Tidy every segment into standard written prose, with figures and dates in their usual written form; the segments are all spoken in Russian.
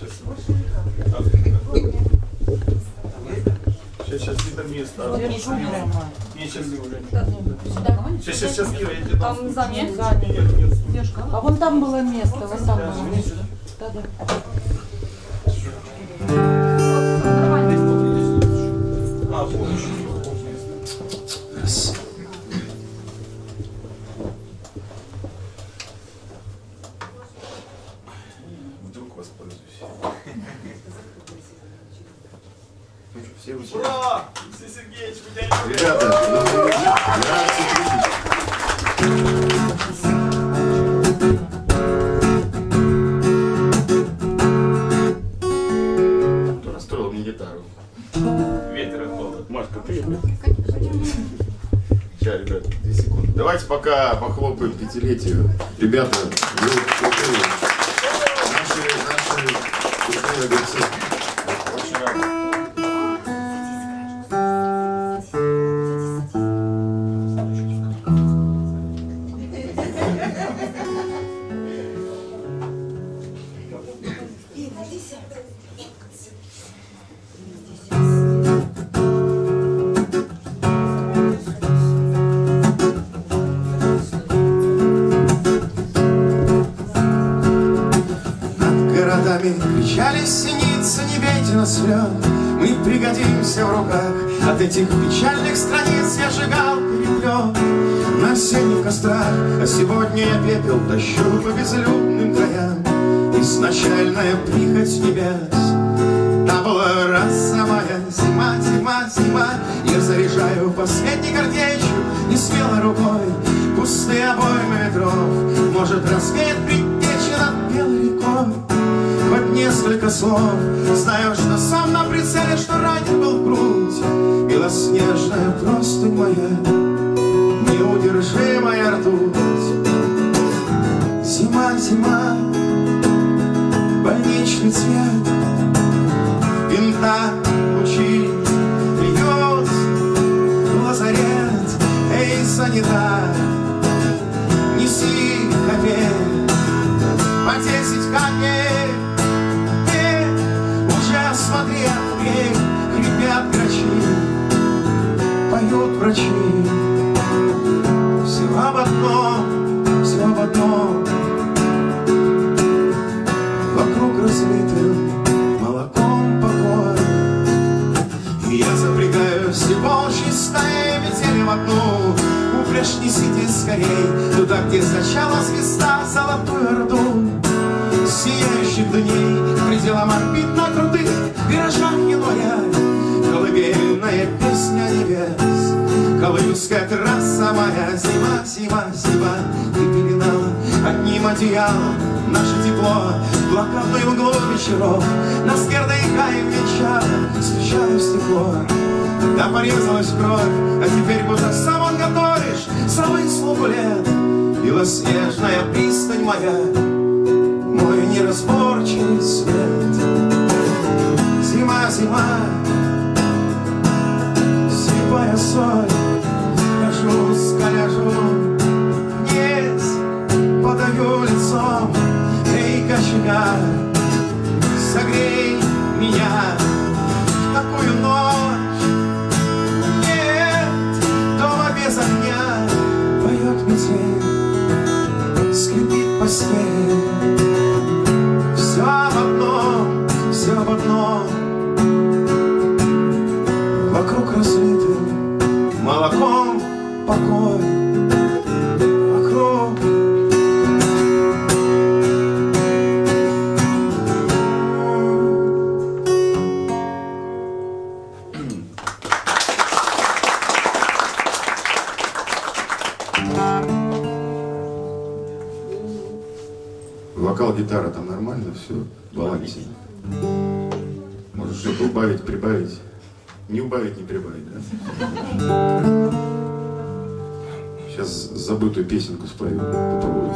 Сейчас где-то место. Сейчас, Кира, я тебе дам. Там занят. А вон там было место, вон там было место. Да-да. Раз. Вдруг воспользуюсь. Ну что, все вышли? Ура! Алексей Сергеевич, вы ребята, кто настроил мне гитару? Ветер от холода. Машка, ты? Сейчас, ребята, 2 секунды. Давайте пока похлопаем пятилетию. Ребята, вы крутые. Наши крутые огурцы. Очень рады. Кричали синицы, не бейте нас в лед, мы пригодимся в руках. От этих печальных страниц я сжигал переплет на осенних кострах, а сегодня я пепел тащу по безлюдным краям. Изначальная прихоть небес, та была расовая зима, зима, зима. Я заряжаю последней картечью, не смело рукой, пустые обоймы ветров, может развеет предтечи над белой рекой. Хоть несколько слов, знаю, что сам на прицеле, что ранен был в грудь. Белоснежная простынь моя, неудержимая ртуть. Зима, зима, больничный цвет, винта лучи льет в лазарет. Эй, санитар, неси капель, по 10 капель. Смотри, отвей, хрипят грачи, поют врачи. Все об одном, все об одном. Вокруг разлитым молоком покой. И я запрягаю всего чистое метели в одну. Упряжь несите скорей туда, где сначала звезда золотую орду. Сияющих дней к пределам орбит на крутых виражах января. Колыбельная песня небес, колымская трасса моя. Зима, зима, зима, ты пеленала одним одеялом наше тепло. Блокадную мглу вечеров нас верной гаем венчала, стучала в стекло. Тогда порезалась кровь, а теперь будто сам он готовишь самый слугу лет. Белоснежная пристань моя, мой неразборчивый свет. Зима, зима, слепая соль, хожу, скаляжу вниз, подаю лицом. Эй, кочегар, согрей меня в такую ночь. Нет, дома без огня, поет метель, скрипит постель. Все об одном, все об одном. Вокруг разлитым молоком покой. Вокруг вокал, гитара, там нормально, все в балансе. Может что-то убавить, прибавить. Не убавить, не прибавить, да? Сейчас забытую песенку спою, попробую.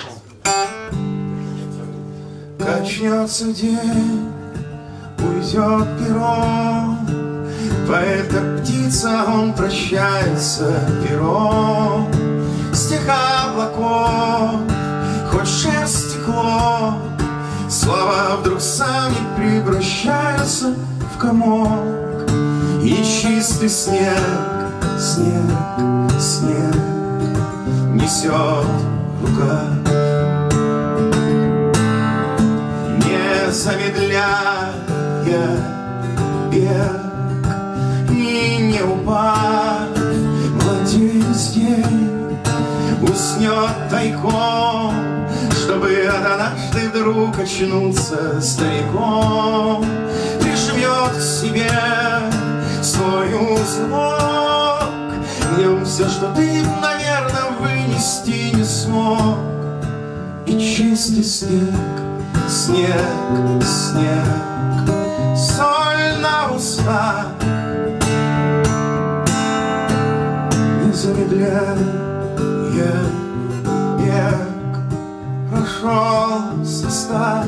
качнется день, уйдет перо. Поэт как птица, он прощается пером. С тех облаков, хоть шерсть стекло, слова вдруг сами превращаются в комок. И чистый снег, снег, снег несет рука, не замедляя бег и не упав, младенец день уснет тайком, чтобы однажды вдруг очнуться стариком. Прижмет к себе свой узлок, в нем все, что ты, наверное, вынести не смог. И чистый снег, снег, снег, соль на уста, не замедляя бег, прошел состав.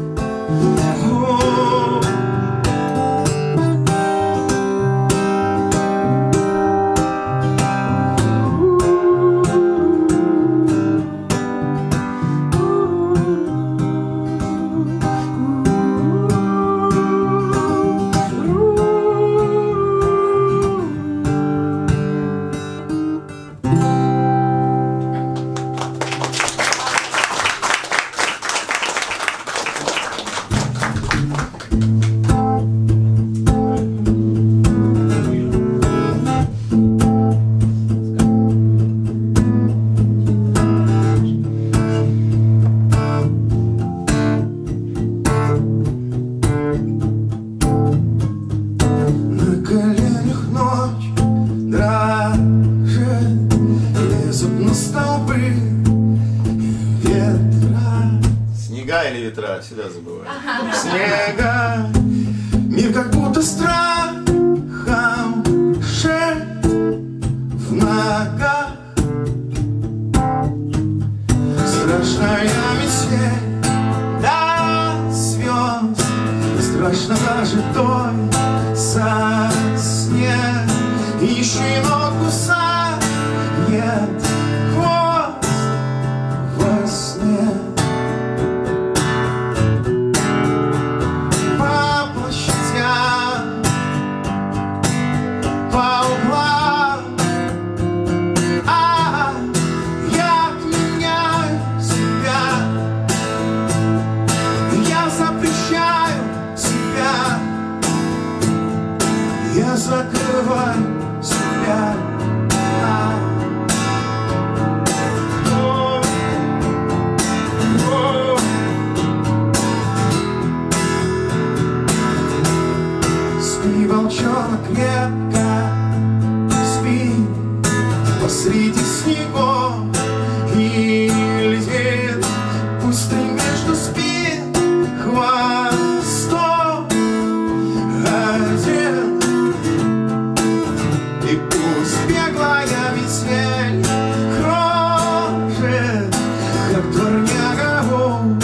Или ветра, всегда забываю. Снега, мир как будто страхом шед в ногах. Страшная метель до звезд, страшно даже той сосне. Ищи ногу нет хвост во сне. Я закрываю себя. Спи, волчонок, крепко, спи посреди снегов и летит, пусть ты между спин хвостом один. И пусть беглая метель кружит, как дворняга у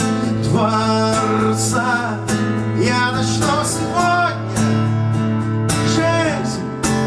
дворца. Я начну сегодня жизнь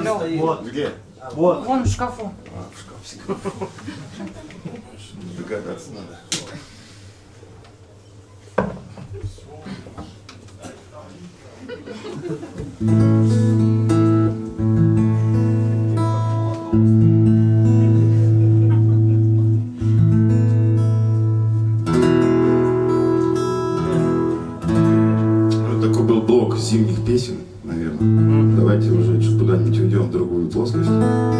Вот. Где? Вот. Вон в шкафу. А, в шкафе. Догадаться надо. Вот такой был блок зимних песен, наверное. Давайте уже куда-нибудь уйдем в другую плоскость.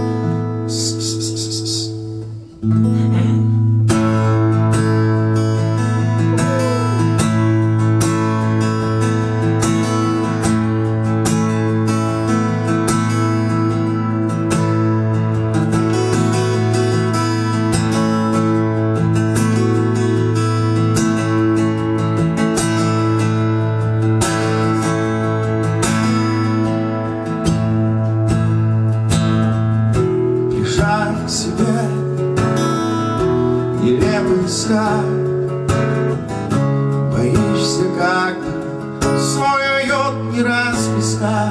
Прижав к себе нелепый скат, боишься как-то свой уют не расплескать.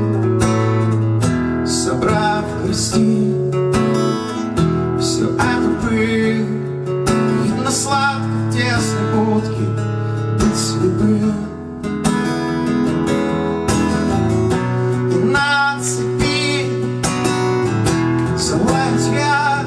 Собрав горсти всю эту пыль, видно сладко в тесной будке быть слепым. На цепи залазить я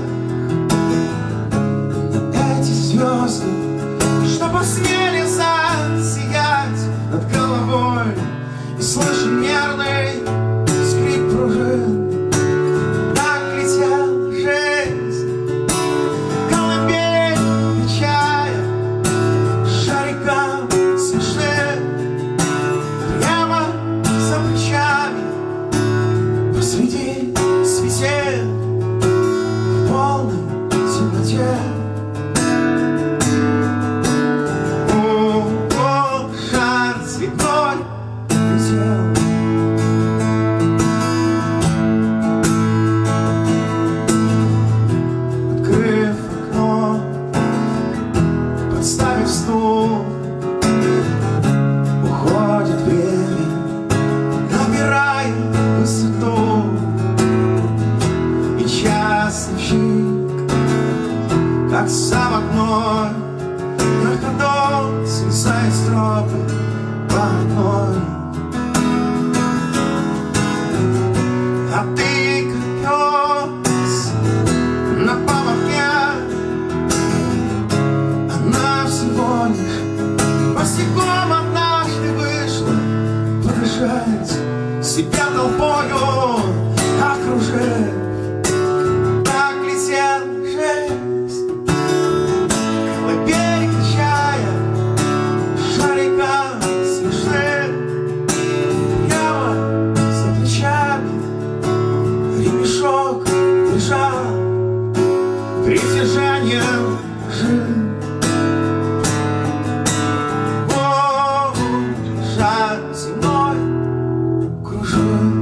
на эти звезды, что посмели засиять над головой, и слышен нервный скрип пружин. Так летела жизнь, колыбель качая шарикам смешным прямо за плечами посреди светил в полной темноте. Жар цветной летел. Открыв окно, подставив стул, уходит время, набирая высоту. И частный щик, как сам окно, на ходу свисает стропы по одной. А ты как пес на поводке, она всего лишь босиком однажды вышла подышать, себя толпою окружив. Так летела жизнь, колыбель качая шарикам смешным прямо за плечами. Ремешок держал притяжением жил. О, жар земной кружил.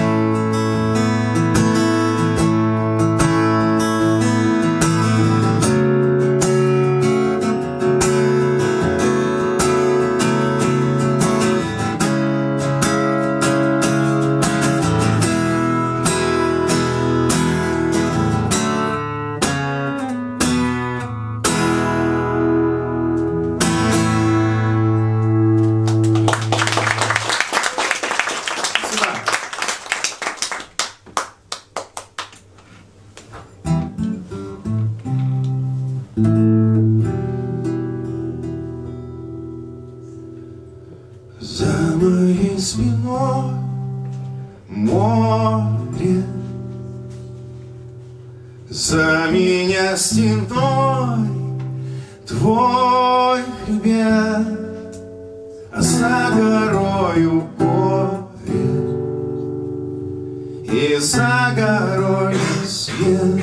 За моей спиной море, за меня стеной твой хребет, а за горою горе, и за горой свет.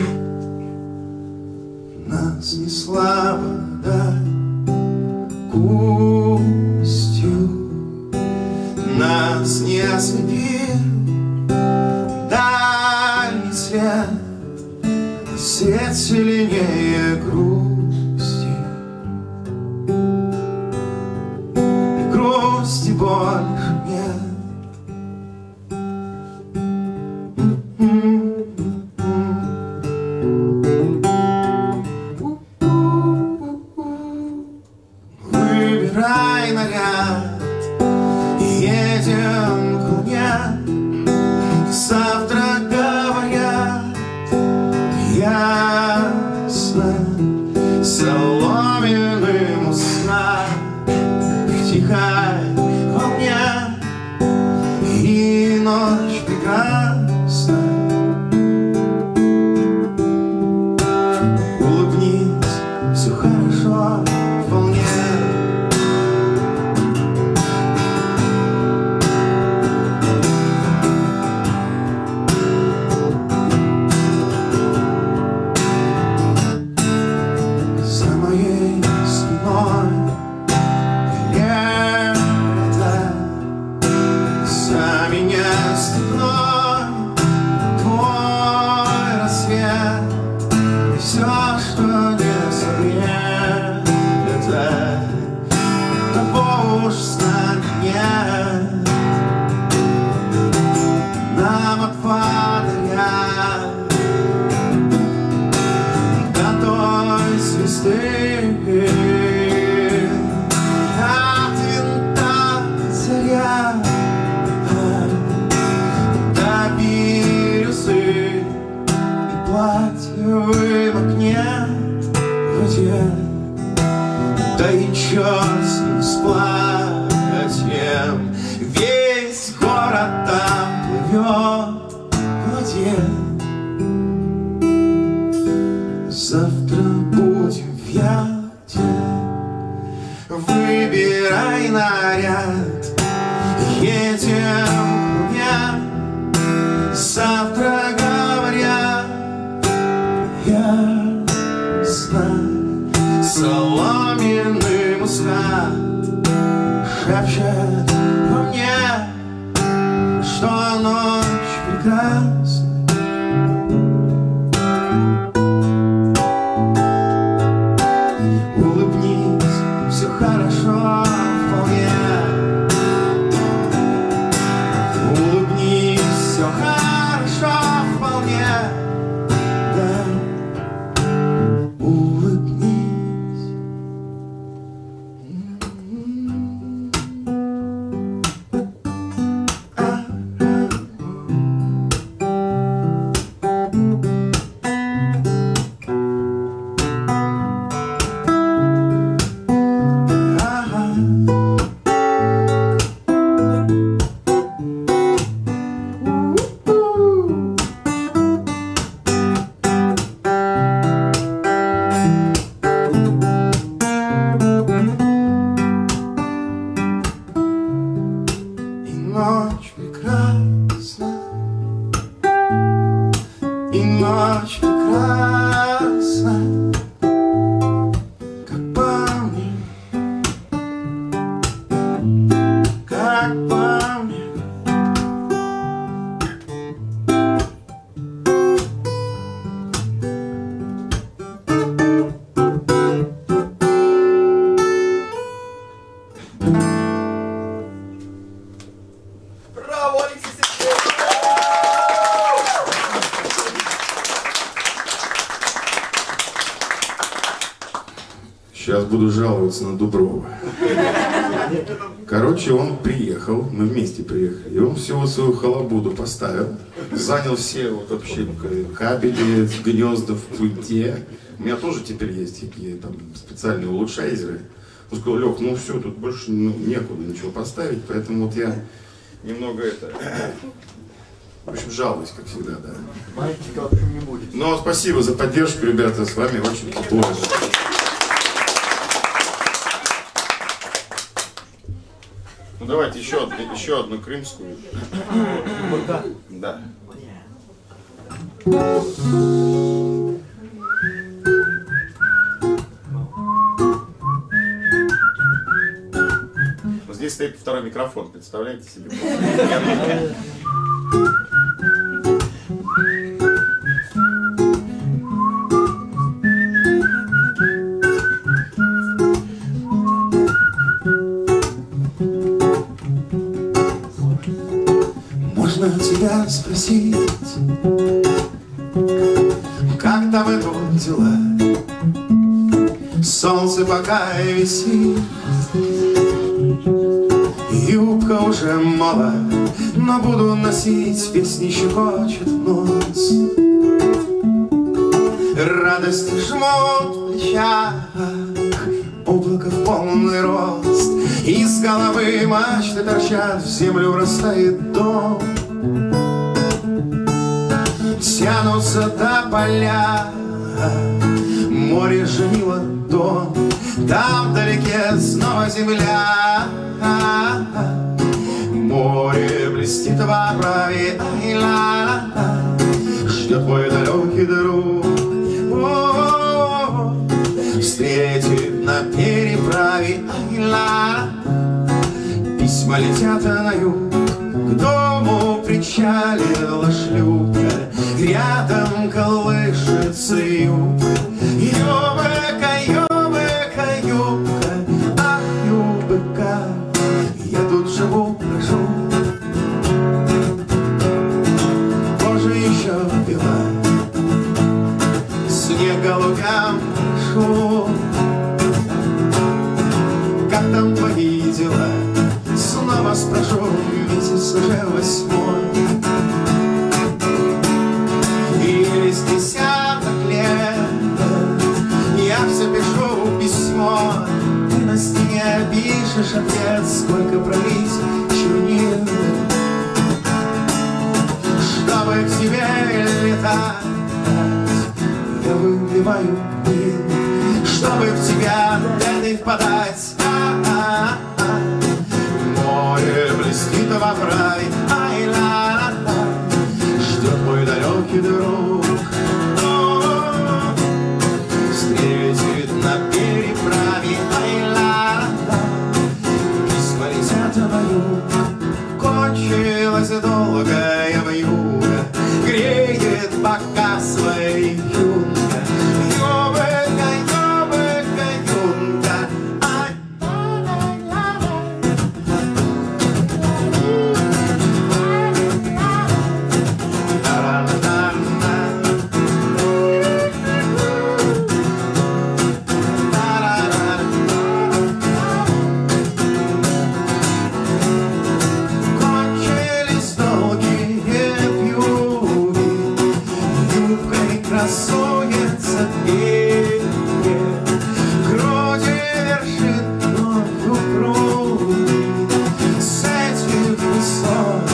Нас несла вода кустью, нас не ослепил дальний свет, свет сильнее грусти, и грусти больше нет. оранжевым окне в воде. Да и черт с ним, с платьем, весь город там плывет в воде. Завтра будем в Ялте, выбирай наряд, едем к луне. Завтра говорят, ясно, соломенный мускат шепчет во мне, что ночь прекрасна. Улыбнись, все хорошо вполне. Улыбнись, все хорошо вполне. Да, улыбнись. Ночь прекрасна, и ночь прекрасна, как по мне, как по мне. Браво, Алексей Сергеевич! Сейчас буду жаловаться на Дуброва. Короче, он приехал, мы вместе приехали, и он всю свою халабуду поставил, занял все вот вообще кабели, гнезда в пульте. У меня тоже теперь есть такие там специальные улучшайзеры. Он сказал: Лёх, ну все, тут больше некуда ничего поставить, поэтому вот я немного это... В общем, жалуюсь, как всегда, да. Мальчика, в общем, не будет. Но спасибо за поддержку, ребята, с вами очень тепло. Ну давайте еще одну крымскую. Да. Вот здесь стоит второй микрофон, представляете себе? Можно тебя спросить, как там идут дела? Солнце пока и висит, юбка уже мала, но буду носить, песни щекочет нос. Радость жмут в плечах, облако в полный рост, из головы мачты торчат, в землю врастает дом. Тянутся до поля, море женило дом, там вдалеке снова земля. Море блестит в оправе, ждет мой далекий друг. Встретит на переправе, письма летят на юг, к дому причалила шлюпка, рядом колышется юбка. Юбка, юбка, юбка, ах, юбка, я тут живу, прошу. Кожа еще бела, снег голубям прошу. Как там твои дела? Снова спрошу, месяц уже 8, или с 10 лет. твою дни, чтобы в тебя опять впадать. Море блестит во врай, ай-ла-ла-ла, ждет мой далекий друг. Встретит на переправе, ай-ла-ла-ла, письма летят на юг. Кончилась долгая вьюга, греет бока своей юнга. Ёбыка, ёбыка, юнга, ай. Кончились долгие вьюги, юбкой красуется пение, груди вершит вновь упругий с этих высот.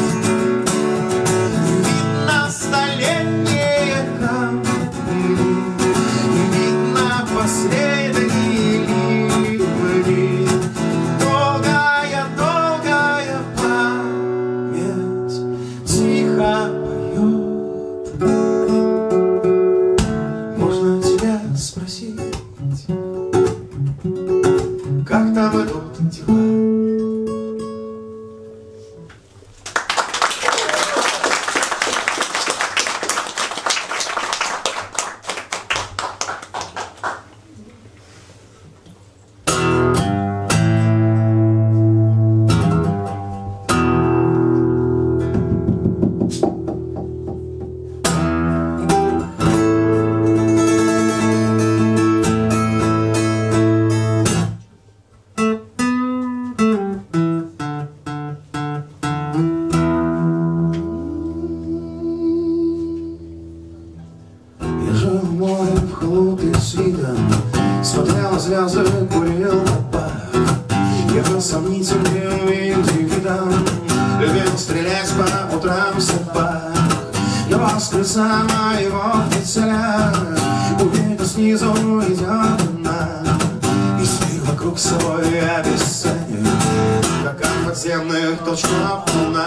Видно столетние камни, видно последние ливни. Долгая, долгая память тихо поет. Можно тебя спросить, как там идут дела? Я жил в море в халупе с видом, смотрел на звезды, курил табак. Я был сомнительным индивидом, любил стрелять по утрам собак. Но воскреса моего фитиля увидел снизу идет луна, и мир вокруг собой обесценен, как от подземных толчков луна.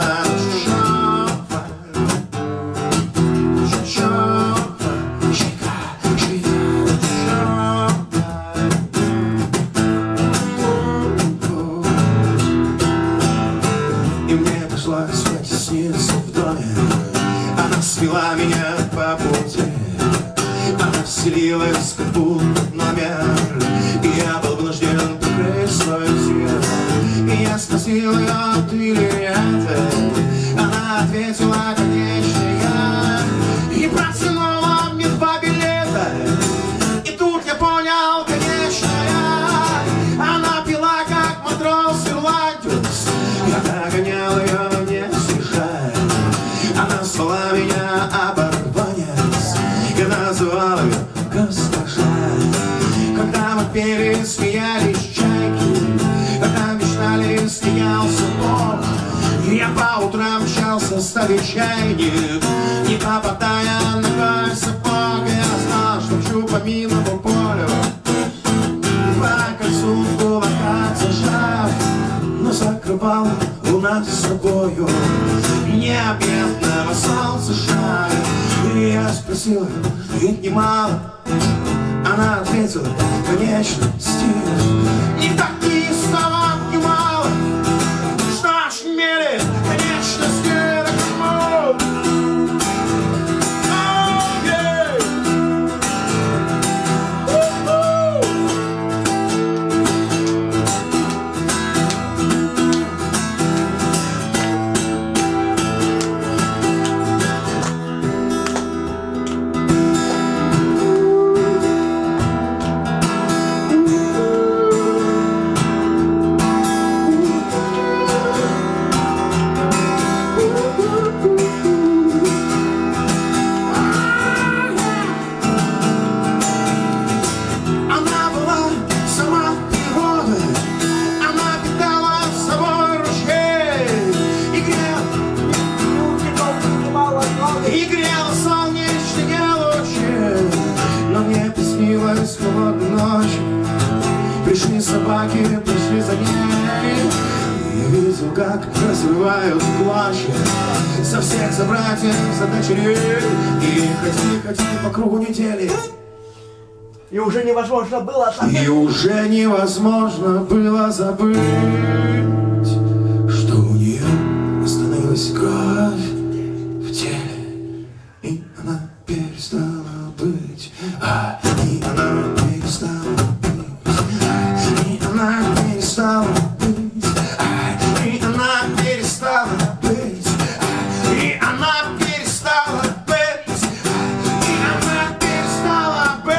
И мне пришлось потесниться в доме. Она свела меня по пути, она вселилась как будто номер, и я был вынужден прикрыть свое тело. И я спросил ее, ты ли это? Она ответила, конечно, я. И протянула мне 2 билета, и тут я понял, конечно, я. Она пила, как матрос ирландец, я догонял ее, не съезжая. Она звала меня оборванец, я называл ее госпожа. Когда мы пели, смеялись чайки, когда мечтали, смеялся Бог, и я по утрам мчался ставить чайник, не попадая ногой в сапог. Я знал, что мчу по минному полю, по кольцу в кулаках зажав, но закрывал луна с собою необъятного солнца шар. И я спросил, ведь немало? Она ответила, конечно, стих. Не так стало немало. Что ж, мели, конечно, стих, кому? кончилась холодной ночью. Пришли собаки, пришли за ней. Я видел, как разрывают клочья со всех собратьев, за дочерей. И ходили по кругу недели. И уже невозможно было забыть. И уже невозможно было забыть, что у нее остановилась кровь в теле. И она перестала быть, и она перестала быть, и она перестала быть, и она перестала быть, и она перестала быть, и она перестала быть.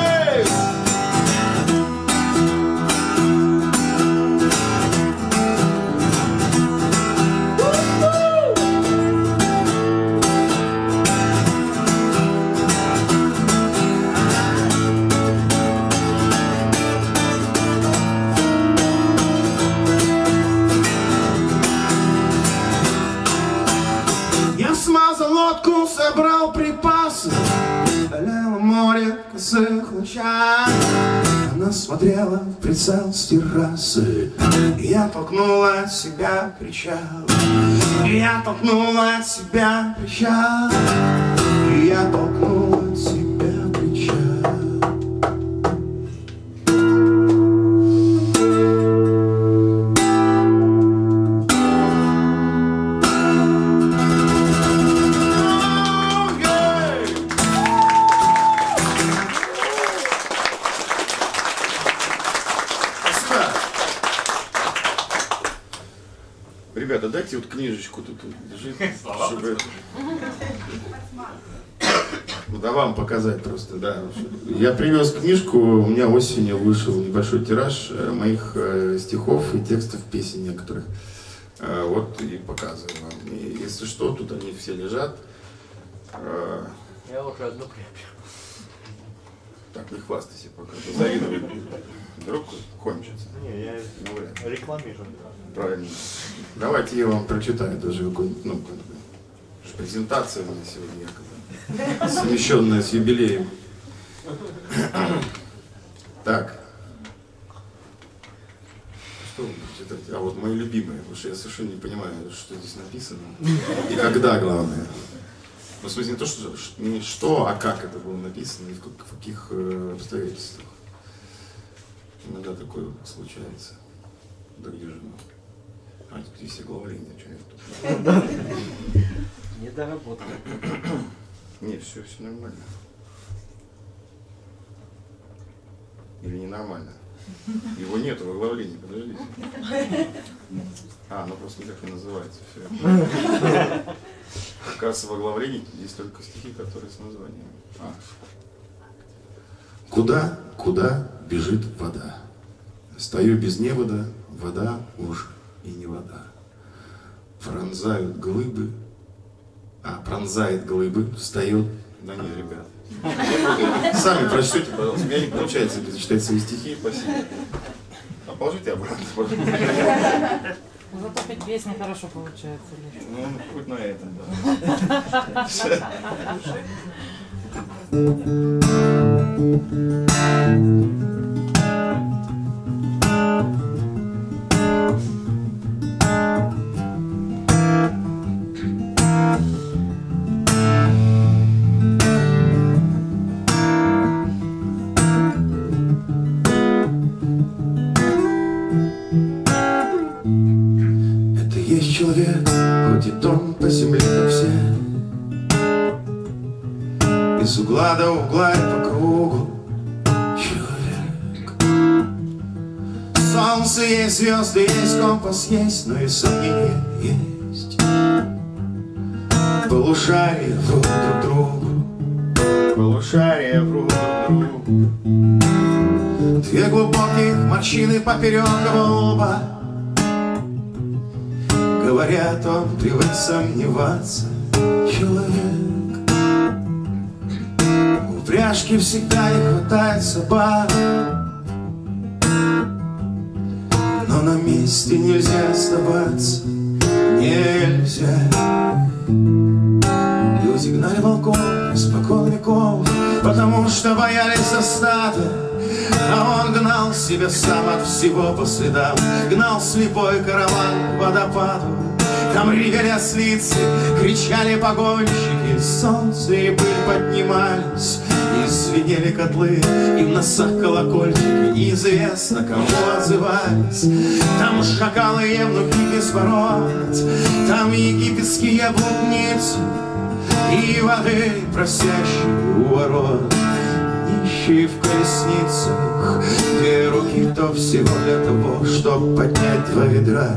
Я смазал лодку, собрал припасы, алело море в косых лучах. Она смотрела в прицел с террасы. Я толкнула от себя причал. Я толкнула от себя причал. Я толкнула от себя причал. Ребята, дайте вот книжечку тут лежит, чтобы... Ну, да вам показать просто, да. Я привез книжку, у меня осенью вышел небольшой тираж моих стихов и текстов песен некоторых. Вот и показываю вам. И, если что, тут они все лежат. Я уже одну приобрел. Так, не хвастайся пока, завидуй. Вдруг кончится. Не, я рекламирую. Правильно. Давайте я вам прочитаю даже какую-нибудь, ну, презентация у меня сегодня якобы, совмещенная с юбилеем. Так. Что вы будете читать? А вот мои любимые, потому что я совершенно не понимаю, что здесь написано. И когда, главное. Ну, в смысле, не то, не что, а как это было написано и в каких обстоятельствах. Иногда такое случается. Да где же оно? А, тут есть оглавление, что я тут. Не доработал. Не, все нормально. Или ненормально? Его нету в оглавлении, подождите. А, ну просто никак не называется. Все. Оказывается, в оглавлении есть только стихи, которые с названием. Куда бежит вода? Стою без невода, вода уж и не вода. Пронзают глыбы, пронзает глыбы, встает. Да не, ребят. Сами прочтите, пожалуйста. У меня не получается читать свои стихи, спасибо. А положите обратно, пожалуйста. Зато петь песни хорошо получается. Ну, хоть на этом, Это есть человек, ходит он по земле, как все, из угла до угла и по кругу. Человек. Солнце есть, звезды есть, компас есть, но и сомнения есть. Полушария врут друг другу. Полушария врут друг другу. Две глубоких морщины поперек его лба. Говорят, он привык сомневаться. Человек. У пряжки всегда не хватает собак, но на месте нельзя оставаться. Нельзя. Люди гнали волков испокон веков, потому что боялись остаток. А он гнал себя сам от всего по следам, гнал слепой караван к водопаду. Там ревели ослицы, кричали погонщики, солнце и пыль поднимались, и звенели котлы, и в носах колокольчики, неизвестно, кому отзывались. Там шакалы, евнухи без ворот, там египетские блудницы и воды, просящие у ворот. Нищие в колесницах, две руки то всего для того, чтоб поднять два ведра.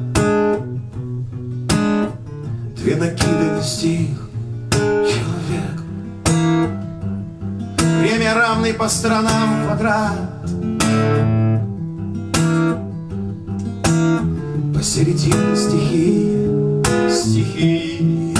Две накиды нести их человек. Время равный по сторонам квадрат. Посередине стихии.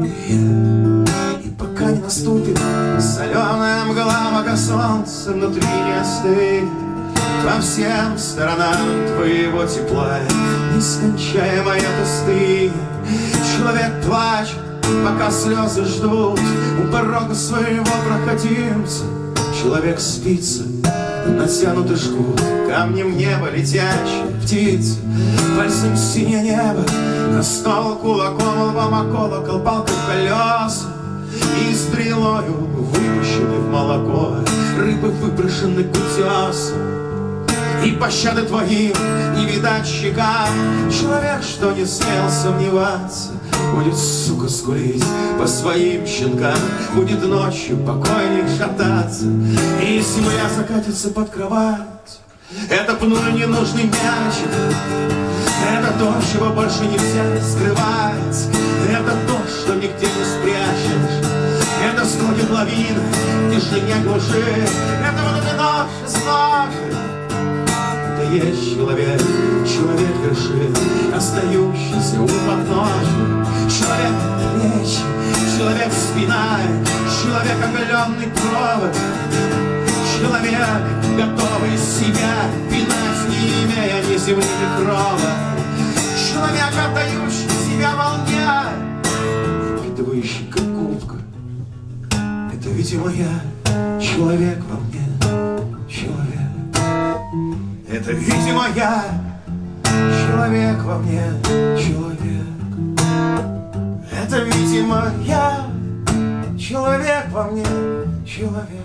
И пока не наступит соленая мгла, пока солнце внутри не остынет, по всем сторонам твоего тепла нескончаемая пустыня. Человек плачет, пока слезы ждут у порога своего проходимца. Человек спится, натянутый жгут, камнем небо летящие птицы. Пальцем синее небо, на стол кулаком, лбом о колокол, палкой в колеса. И стрелою выпущены в молоко рыбы, выброшены к утесам. И пощады твоим не видать щекам. Человек, что не смел сомневаться, будет, сука, скулить по своим щенкам, будет ночью покойник шататься, и земля закатится под кровать. Это пнули ненужный мячик, это то, чего больше нельзя скрывать, это то, что нигде не спрячешь, это сходит лавина, тишине глуши, это вот эта ночь из ночи. Это есть человек, человек вершин, остающийся у подножия. Человек плечи, человек спина, человек оголенный провод. Человек, готовый себя пинать, не имея ни земли, ни крова. Человек, отдающий себя волне, впитывающий как губка. Это, видимо, я, человек во мне, человек. Это, видимо, я, человек во мне, человек. Это, видимо, я, человек во мне, человек.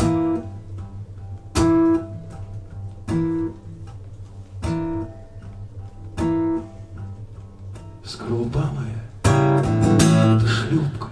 Скорлупа моя, это шлюпка.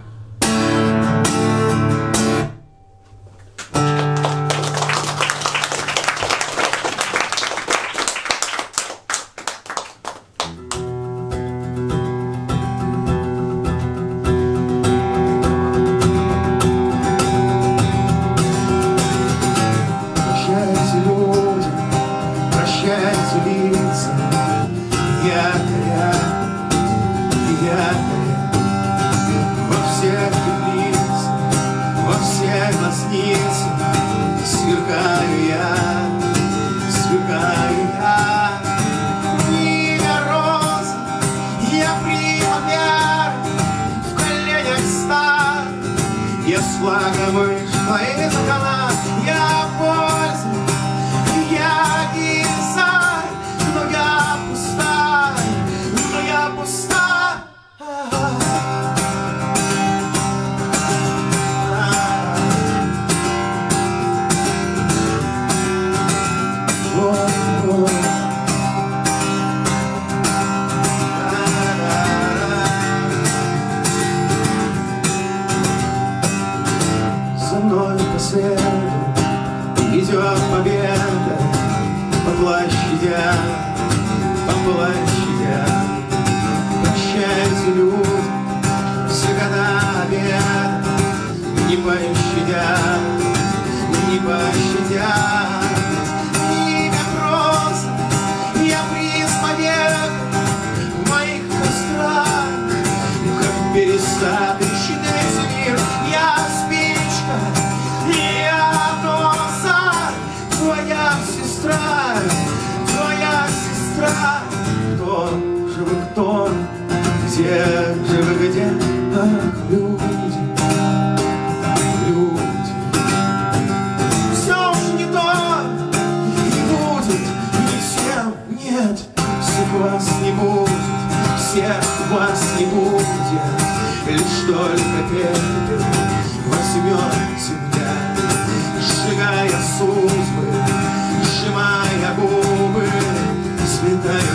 вас не будет, лишь только пепел возьмет тебя, сжигая судьбы, сжимая губы. Слетаю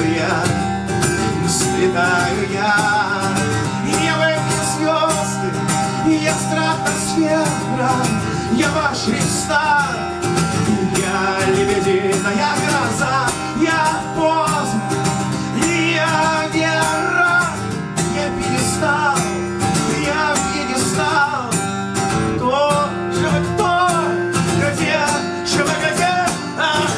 я, небо и звезды, я стратосфера, я ваш Рейхстаг, я лебединая гроза, я поздно, я вера, я пьедестал, кто же вы, кто, где же вы, где, ах,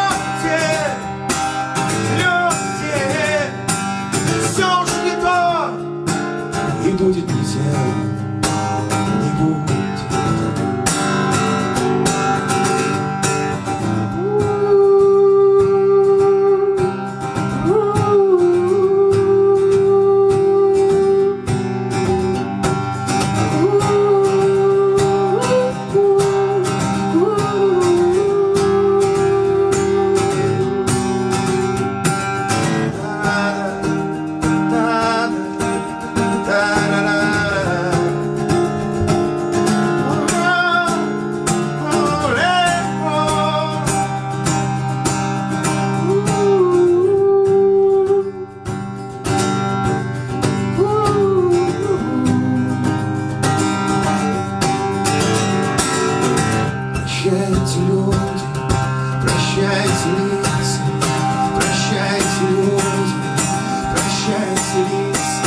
люди, все уже не то, и будет не тем, не будет. Прощайте, люди, прощайте, лица, прощайте, люди, прощайте, лица.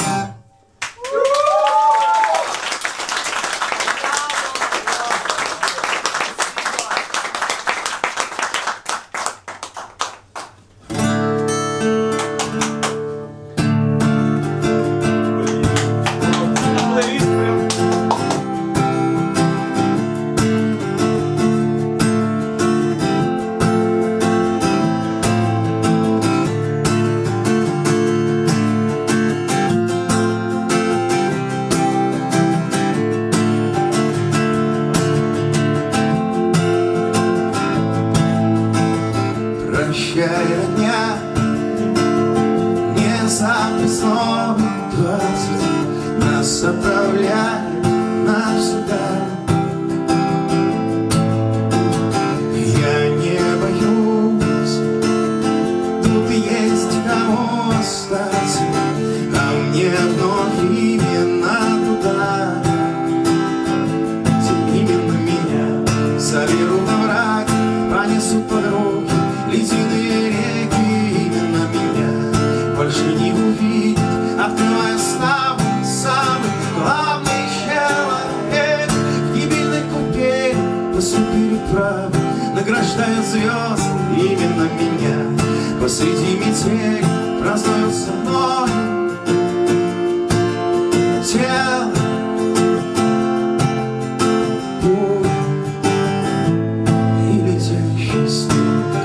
Прощай, родня, не завтра снова 20 нас отправляет навсегда. Я не боюсь, тут есть кому остаться, а мне вновь именно туда, где именно меня заберут во враг, понесут под руки ледяные реки, именно меня больше не увидит, открывая самый главный человек в гибельной купели после переправы, награждая звезды, именно меня посреди метели празднуют со мной тело, боль и летящий снег.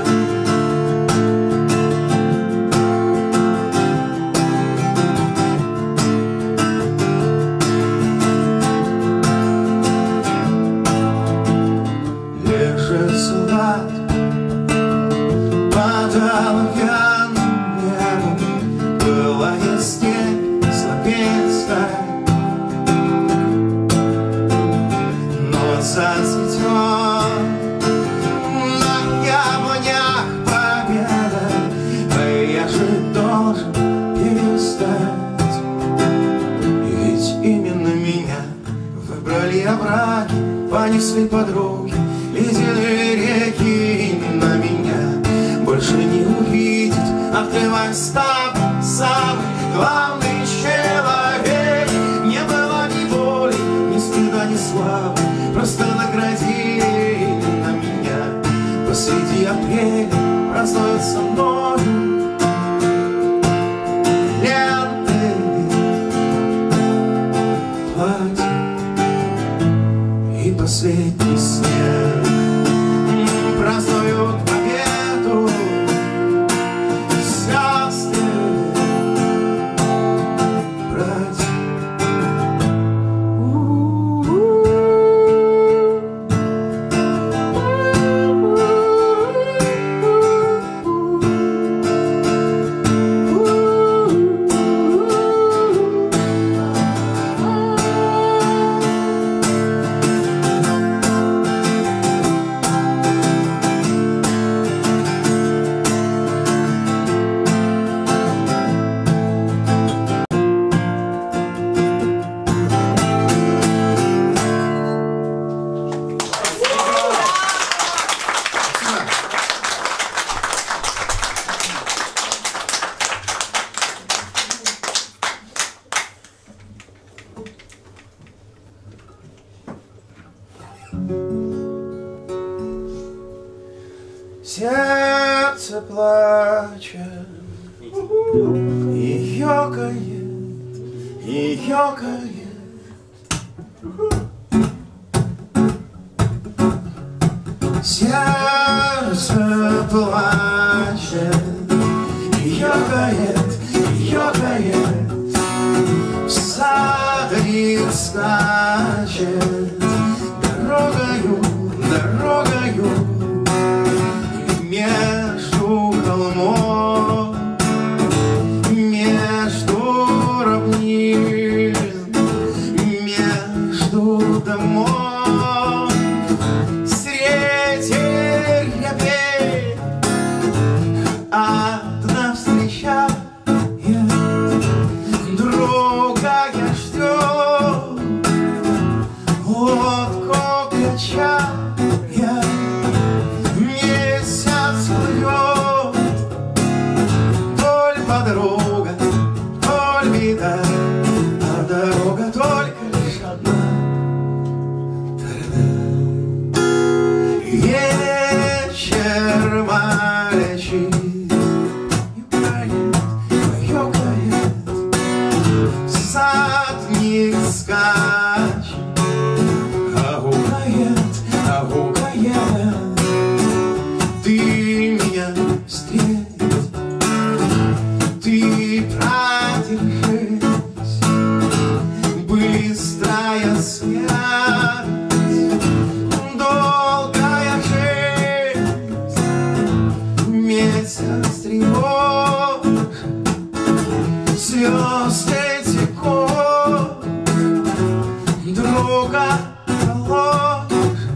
Солдат под оловянным небом, былая степь слабеет сталь, но зацветет на яблонях победа, а я же должен перестать, ведь именно меня выбрали овраги, понесли под руки ледяные реки, именно меня больше не увидит, открывая самый главный человек. Не было ни боли, ни стыда, ни славы, просто наградили именно меня посреди апреля, празднуют со мною ленты, платья и последний снег. Празднуют победу сестры, братья. сердце плачет и ёкает, и ёкает. Сердце плачет и ёкает, и ёкает. Всадник скачет дорогою, дорогою между холмов, между равнин, между домов, среди рябей одна встречает, другая ждет от копья. Месяц плывет, только дорога, только беда, а дорога только лишь одна. Та-да-да. Вечер маячит, ёкает, всадник скачет, а гукает. Ты меня встреть, ты продержись, быстрая смерть, долгая жизнь, месяц тревог, звезды текут, друга ложь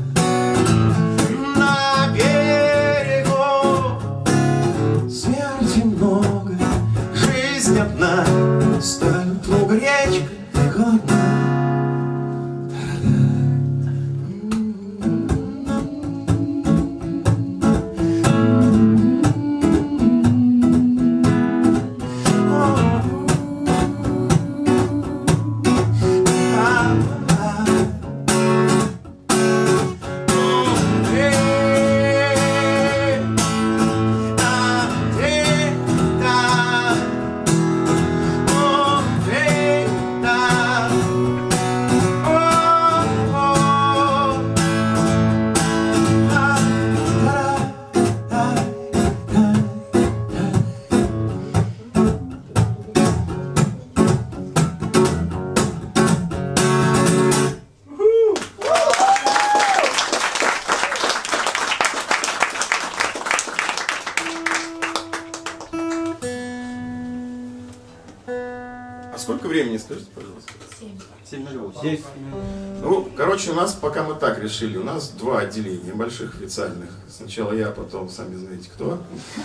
на берегу. Смерти много, жизнь одна, станет плуга речка холодна. А сколько времени, скажите, пожалуйста? 7:08. Ну, короче, у нас, пока мы так решили, у нас два отделения больших официальных. Сначала я, потом сами знаете кто.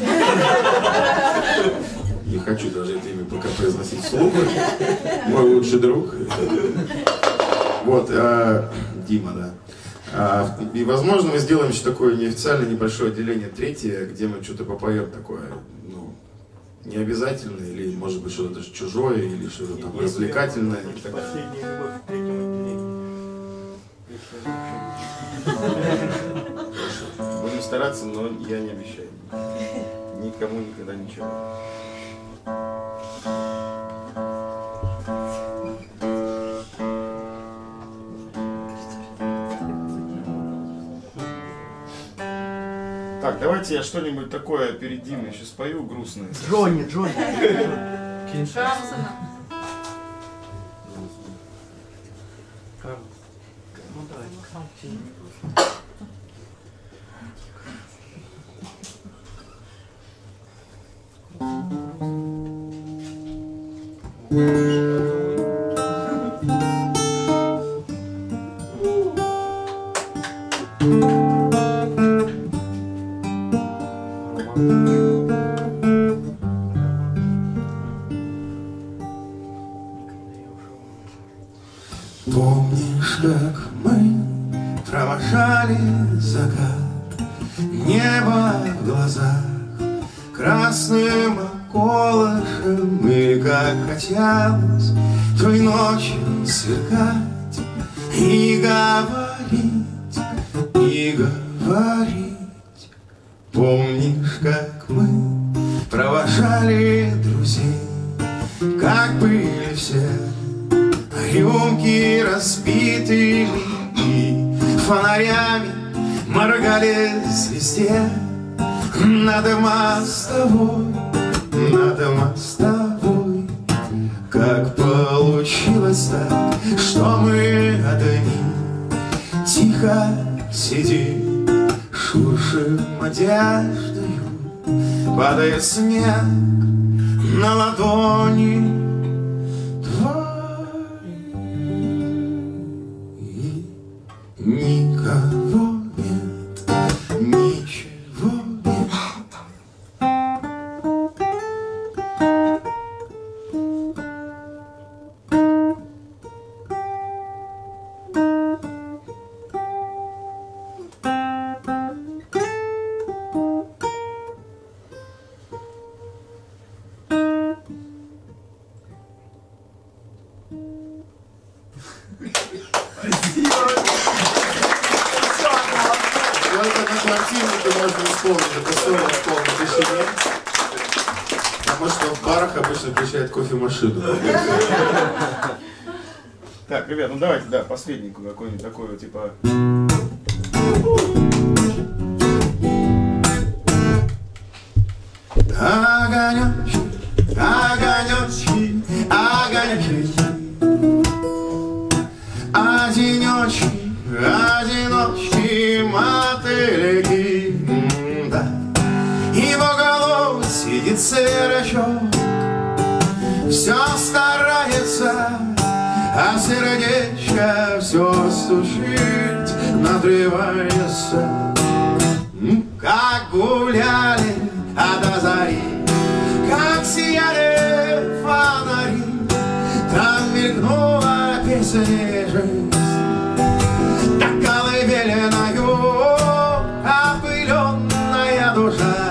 Не хочу даже это имя пока произносить вслух. Мой лучший друг. Вот, Дима, да. И, возможно, мы сделаем еще такое неофициальное небольшое отделение, третье, где мы что-то попоем такое, ну, не обязательно, или, может быть, что-то чужое, или что-то там развлекательное. Последняя любовь в третьем отделении. Будем стараться, но я не обещаю. Никому никогда ничего. Так, давайте я что-нибудь такое перед Димой еще спою, грустное. Джонни. Карлсона. Ну давай. Помнишь, как мы провожали закат, небо в глазах красным околышем, или как хотелось той ночью сверкать и говорить, Помнишь, как мы провожали друзей, как были все рюмки разбиты и фонарями моргали звезде над мостовой, как получилось так, что мы одни тихо сидим, шуршим одеждою, падает снег на ладони твои, и никого нет, ничего нет. Ну, это на квартире ты можно исполнить, это соло в полной тишине. Потому что в барах обычно включают кофемашину. Так, ребят, ну давайте, да, последний какой-нибудь такой, типа... Огонёчки, огонёчки, огонёчки, одинёчки, одиночки, мотыльки, да. И в углу сидит сверчок, всё старается, а сердечко всё стучит, надрывается. Как гуляли, а до зари, как сияли фонари, там мелькнула песня жизнь, так колыбельною опыленная душа,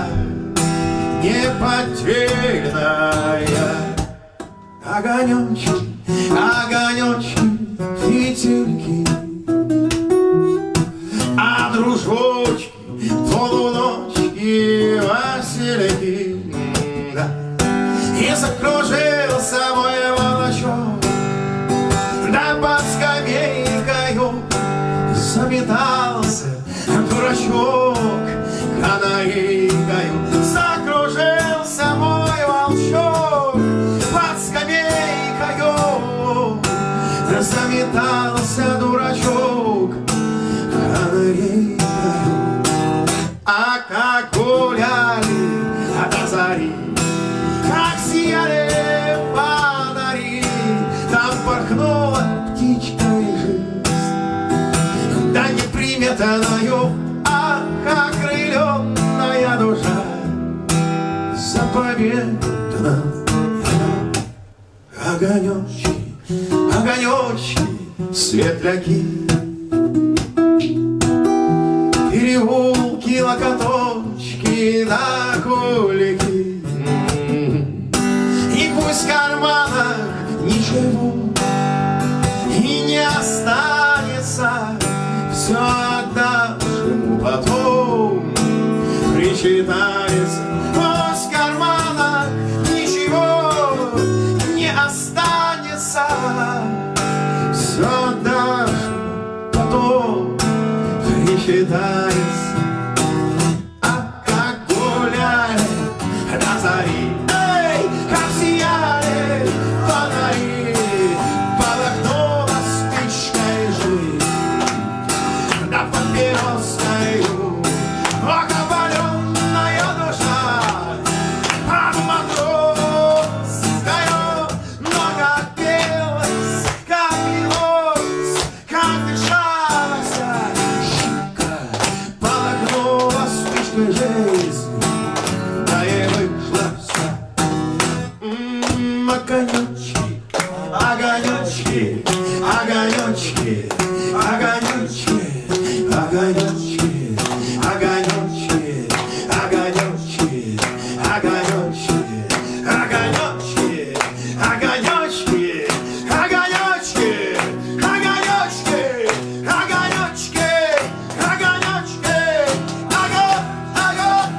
неподдельная. Огонёчки, огонёчки, фитильки, а дружочки, полуночки, васильки, да. И закружился мой волочок, да под скамейкою заметался дурачок канарейкою. Закружился мой волчок под скамейкою, заметался дурачок канарейкою. А как гуляли до зари, как сияли фонари, там порхнула птичкой жизнь, да неприметною, а окрыленная душа заповедна. Огонёчки, огонёчки, светляки, переулки, локоточки, на кулики. И пусть в карманах ничего и не останется, все отдашь ему потом, причитается. Пусть в карманах ничего не останется, все отдашь ему потом, причитается. А как гуляли до зари, эй, как сияли фонари, полыхнула спичкой жизнь, да папироскою окопаленная душа, а матросскою много пелось, как лилось, как дышалось. Полыхнула спичкой жизнь, да и вышла вся. Огонёчки, огонёчки, огонёчки, огонёчки, огонёчки, огонёчки, огонёчки, огонёчки, огонёчки, огонёчки, огонёчки, огонёчки, огонёчки, огонёчки, огонёчки,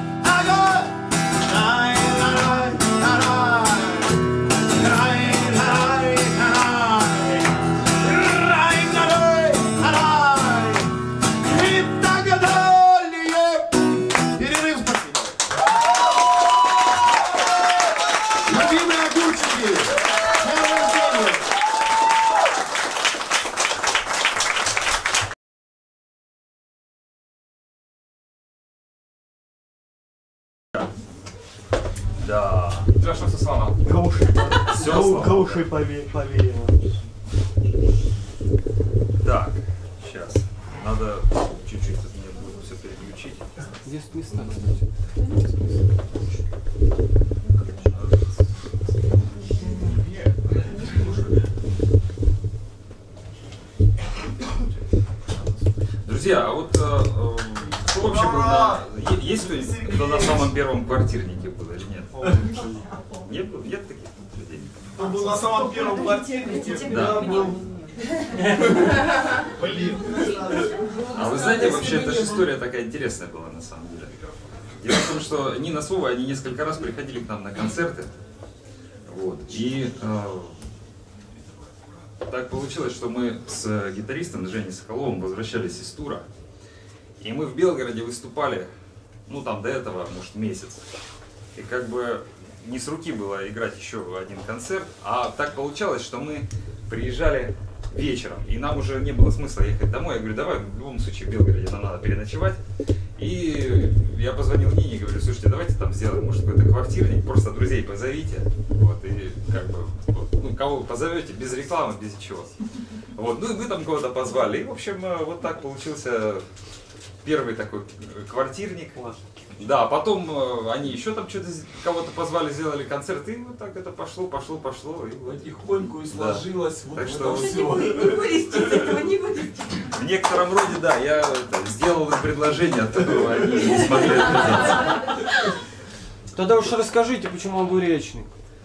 Да. Да, что со слона? Грушей повеяло. Так, сейчас. Надо чуть-чуть тут мне будет все переключить. Здесь места. Друзья, а вот кто вообще был на... Есть кто на самом первом квартирнике был или нет? Нет, нет таких людей? Кто был на самом первом квартирнике? Да. Блин. А вы знаете, вообще эта же история такая интересная была на самом деле. Дело в том, что Нина с Вовой, они несколько раз приходили к нам на концерты. Вот. И так получилось, что мы с гитаристом Женей Соколовым возвращались из тура. И мы в Белгороде выступали, ну там до этого, может, месяц. И как бы не с руки было играть еще один концерт, а так получалось, что мы приезжали вечером, и нам уже не было смысла ехать домой. Я говорю, давай, в любом случае в Белгороде нам надо переночевать. И я позвонил Нине и говорю, слушайте, давайте там сделаем, может, какой-то квартирник, просто друзей позовите. Вот, и как бы, вот, ну, кого вы позовете, без рекламы, без ничего. Вот, ну и мы там кого-то позвали. И, в общем, вот так получился первый такой квартирник. Да, потом они еще там что-то, кого-то позвали, сделали концерт, и вот так это пошло. И Потихоньку и сложилось. Вот так что Не вырастить этого, не вырастить. в некотором роде, да, я сделал им предложение, от которого они не смогли отказаться. Тогда уж расскажите, почему огуречник.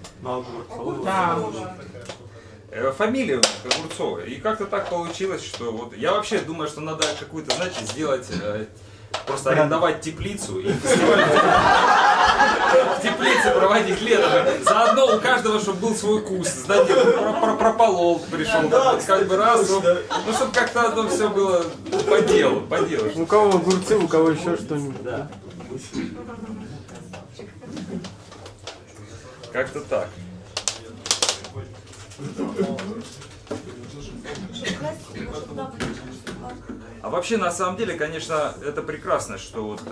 Фамилия Огурцова. И как-то так получилось, что вот я вообще думаю, что надо какую-то, знаете, сделать, просто арендовать теплицу и фестиваль в теплице проводить летом. Заодно у каждого, чтобы был свой куст, знаете, прополол пришел, вот как бы раз, ну чтобы как-то оно все было по делу. У кого огурцы, у кого еще что-нибудь. Да. Как-то так. А вообще, на самом деле, конечно, это прекрасно, что вот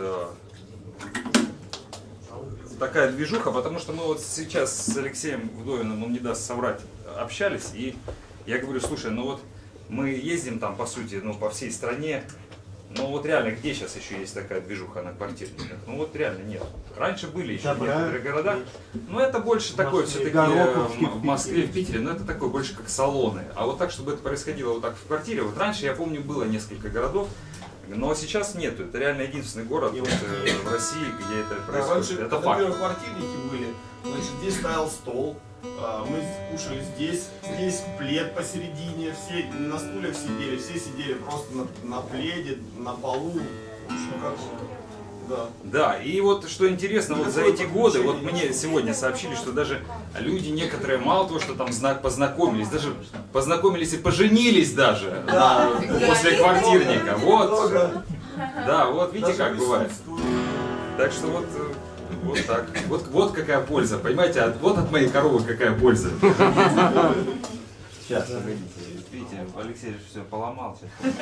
такая движуха, потому что мы вот сейчас с Алексеем Вдовиным, он не даст соврать, общались, и я говорю, слушай, ну вот мы ездим там, по сути, ну, по всей стране, но вот реально, где сейчас еще есть такая движуха на квартирниках? Ну вот реально нет. Раньше были еще в некоторых городах, но это больше такое все-таки в Москве, в Питере, но это такое больше как салоны. А вот так, чтобы это происходило вот так в квартире, вот раньше, я помню, было несколько городов, но сейчас нету. Это реально единственный город вот, в России, где это происходит. Раньше, это когда факт. первые квартирники были, значит, здесь стоял стол, мы кушали здесь плед посередине, все на стульях сидели, все сидели просто на пледе, на полу. В общем, как, да. Да, и вот что интересно, вот за эти годы, вот мне сегодня сообщили, что даже люди некоторые, мало того, что там познакомились, даже познакомились и поженились даже после квартирника. Вот, да, вот видите, как бывает. Так что вот так. Вот какая польза, понимаете, вот от моей коровы какая польза. Сейчас, погодите. Видите, Алексей же все поломал сейчас.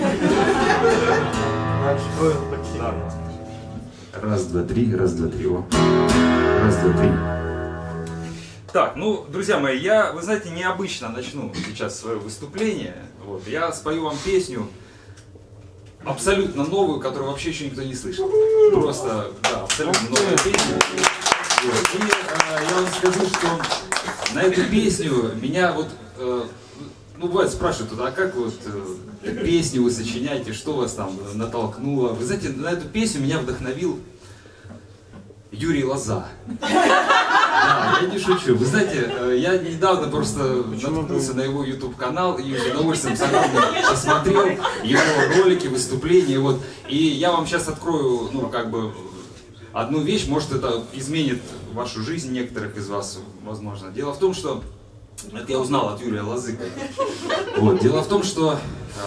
Раз, два, три, раз, два, три. О. Раз, два, три. Так, ну, друзья мои, вы знаете, необычно начну сейчас свое выступление. Вот, я спою вам песню абсолютно новую, которую вообще еще никто не слышал. Просто, да, абсолютно новая песня. Вот. И я вам скажу, что на эту песню меня вот, ну, бывает спрашивают, а как вот песни вы сочиняете, что вас там натолкнуло? Вы знаете, на эту песню меня вдохновил Юрий Лоза. Да, я не шучу. Вы знаете, я недавно просто наткнулся на его YouTube-канал и с удовольствием посмотрел его ролики, выступления. Вот. И я вам сейчас открою, ну, как бы, одну вещь, может, это изменит вашу жизнь некоторых из вас, возможно. Дело в том, что это я узнал от Юрия Лозы. Вот. Дело в том, что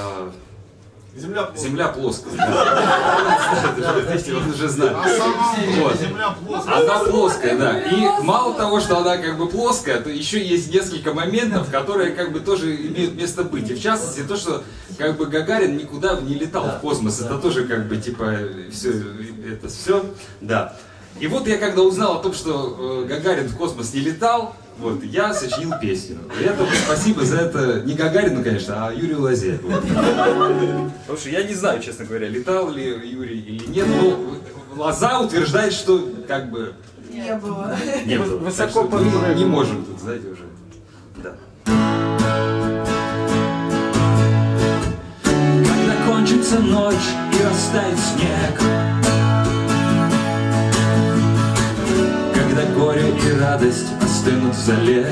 Земля плоская. Он уже знает. Она плоская, да. И мало того, что она как бы плоская, то еще есть несколько моментов, которые как бы тоже имеют место быть. И в частности, то, что как бы Гагарин никуда не летал в космос. Это тоже как бы типа все, это все. Да. И вот я когда узнал о том, что Гагарин в космос не летал, вот, я сочинил песню. И это спасибо за это не Гагарину, конечно, а Юрию Лозе. Вот. Потому что я не знаю, честно говоря, летал ли Юрий или нет, но Лоза утверждает, что как бы... Не было. Не было. Высоко мы не можем тут, знаете, уже. Да. Когда кончится ночь и растает снег, когда горе и радость остынут в зале,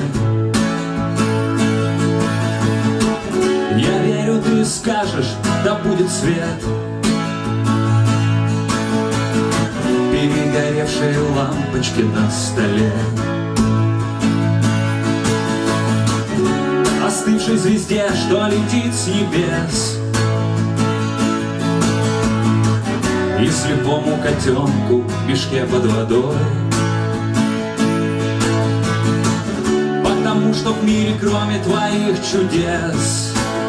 я верю, ты скажешь, да будет свет. Перегоревшие лампочки на столе, остывшей звезде, что летит с небес, и слепому котенку в мешке под водой. Потому что в мире кроме твоих чудес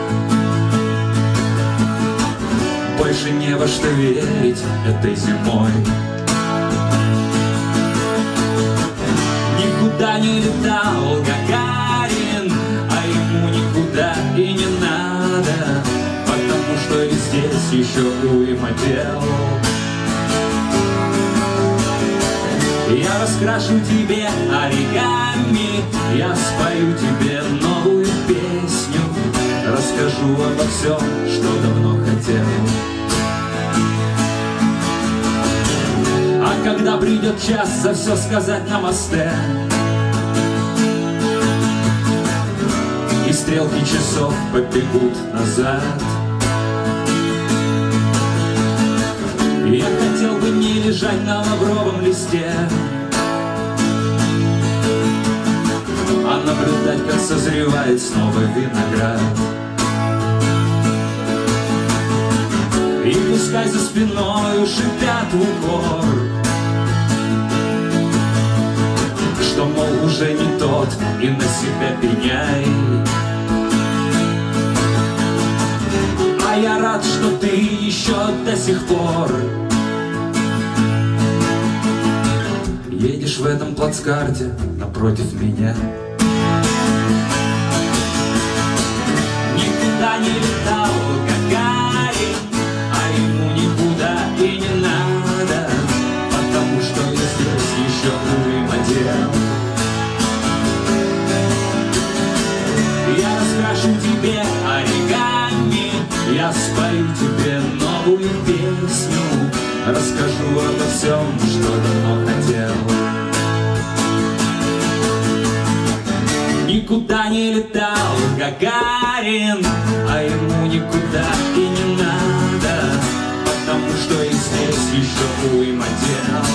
больше не во что верить этой зимой. Никуда не летал Гагарин, а ему никуда и не надо, потому что и здесь еще уйма дел. Я раскрашу тебе оригами, я спою тебе новую песню, расскажу обо всем, что давно хотел. А когда придет час за все сказать на мосте, и стрелки часов побегут назад, я хотел бы не лежать на лавровом листе, а наблюдать, как созревает снова виноград. И пускай за спиною шипят в упор, что, мол, уже не тот, и на себя пеняй. А я рад, что ты еще до сих пор едешь в этом плацкарте напротив меня. Никуда не летал Гагарин, а ему никуда и не надо, потому что я здесь еще уйма дел. Я раскрашу тебе оригами, я спою тебе новую песню, расскажу обо всем, что давно хотел. Никуда не летал Гагарин, а ему никуда и не надо, потому что и здесь еще уйма дел.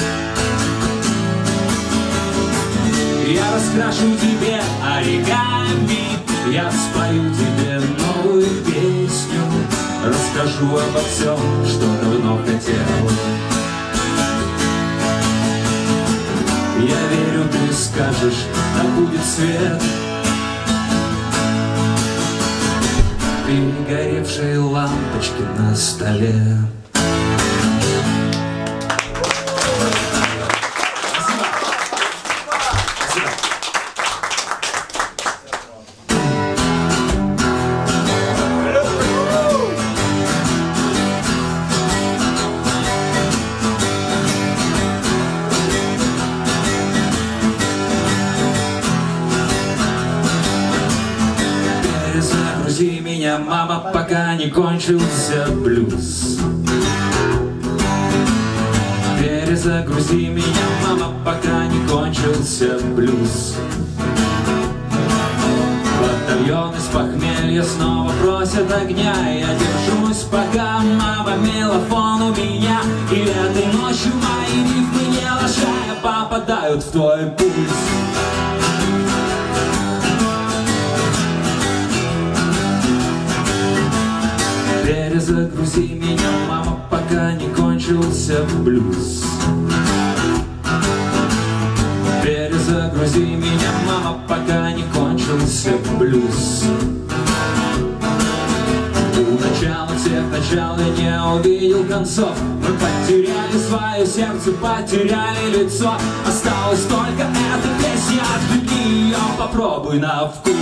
Я раскрашу тебе оригами, я спою тебе новую песню, расскажу обо всем, что давно хотел. Я верю, ты скажешь, да будет свет. Перегоревшие лампочки на столе. Перезагрузи меня, мама, пока не кончился блюз. Перезагрузи меня, мама, пока не кончился блюз. Батальон из похмелья снова просят огня. Я держусь, пока, мама, мелофон у меня. И этой ночью мои рифмы, не лошая, попадают в твой пульс. Перезагрузи меня, мама, пока не кончился блюз. Перезагрузи меня, мама, пока не кончился блюз. У начала всех начал и не увидел концов. Мы потеряли свое сердце, потеряли лицо. Осталась только эта песня, откликни ее, попробуй на вкус.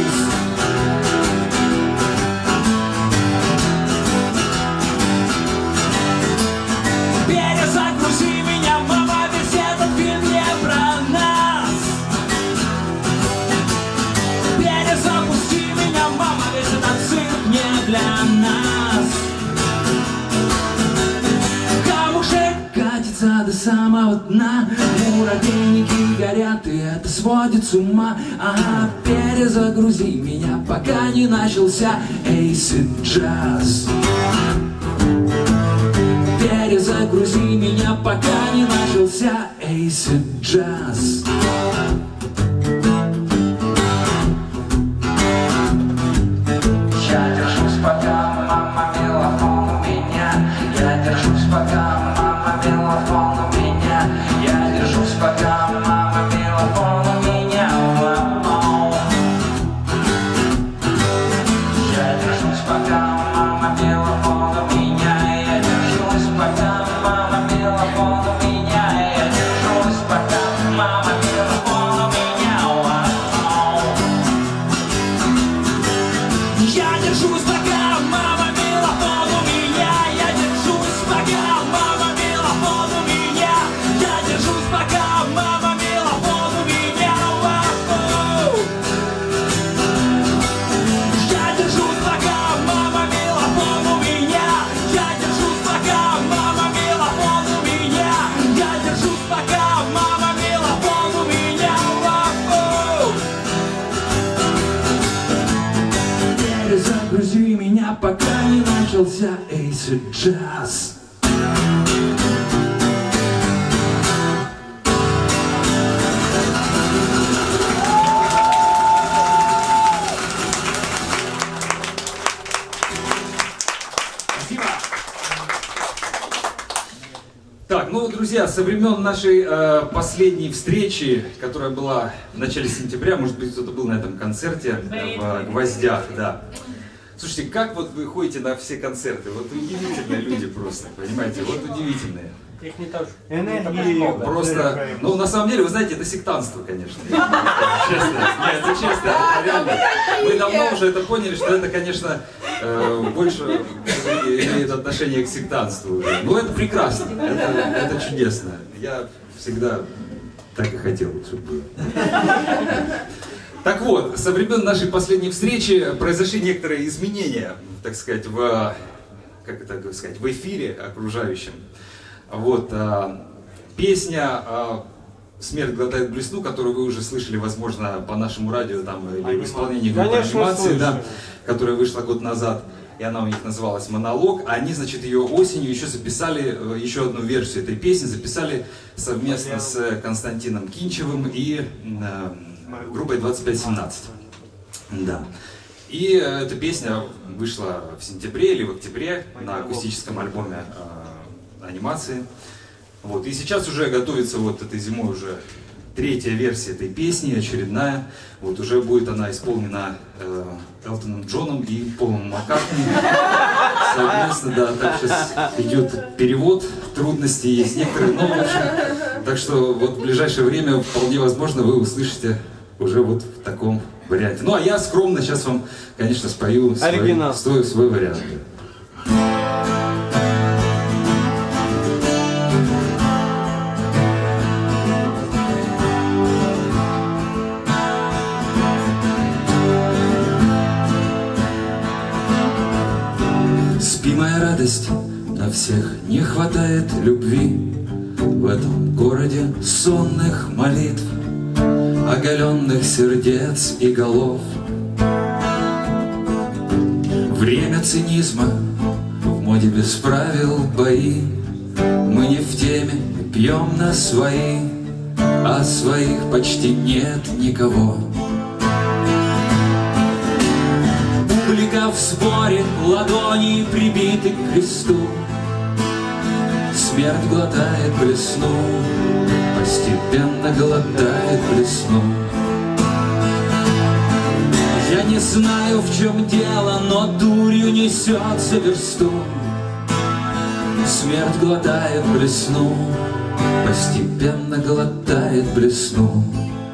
Перезагрузи меня, мама, весь этот фильм не про нас. Перезапусти меня, мама, весь этот цирк не для нас. Камушек катится до самого дна, муравейники горят, и это сводит с ума. Ага, перезагрузи меня, пока не начался acid jazz. Перезагрузи меня, пока не начался acid jazz. Я держусь, пока мама мелофон у меня. Я держусь, пока мама мелофон у меня. Я держусь, пока мама мелофон у меня. Я держусь, пока мама мелофон у меня. Я держусь, пока мама мелофон у меня. Я держусь, пока мама мелофон у меня. Я держусь, пока мама мелофон у меня. Я держусь, пока мама мелофон у меня. Я держусь, пока мама мелофон у меня. Я держусь, пока мама мелофон у меня. Я держусь, пока мама мелофон у меня. Я держусь, пока мама мелофон у меня. Перезагрузи меня, пока не начался acid jazz. Так, ну, друзья, со времен нашей последней встречи, которая была в начале сентября, может быть, кто-то был на этом концерте в Гвоздях, да. Слушайте, как вот вы ходите на все концерты? Вот удивительные люди просто, понимаете, вот удивительные. Их не так. Энергии. Просто, ну, на самом деле, вы знаете, это сектантство, конечно. Честно, нет, это честно, это реально. Мы давно уже это поняли, что это, конечно, больше имеет отношение к сектантству уже. Но это прекрасно, это чудесно. Я всегда так и хотел, чтобы было. Так вот, со времен нашей последней встречи произошли некоторые изменения, так сказать, в эфире окружающем. Вот, песня «Смерть глотает блесну», которую вы уже слышали, возможно, по нашему радио там, или в исполнении группы анимации, да, которая вышла год назад, и она у них называлась «Монолог». Они, значит, ее осенью еще записали, еще одну версию этой песни, записали совместно с Константином Кинчевым и группой 2517. Да. И эта песня вышла в сентябре или в октябре на акустическом альбоме анимации. Вот. И сейчас уже готовится вот этой зимой уже третья версия этой песни, очередная. Вот уже будет она исполнена Элтоном Джоном и Полом Маккартни совместно, да. Так сейчас идет перевод, трудности есть некоторые, но в общем, так что вот в ближайшее время вполне возможно вы услышите уже вот в таком варианте. Ну а я скромно сейчас вам, конечно, спою свой вариант. Спи, моя радость, на всех не хватает любви. В этом городе сонных молитв, оголенных сердец и голов. Время цинизма, в моде без правил бои. Мы не в теме, пьем на свои, а своих почти нет никого. Публика в споре, ладони прибиты к кресту. Смерть глотает блесну, постепенно глотает блесну. Я не знаю, в чем дело, но дурью несется версту. Смерть глотает блесну, постепенно глотает блесну.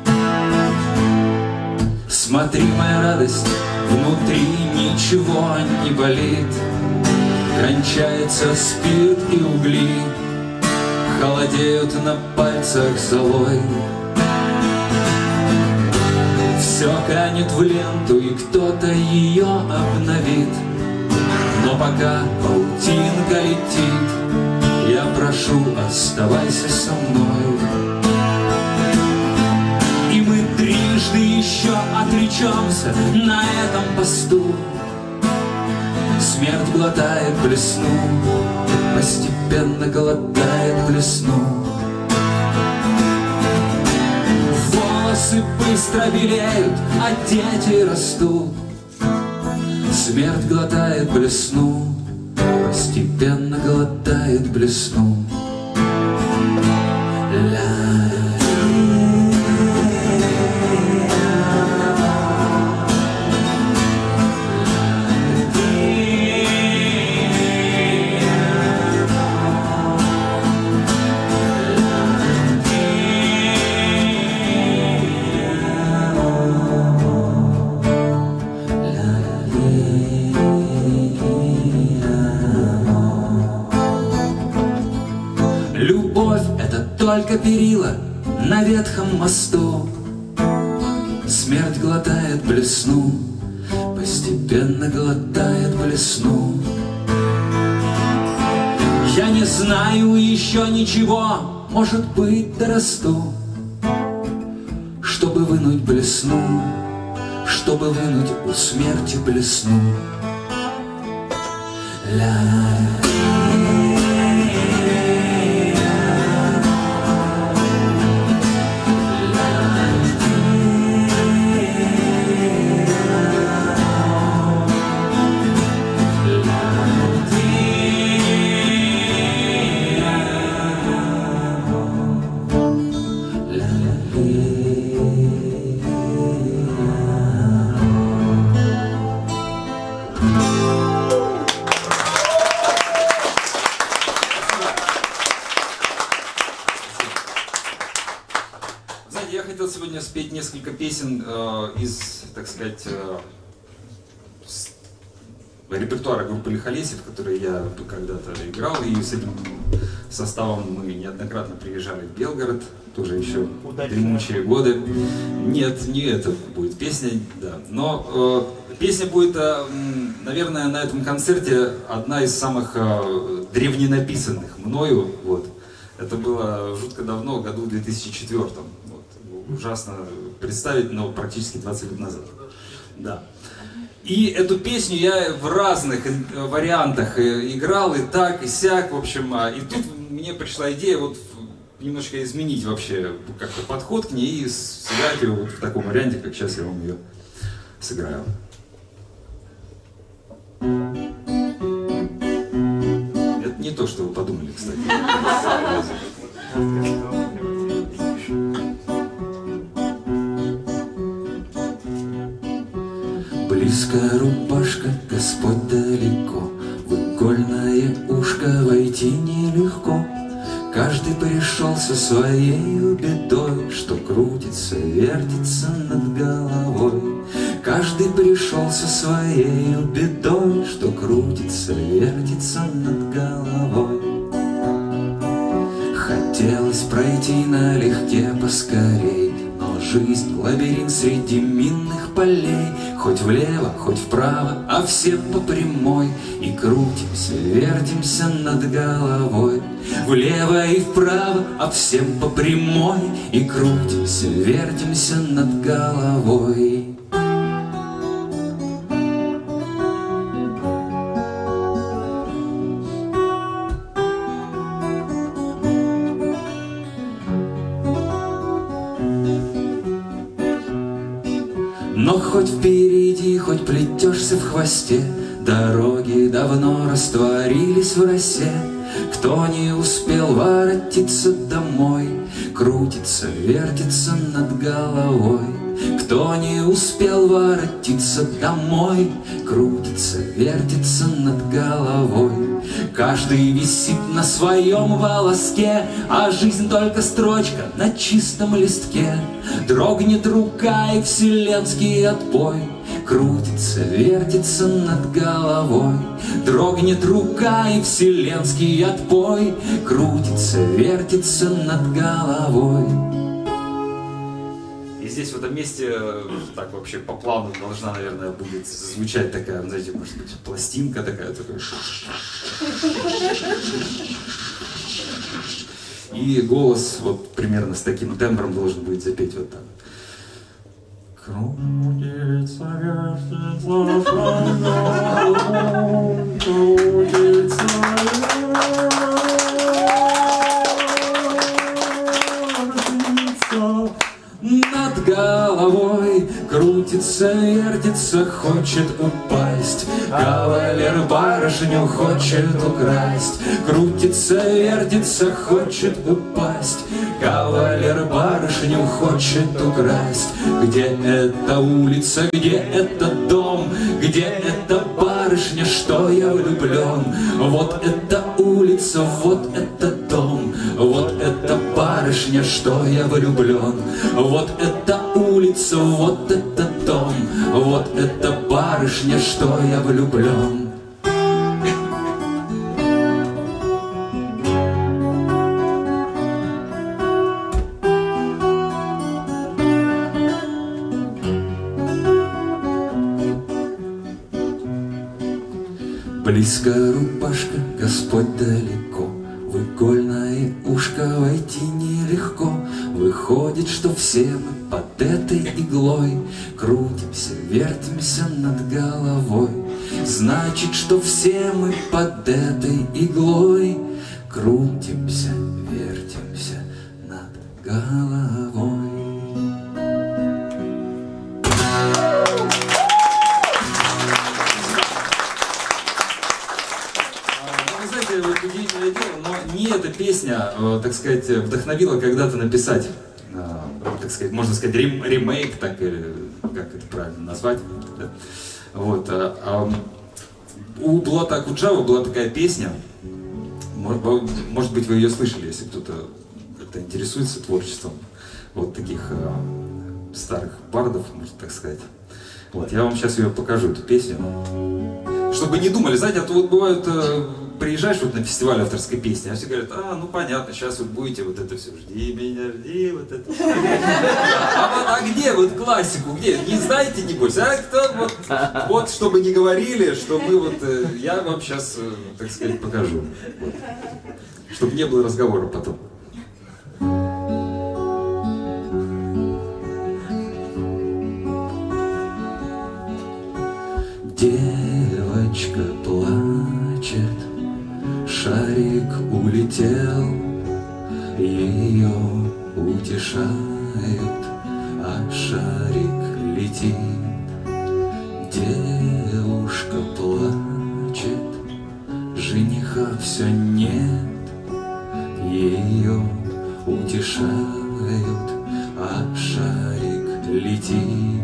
Смотри, моя радость, внутри ничего не болит. Кончается спирт и угли, холодеют на пальцах золой. Все канет в ленту, и кто-то ее обновит. Но пока паутинка летит, я прошу, оставайся со мной. И мы трижды еще отречемся на этом посту. Смерть глотает блесну, постепенно глотает блесну. Волосы быстро белеют, а дети растут. Смерть глотает блесну, постепенно глотает блесну. Любовь — это только перила на ветхом мосту. Смерть глотает блесну, постепенно глотает блесну. Я не знаю еще ничего, может быть, дорасту, чтобы вынуть блесну, чтобы вынуть у смерти блесну. Знаете, я хотел сегодня спеть несколько песен из, так сказать, репертуара группы Лихолесье, в которой я когда-то играл, и с этим составом мы неоднократно приезжали в Белгород, тоже еще дремучие годы. Нет, не это будет песня, да. Но песня будет, наверное, на этом концерте одна из самых древненаписанных мною. Вот. Это было жутко давно, году в 2004. Вот. Ужасно представить, но практически 20 лет назад. Да. И эту песню я в разных вариантах играл, и так, и сяк, в общем. И тут мне пришла идея вот немножко изменить вообще как-то подход к ней и сыграть ее вот в таком варианте, как сейчас я вам ее сыграю. Это не то, что вы подумали, кстати. Близкая рубашка, Господь далеко, в игольное ушко войти нелегко. Каждый пришел со своей бедой, что крутится, вертится над головой. Каждый пришел со своей бедой, что крутится, вертится над головой. Хотелось пройти налегке поскорей, но жизнь — лабиринт среди минных полей. Хоть влево, хоть вправо, а все по прямой. И крутимся, вертимся над головой. Влево и вправо, а всем по прямой. И крутимся, вертимся над головой. Но хоть впереди, хоть плетешься в хвосте, дороги давно растворились в росе. Кто не успел воротиться домой, крутится, вертится над головой. Кто не успел воротиться домой, крутится, вертится над головой. Каждый висит на своем волоске, а жизнь только строчка на чистом листке. Дрогнет рука и вселенский отбой, крутится, вертится над головой. Дрогнет рука и вселенский отбой, крутится, вертится над головой. И здесь в этом месте, так вообще по плану должна, наверное, будет звучать такая, знаете, может быть, пластинка такая. И голос вот примерно с таким тембром должен будет запеть вот так. Крутится, вертится, крутится, над головой, крутится, вертится, хочет упасть. Кавалер барышню хочет украсть. Крутится, вертится, хочет упасть. Кавалер барышню хочет украсть. Где эта улица, где этот дом, где эта барышня, что я влюблен? Вот эта улица, вот этот дом, вот эта барышня, что я влюблен. Вот эта улица, вот этот дом, вот эта барышня, что я влюблен. Близко рубашка, Господь далеко, в игольное ушко войти нелегко. Выходит, что все мы под этой иглой крутимся, вертимся над головой. Значит, что все мы под этой иглой крутимся, вертимся над головой. Удивительное дело, но не эта песня, так сказать, вдохновила когда-то написать, так сказать, можно сказать, ремейк, так или как это правильно назвать. Да? Вот. У Булата Акуджавы была такая песня, может быть, вы ее слышали, если кто-то как-то интересуется творчеством вот таких старых бардов, можно так сказать. Вот, я вам сейчас ее покажу, эту песню. Чтобы не думали, знаете, а то вот бывают, приезжаешь вот на фестиваль авторской песни, а все говорят, ну понятно, сейчас вот будете вот это все, жди меня, жди, вот это. А где вот классику, где? Не знаете, небось, а кто вот, чтобы не говорили, что мы вот, я вам сейчас, так сказать, покажу. Вот. Чтобы не было разговора потом. Девочка плачет, шарик улетел, ее утешают, а шарик летит. Девушка плачет, жениха все нет, ее утешают, а шарик летит.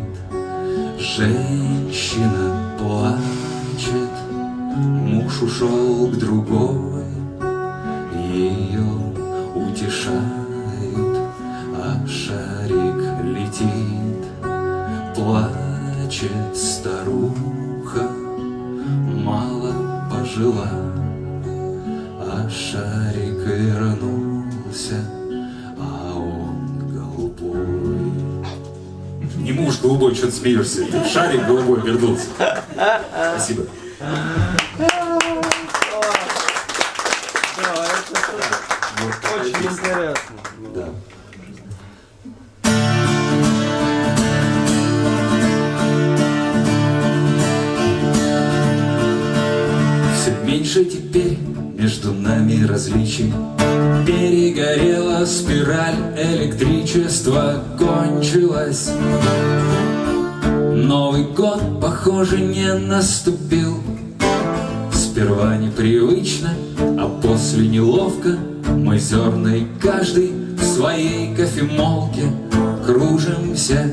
Женщина плачет, муж ушел к другой, ее утешают, а шарик летит. Плачет старуха, мало пожила, а шарик вернулся, а он голубой. Не муж голубой, что ты смеешься, ты шарик голубой вернулся. Спасибо. Очень интересно. Да. Все меньше теперь между нами различий. Перегорела спираль, электричество кончилось. Новый год, похоже, не наступил. Сперва непривычно, а после неловко мы зерной каждый в своей кофемолке кружимся.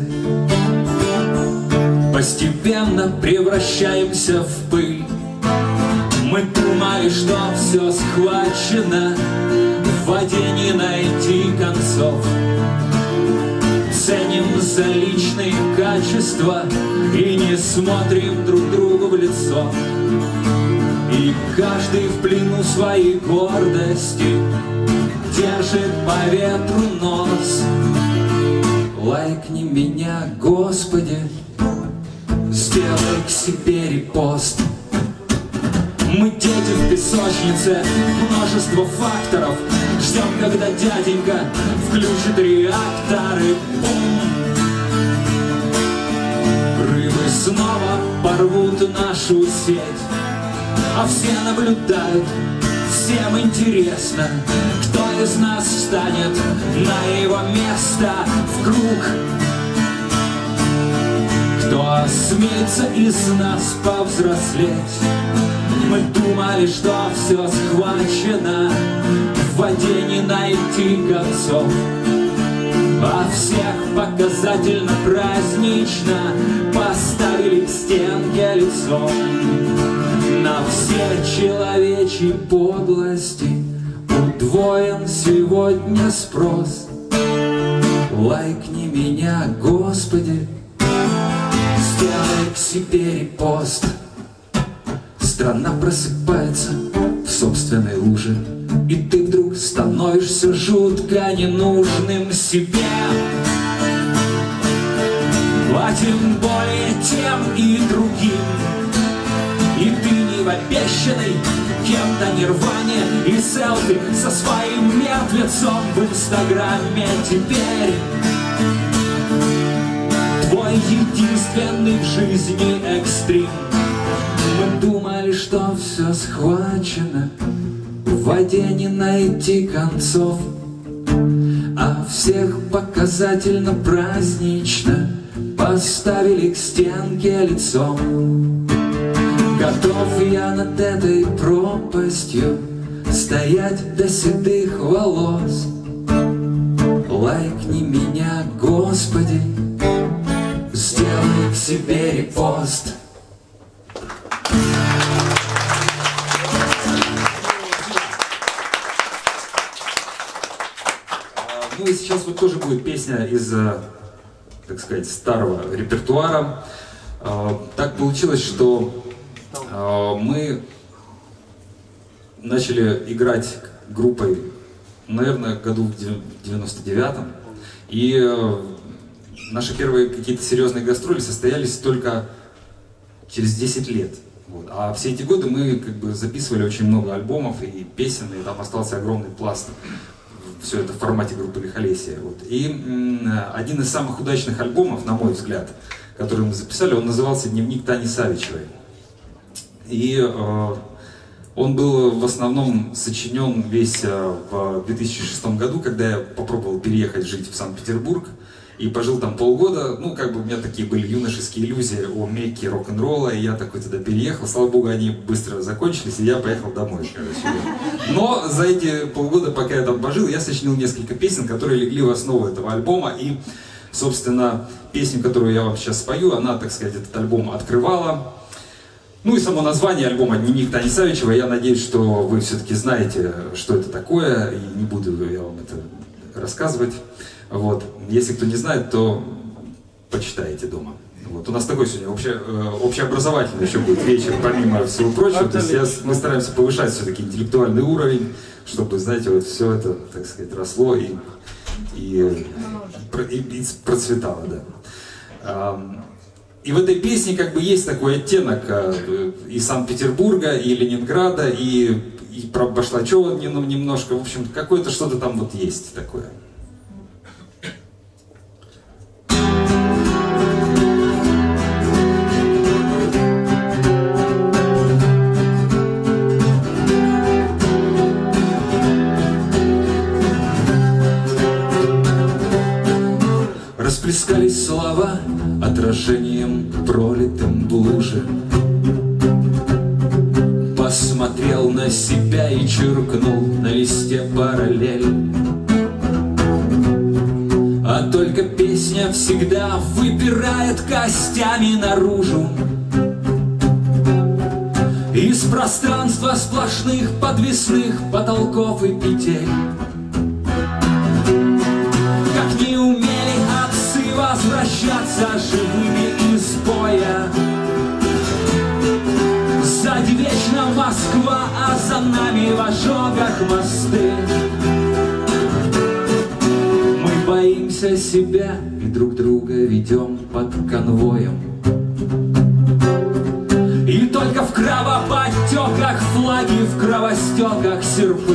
Постепенно превращаемся в пыль. Мы думали, что все схвачено, в воде не найти концов. Ценим за личные качества и не смотрим друг другу в лицо. И каждый в плену своей гордости держит по ветру нос. Лайкни меня, Господи, сделай к себе репост. Мы дети в песочнице, множество факторов. Ждем, когда дяденька включит реакторы. Бум! Рыбы снова порвут нашу сеть, а все наблюдают, всем интересно, кто из нас встанет на его место в круг. Кто осмелится из нас повзрослеть? Мы думали, что все схвачено, в воде не найти концов. А всех показательно празднично поставили к стенке лицом. На все человечьи подлости удвоен сегодня спрос. Лайкни меня, Господи, сделай к себе репост. Страна просыпается в собственной луже, и ты вдруг становишься жутко ненужным себе. А тем более тем и другим. И ты не в обещанной кем-то нирване, и селфи со своим мертвецом в Инстаграме теперь твой единственный в жизни экстрим. Мы думали, что все схвачено, в воде не найти концов, а всех показательно празднично поставили к стенке лицом. Готов я над этой пропастью стоять до седых волос. Лайкни меня, Господи, сделай к себе репост. Ну и сейчас вот тоже будет песня из, так сказать, старого репертуара. Так получилось, что мы начали играть группой, наверное, году в 99-м. И наши первые какие-то серьезные гастроли состоялись только через 10 лет. Вот. А все эти годы мы как бы записывали очень много альбомов и песен, и там остался огромный пласт. Все это в формате группы Лихолесия. Вот. И один из самых удачных альбомов, на мой взгляд, который мы записали, он назывался «Дневник Тани Савичевой». И он был в основном сочинен весь в 2006 году, когда я попробовал переехать жить в Санкт-Петербург. И пожил там полгода. Ну, как бы у меня такие были юношеские иллюзии о Мекке рок-н-ролла. И я такой туда переехал. Слава богу, они быстро закончились, и я поехал домой. Короче. Но за эти полгода, пока я там пожил, я сочинил несколько песен, которые легли в основу этого альбома. И, собственно, песню, которую я вам сейчас спою, она, так сказать, этот альбом открывала. Ну и само название альбома «Дневник Тани Савичевой». Я надеюсь, что вы все-таки знаете, что это такое. И не буду я вам это рассказывать. Вот. Если кто не знает, то почитайте дома. Вот. У нас такой сегодня общеобразовательный еще будет вечер, помимо всего прочего. То есть мы стараемся повышать все-таки интеллектуальный уровень, чтобы, знаете, вот все это, так сказать, росло и процветало. Да. И в этой песне как бы есть такой оттенок и Санкт-Петербурга, и Ленинграда, и про Башлачева немножко. В общем, какое-то что-то там вот есть такое. Расплескались слова отражением пролитым в луже. Посмотрел посмотрел на себя и черкнул на листе параллель. А только песня всегда выпирает костями наружу из пространства сплошных подвесных потолков и петель. Как не умели отцы возвращаться живыми из боя. Сзади вечно Москва, а за нами в ожогах мосты. Мы боимся себя и друг друга ведем под конвоем. И только в кровоподтеках флаги, в кровостеках серпы.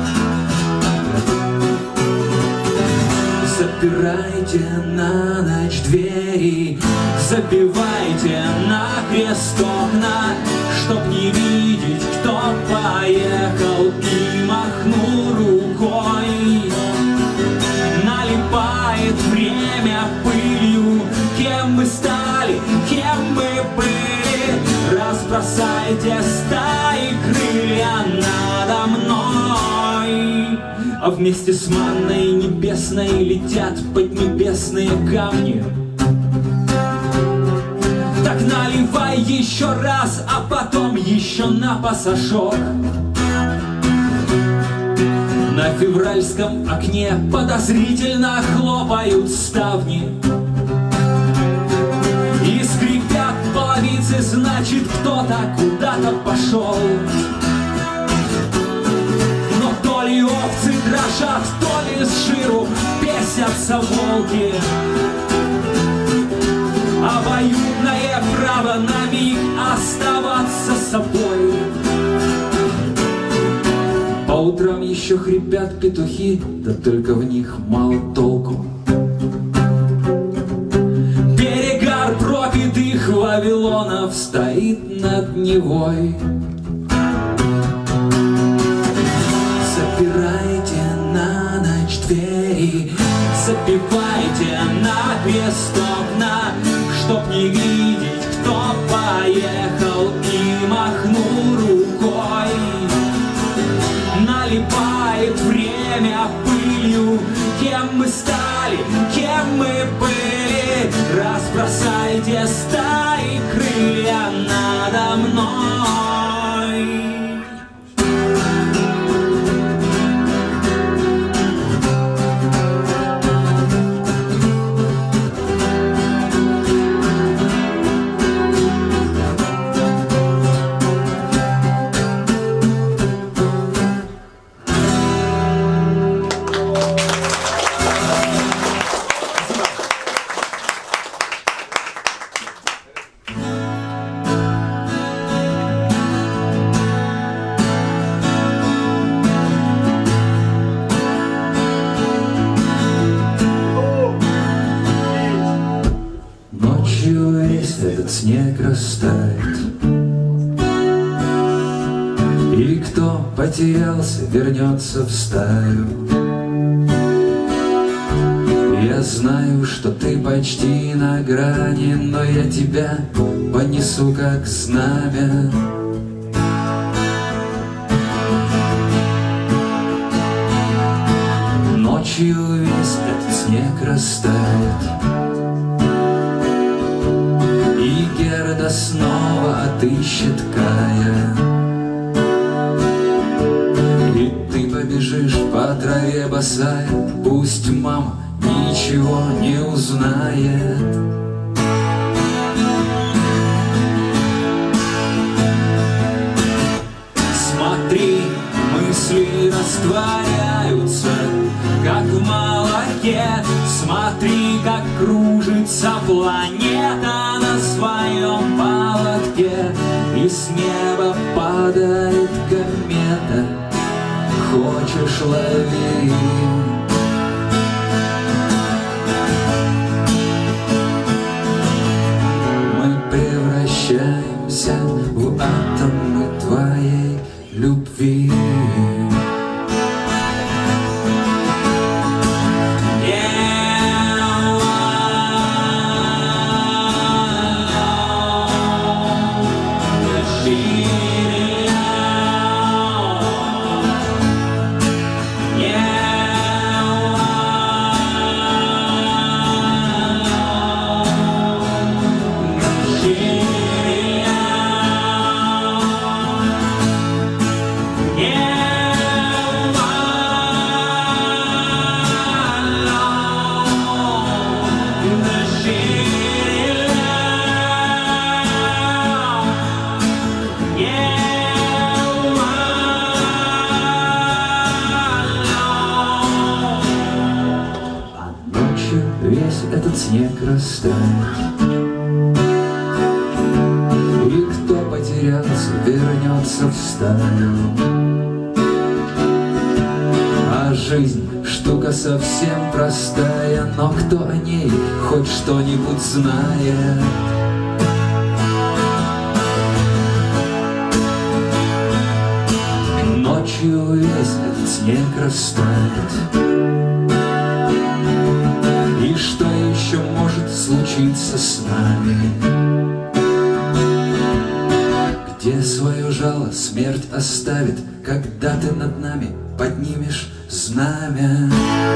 Запирайте на ночь двери, забивайте на крест окна, чтоб не видеть, кто поехал, и махнул рукой. Налипает время пылью, кем мы стали, кем мы были. Разбросайте стаи крылья надо мной, а вместе с манной небесной летят поднебесные камни. Так наливай еще раз, а потом еще на пасашок. На февральском окне подозрительно хлопают ставни. И скрипят половицы, значит, кто-то куда-то пошел. Но то ли овцы дрожат, то ли с жиру бесятся волки. Обоюдное право на миг оставаться собой. По утрам еще хрипят петухи, да только в них мало толку. Перегар пропитых Вавилонов стоит над Невой. Запирайте на ночь двери, забивайте на крест окна, чтоб не видеть, кто поехал, и махнул рукой. Налипает время пылью, кем мы стали, кем мы были. Разбросайте стаи крылья надо мной. Снег растает, и кто потерялся, вернется в стаю. Я знаю, что ты почти на грани, но я тебя понесу как знамя. Ночью весь этот снег растает, и Герда снова отыщет Кая. И ты побежишь по траве босая, пусть мама ничего не узнает. Смотри, мысли растворяются, как в молоке. Смотри, как кружится планета на своем поводке, и с неба падает комета. Хочешь — лови. Мы превращаемся в атомы твоей любви. этот снег растает. И кто потерялся, вернется в стаю. А жизнь штука совсем простая, но кто о ней хоть что-нибудь знает? Ночью весь этот снег растает. И что еще может случиться с нами? Где свое жало смерть оставит, когда ты над нами поднимешь знамя?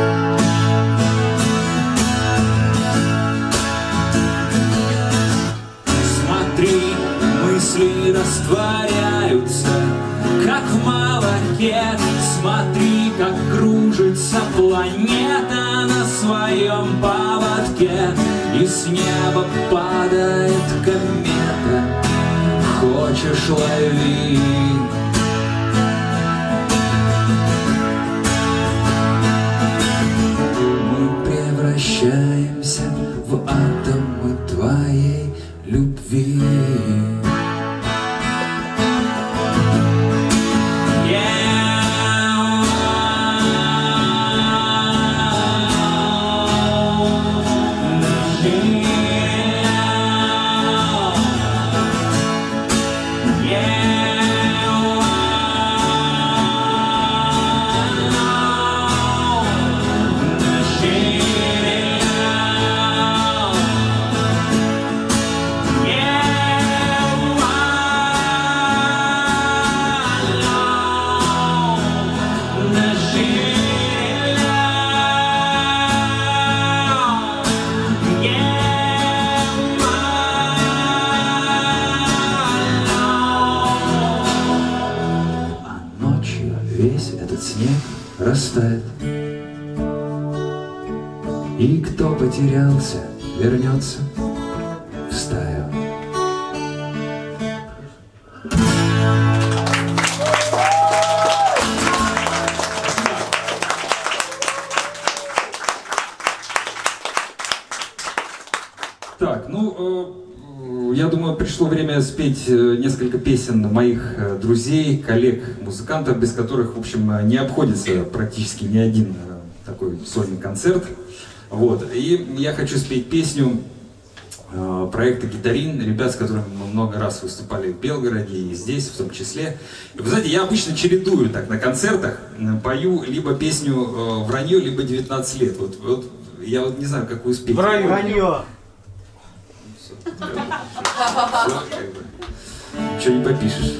Смотри, мысли растворяются, как в молоке. Смотри, как кружится планета на своем поводке, и с неба падает комета. Хочешь — лови. Мы превращаемся в атомы твоей любви. Растает. И кто потерялся, вернется в стаю. Так, я думаю, пришло время спеть несколько песен моих друзей, коллег, музыкантов, без которых, в общем, не обходится практически ни один такой сольный концерт. Вот. И я хочу спеть песню проекта «Гитарин», ребят, с которыми мы много раз выступали в Белгороде и здесь в том числе. И, вы знаете, я обычно чередую так на концертах, пою либо песню «Вранье», либо «19 лет». Вот я вот не знаю, какую спеть. Вранье! Ничего не попишешь.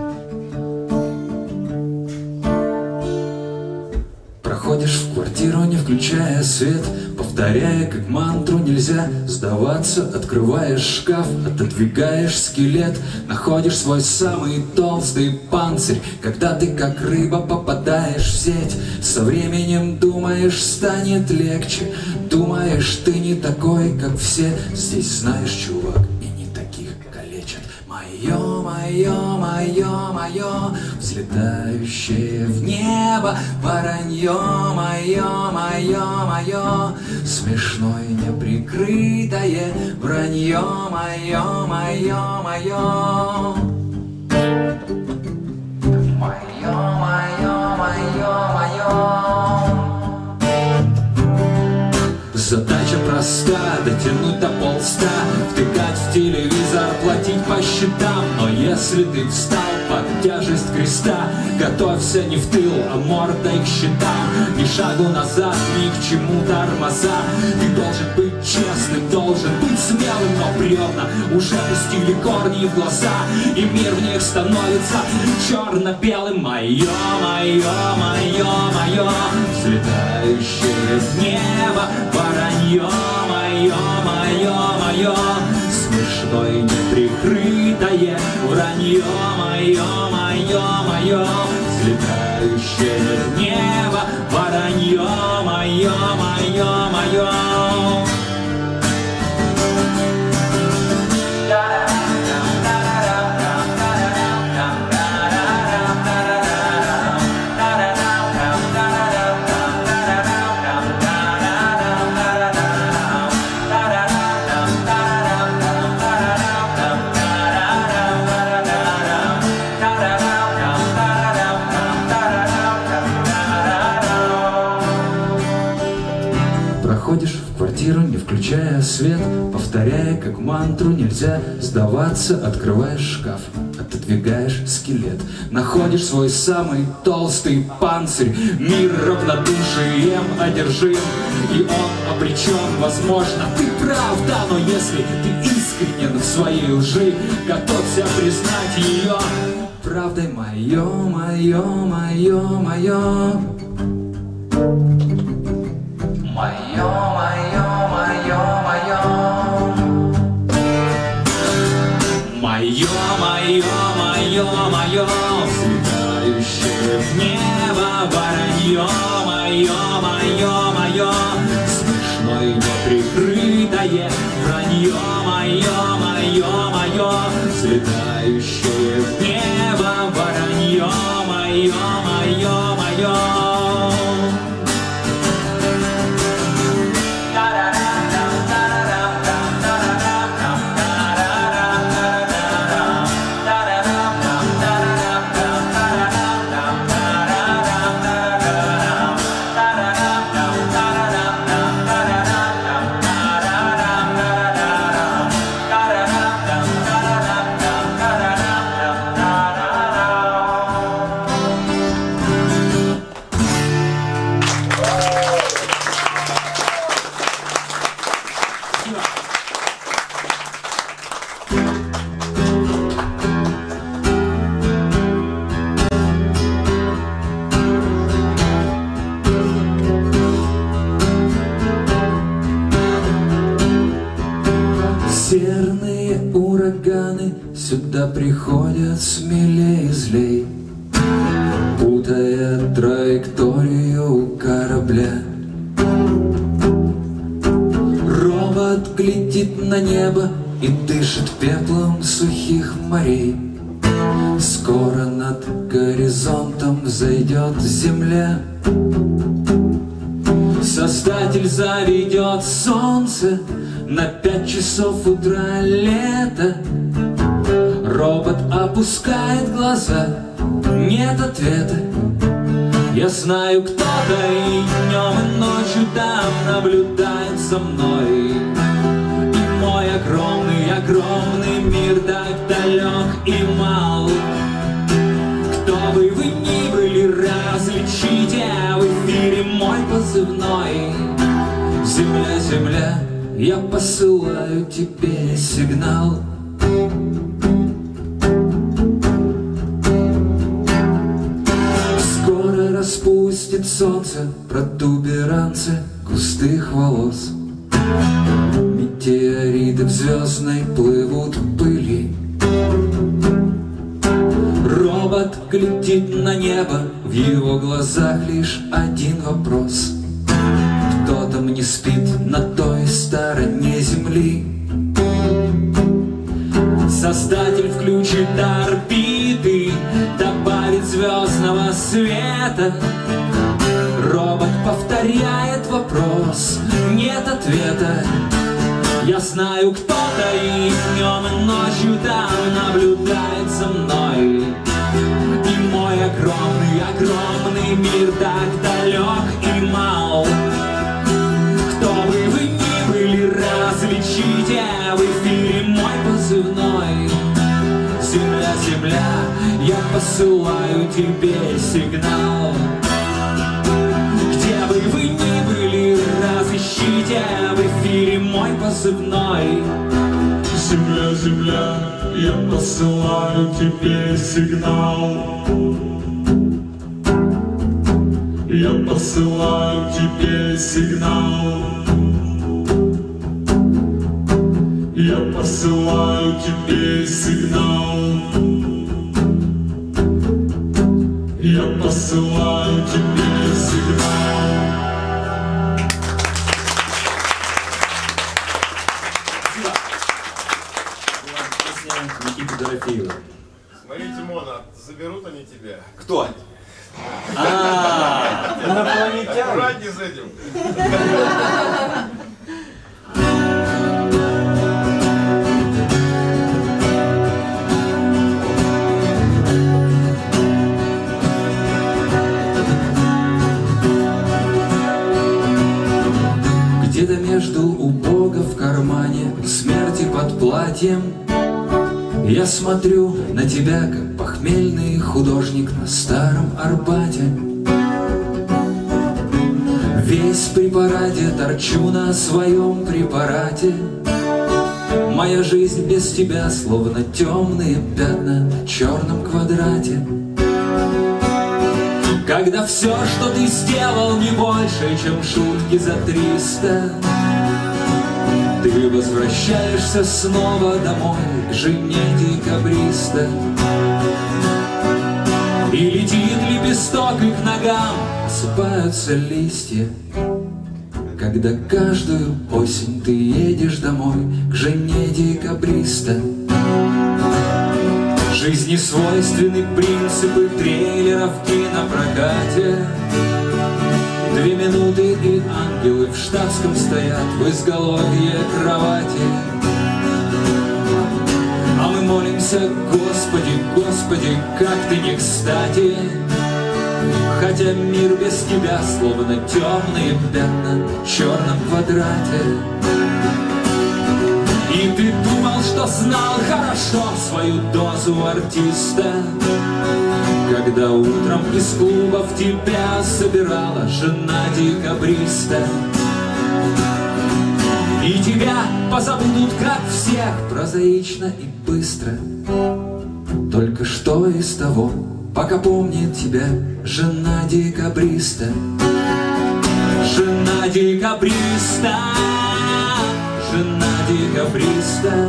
Проходишь в квартиру, не включая свет, повторяя как мантру: нельзя сдаваться. Открываешь шкаф, отодвигаешь скелет, находишь свой самый толстый панцирь. Когда ты как рыба попадаешь в сеть, со временем думаешь, станет легче. Думаешь, ты не такой, как все. Здесь знаешь, чувак, и не таких калечат. Мое, мое, мое, мое, взлетающее в небо воронье. Мое, мое, мое, смешное неприкрытое вранье. Мое, мое, мое. Мое, мое, мое, мое. Задача проста — дотянуть до полста, втыкать в телевизор, платить по счетам. Но если ты встал под тяжесть креста, готовься не в тыл, а мордой к щитам. Ни шагу назад, ни к чему тормоза. Ты должен быть честным, должен быть смелым, но бревна уже пустили корни в глаза, и мир в них становится черно-белым. Мое, мое, мое, мое, взлетающее в небо воронье. Мое, мое, мое, смешное неприкрытое вранье. Мое, мое, мое, взлетающее в небо воронье. Мое, мое, мое. Проходишь в квартиру, не включая свет, повторяя как мантру: нельзя сдаваться. Открываешь шкаф, отодвигаешь скелет, находишь свой самый толстый панцирь. Мир равнодушием одержим, и он обречен, возможно. Ты прав, да, но если ты искренен в своей лжи, готовься признать ее правдой. Мое, мое, мое, мое. Мое, мое, мое, мое. Мое, мое, мое, мое. Взлетающее в небо воронье. Мое, мое, мое. Смешное неприкрытое вранье. Мое, мое, мое. Взлетающее в небо воронье. Мое, мое, мое. Северные ураганы сюда приходят смелее и злей, путая траекторию корабля. Робот глядит на небо и дышит пеплом сухих морей. Скоро над горизонтом взойдет земля. Создатель заведет солнце на 5 часов утра лета. Робот опускает глаза, нет ответа. Я знаю, кто-то и днем, и ночью там наблюдает за мной. И мой огромный, огромный мир так далек и мал. Кто бы вы ни были, различите в эфире мой позывной. Земля, земля, я посылаю тебе сигнал. Скоро распустит солнце протуберанцы густых волос. Метеориты в звездной плывут в пыли. Робот глядит на небо, в его глазах лишь один вопрос: кто там не спит на той стороне земли? Создатель включит орбиты, добавит звездного света. Робот повторяет вопрос, нет ответа. Я знаю, кто-то и днем, и ночью там наблюдает за мной. И мой огромный, огромный мир так далек и мал. Кто бы вы ни были, различите в эфире мой позывной. Земля, земля, я посылаю тебе сигнал. Где бы вы ни были, разыщите в эфире мой позывной. Земля, земля, я посылаю тебе сигнал. Я посылаю тебе сигнал. Я посылаю тебе сигнал. Я посылаю тебе сигнал. Никита Дорофеева. Смотри, Тимона, заберут они тебя. Кто они? Инопланетяне. Аккуратней с этим. Где-то между у Бога в кармане, смерти под платьем, я смотрю на тебя, как похмельный художник на старом Арбате. Весь при параде торчу на своем препарате. Моя жизнь без тебя словно темные пятна на черном квадрате. Когда все, что ты сделал, не больше, чем шутки за 300, ты возвращаешься снова домой к жене декабриста. И летит лепесток, и к ногам осыпаются листья. Когда каждую осень ты едешь домой к жене декабриста. Жизни свойственны принципы трейлеров в кинопрокате. 2 минуты, и ангелы в штатском стоят в изголовье кровати. А мы молимся: Господи, Господи, как ты не кстати. Хотя мир без тебя словно темные пятна на черном квадрате. И ты думал, что знал хорошо свою дозу артиста, когда утром из клубов тебя собирала жена декабриста. И тебя позабудут, как всех, прозаично и быстро. Только что из того, пока помнит тебя жена декабриста. Жена декабриста, жена декабриста.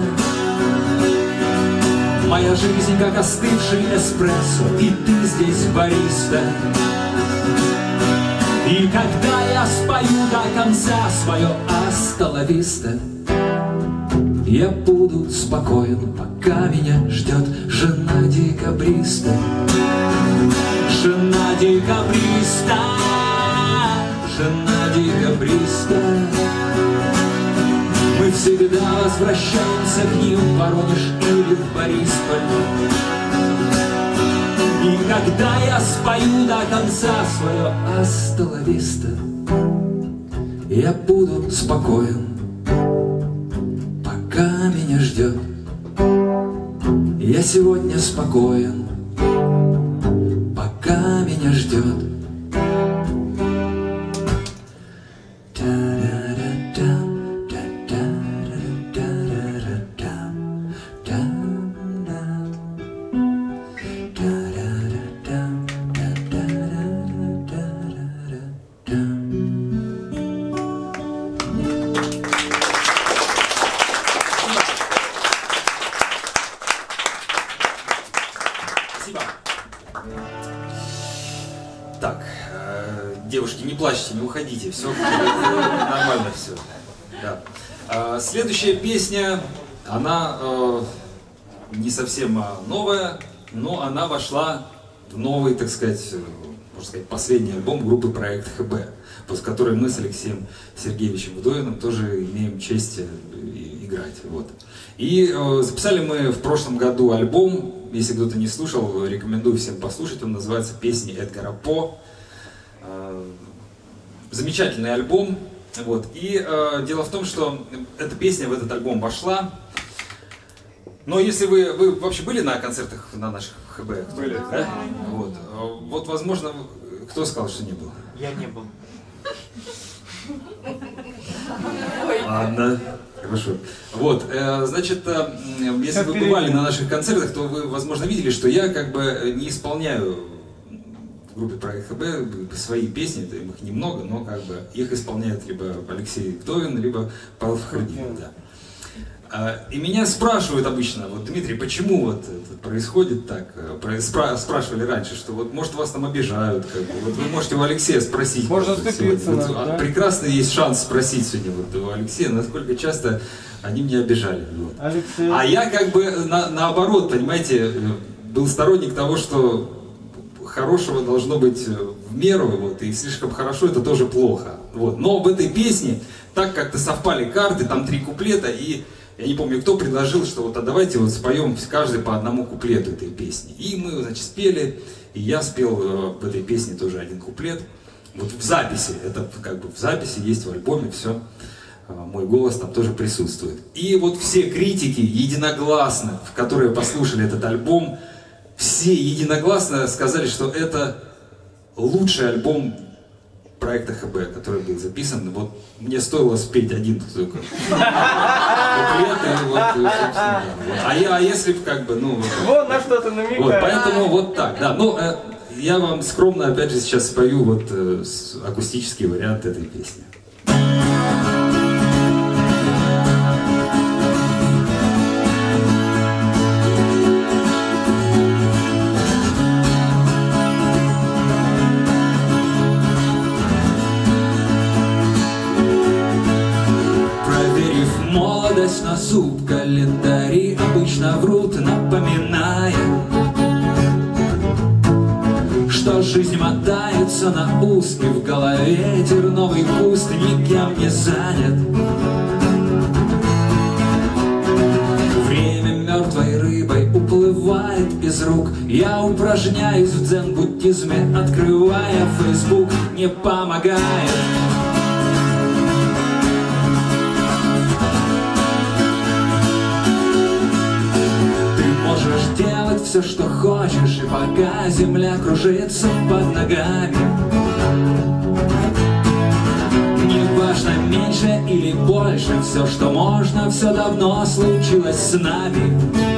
Моя жизнь как остывший эспрессо, и ты здесь бариста. И когда я спою до конца свое «Аста ла виста», я буду спокоен, пока меня ждет жена декабриста. Жена декабриста, жена декабриста. Мы всегда возвращаемся к ним в Воронеж или в Борисполь. И когда я спою до конца свое «Аста ла виста», я буду спокоен, пока меня ждет. Я сегодня спокоен, пока меня ждет. Так, девушки, не плачьте, не уходите, все нормально все. Да. Следующая песня, она не совсем новая, но она вошла в новый, так сказать, можно сказать, последний альбом группы «Проект ХБ», под который мы с Алексеем Сергеевичем Вдовиным тоже имеем честь играть. Вот. И записали мы в прошлом году альбом. Если кто-то не слушал, рекомендую всем послушать. Он называется «Песни Эдгара По». Замечательный альбом. Вот. И дело в том, что эта песня в этот альбом вошла. Но если вы вообще были на концертах на наших ХБ? Были. Да? Вот. Вот, возможно, кто сказал, что не был? Я не был. Ладно. Хорошо. Вот, значит, если вы бывали на наших концертах, то вы, возможно, видели, что я как бы не исполняю в группе «Проект ХБ» свои песни, их немного, но как бы их исполняет либо Алексей Вдовин, либо Павел Фахрудинов. Да. И меня спрашивают обычно: вот, Дмитрий, почему вот это происходит так? Спрашивали раньше, что вот, может, вас там обижают, как бы. Вот вы можете у Алексея спросить. Можно ступиться. Вот, да? Прекрасный есть шанс спросить сегодня вот, у Алексея, насколько часто они меня обижали. Вот. Алексей. А я как бы наоборот, понимаете, был сторонник того, что хорошего должно быть в меру, вот, и слишком хорошо это тоже плохо. Вот. Но в этой песне так как-то совпали карты, там 3 куплета, и я не помню, кто предложил, что вот, а давайте вот споем каждый по одному куплету этой песни. И мы, значит, спели, и я спел в этой песне тоже 1 куплет. Вот в записи, это как бы в записи есть в альбоме, все. мой голос там тоже присутствует. И вот все критики единогласно, которые послушали этот альбом, все единогласно сказали, что это лучший альбом проекта ХБ, который был записан. Вот мне стоило спеть один только куплет, а если бы как бы, ну... Вот на что ты намекаешь. Вот, поэтому вот так, да. Ну, я вам скромно опять же сейчас спою вот акустический вариант этой песни. На зуб календари обычно врут, напоминая, что жизнь мотается на ус, и в голове терновый куст никем не занят. Время мертвой рыбой уплывает без рук. Я упражняюсь в дзен-буддизме, открывая Facebook, не помогает. Делать все, что хочешь, и пока земля кружится под ногами. Неважно, меньше или больше, все, что можно, все давно случилось с нами.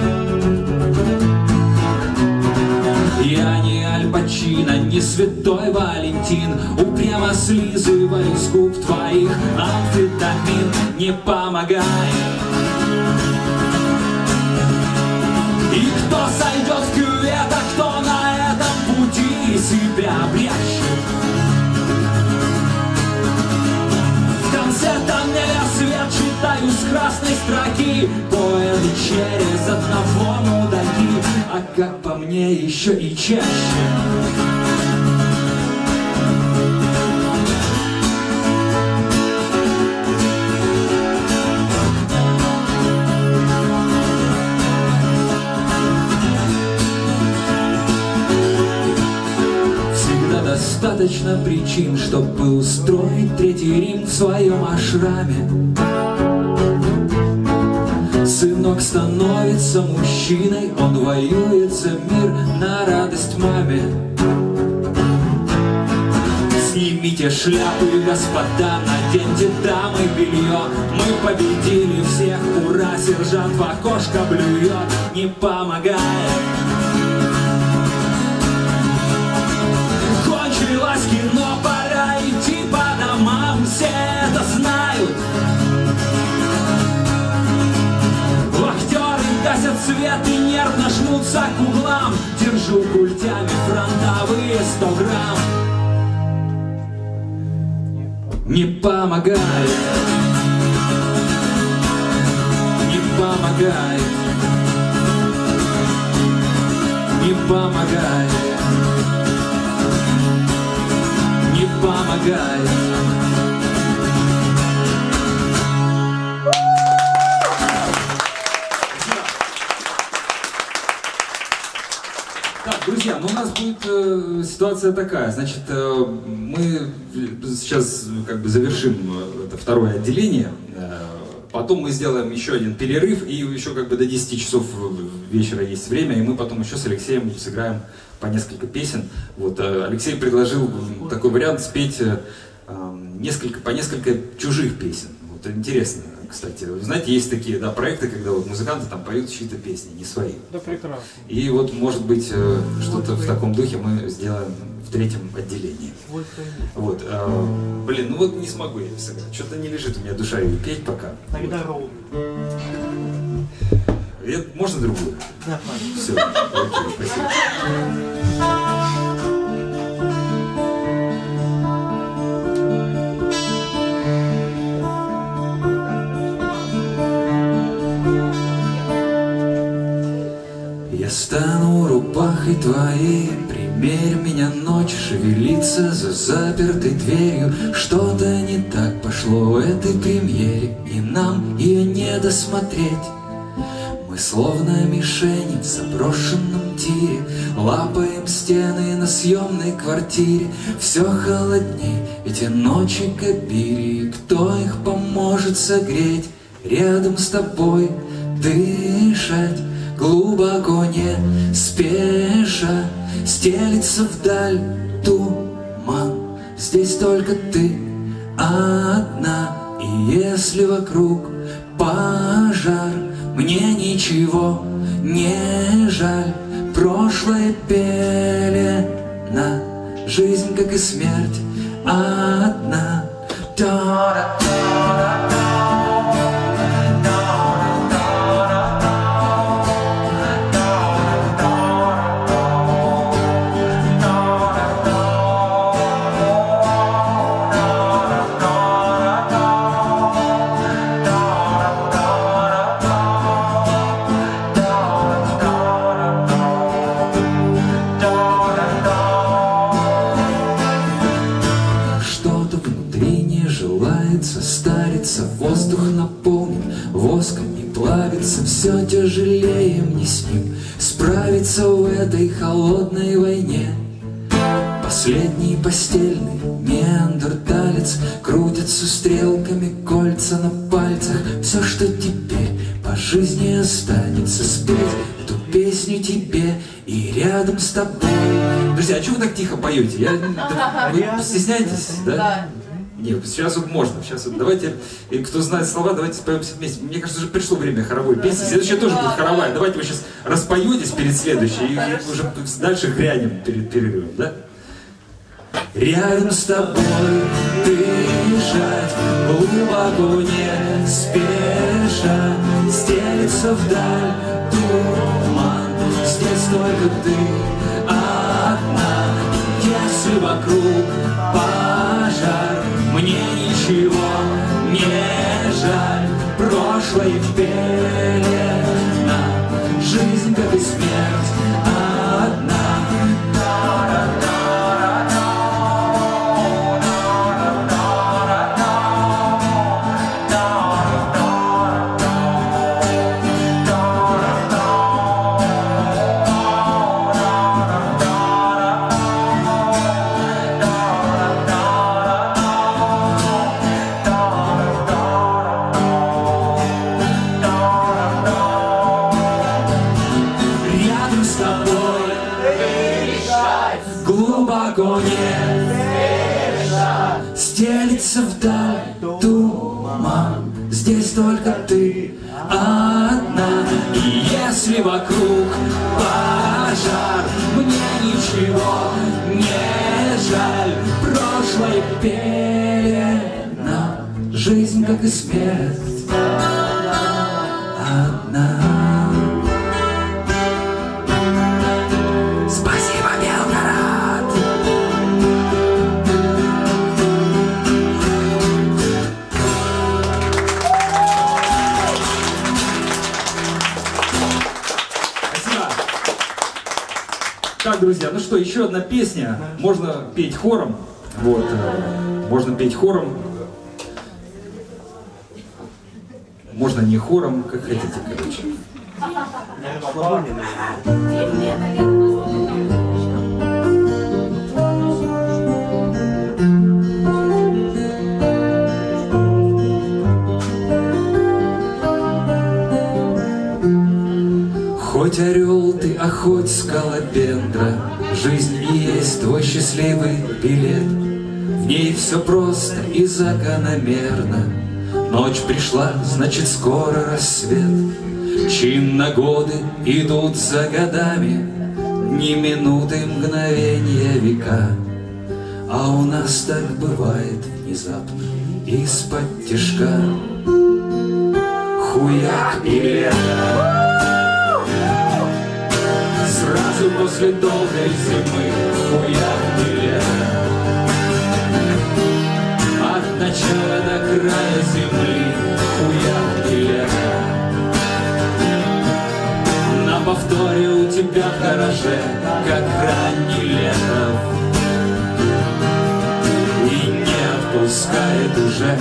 Я не Аль Пачино, не Святой Валентин, упрямо слизываю с губ твоих, амфетамин не помогает. И кто сойдет в кювет, а кто на этом пути себя прячет? В конце тоннеля свет читаю с красной строки, поэты через одного мудаки, а как по мне еще и чаще. Достаточно причин, чтобы устроить Третий Рим в своем ашраме. Сынок становится мужчиной, он воюет за мир на радость маме. Снимите шляпы, господа, наденьте дамы белье. Мы победили всех, ура, сержант в окошко блюет, не помогает. Но пора идти по домам, все это знают. Вахтеры гасят свет и нервно жмутся к углам. Держу культями фронтовые 100 грамм. Не помогает. Не помогает. Не помогает. Не помогает. Так, друзья, ну у нас будет ситуация такая. Значит, мы сейчас как бы завершим это второе отделение. Потом мы сделаем еще один перерыв, и еще как бы до 10 часов вечера есть время, и мы потом еще с Алексеем сыграем по несколько песен. Вот, Алексей предложил такой вариант спеть по несколько чужих песен. Вот, интересно, кстати. Вы знаете, есть такие проекты, когда вот музыканты там поют чьи-то песни, не свои. Да, прекрасно. И вот, может быть, что-то в таком духе мы сделаем в третьем отделении. Вот, блин, ну вот не смогу я сыграть. Что-то не лежит у меня душа ее петь пока. Тогда роу. Можно другую? Да, все. Окей, спасибо. Я стану рубахой твоей, примерь меня, ночь шевелится за запертой дверью. Что-то не так пошло в этой премьере, и нам ее не досмотреть. Мы словно мишени в заброшенном тире, лапаем стены на съемной квартире. Все холодней, эти ночи Кабири. Кто их поможет согреть? Рядом с тобой дышать, глубоко не спеша. Стелится вдаль туман, здесь только ты одна. И если вокруг пожар, мне ничего не жаль. Прошлое пелена, жизнь, как и смерть, одна. Старится, воздух наполнен воском, не плавится, все тяжелее мне с ним справиться в этой холодной войне. Последний постельный неандерталец, крутятся стрелками кольца на пальцах. Все, что теперь по жизни останется, спеть эту песню тебе и рядом с тобой. Друзья, а чего вы так тихо поете? Вы стесняетесь, да? Нет, сейчас вот можно. Сейчас вот давайте, и кто знает слова, давайте споем все вместе. Мне кажется, уже пришло время хоровой песни. Следующая тоже будет хоровая. Давайте вы сейчас распоетесь перед следующей и уже дальше грянем перед перерывом, да? Рядом с тобой дышать, глубоко не спеша. Стелится вдаль туман, здесь только ты одна. Если вокруг пожар, мне ничего не жаль. Прошлое пелена, жизнь, как и смерть, одна. Глубоко не спеша, стелится вдаль туман, здесь только ты одна. И если вокруг пожар, мне ничего не жаль. Прошлое пелена, жизнь, как и смерть, одна. Так, друзья, ну что, еще одна песня. Можно петь хором. Вот, можно петь хором. Можно не хором, как хотите, короче. Хоть орел ты, а хоть скалопендра, жизнь и есть твой счастливый билет. В ней все просто и закономерно. Ночь пришла, значит скоро рассвет. Чинно годы идут за годами, дни, минуты, мгновения, века. А у нас так бывает внезапно, из-под тишка. Хуяк и лето. Сразу после долгой зимы хуяк и лето. От начала до края земли хуяк и лето. На повторе у тебя в гараже, как ранний лето. И не отпускает уже.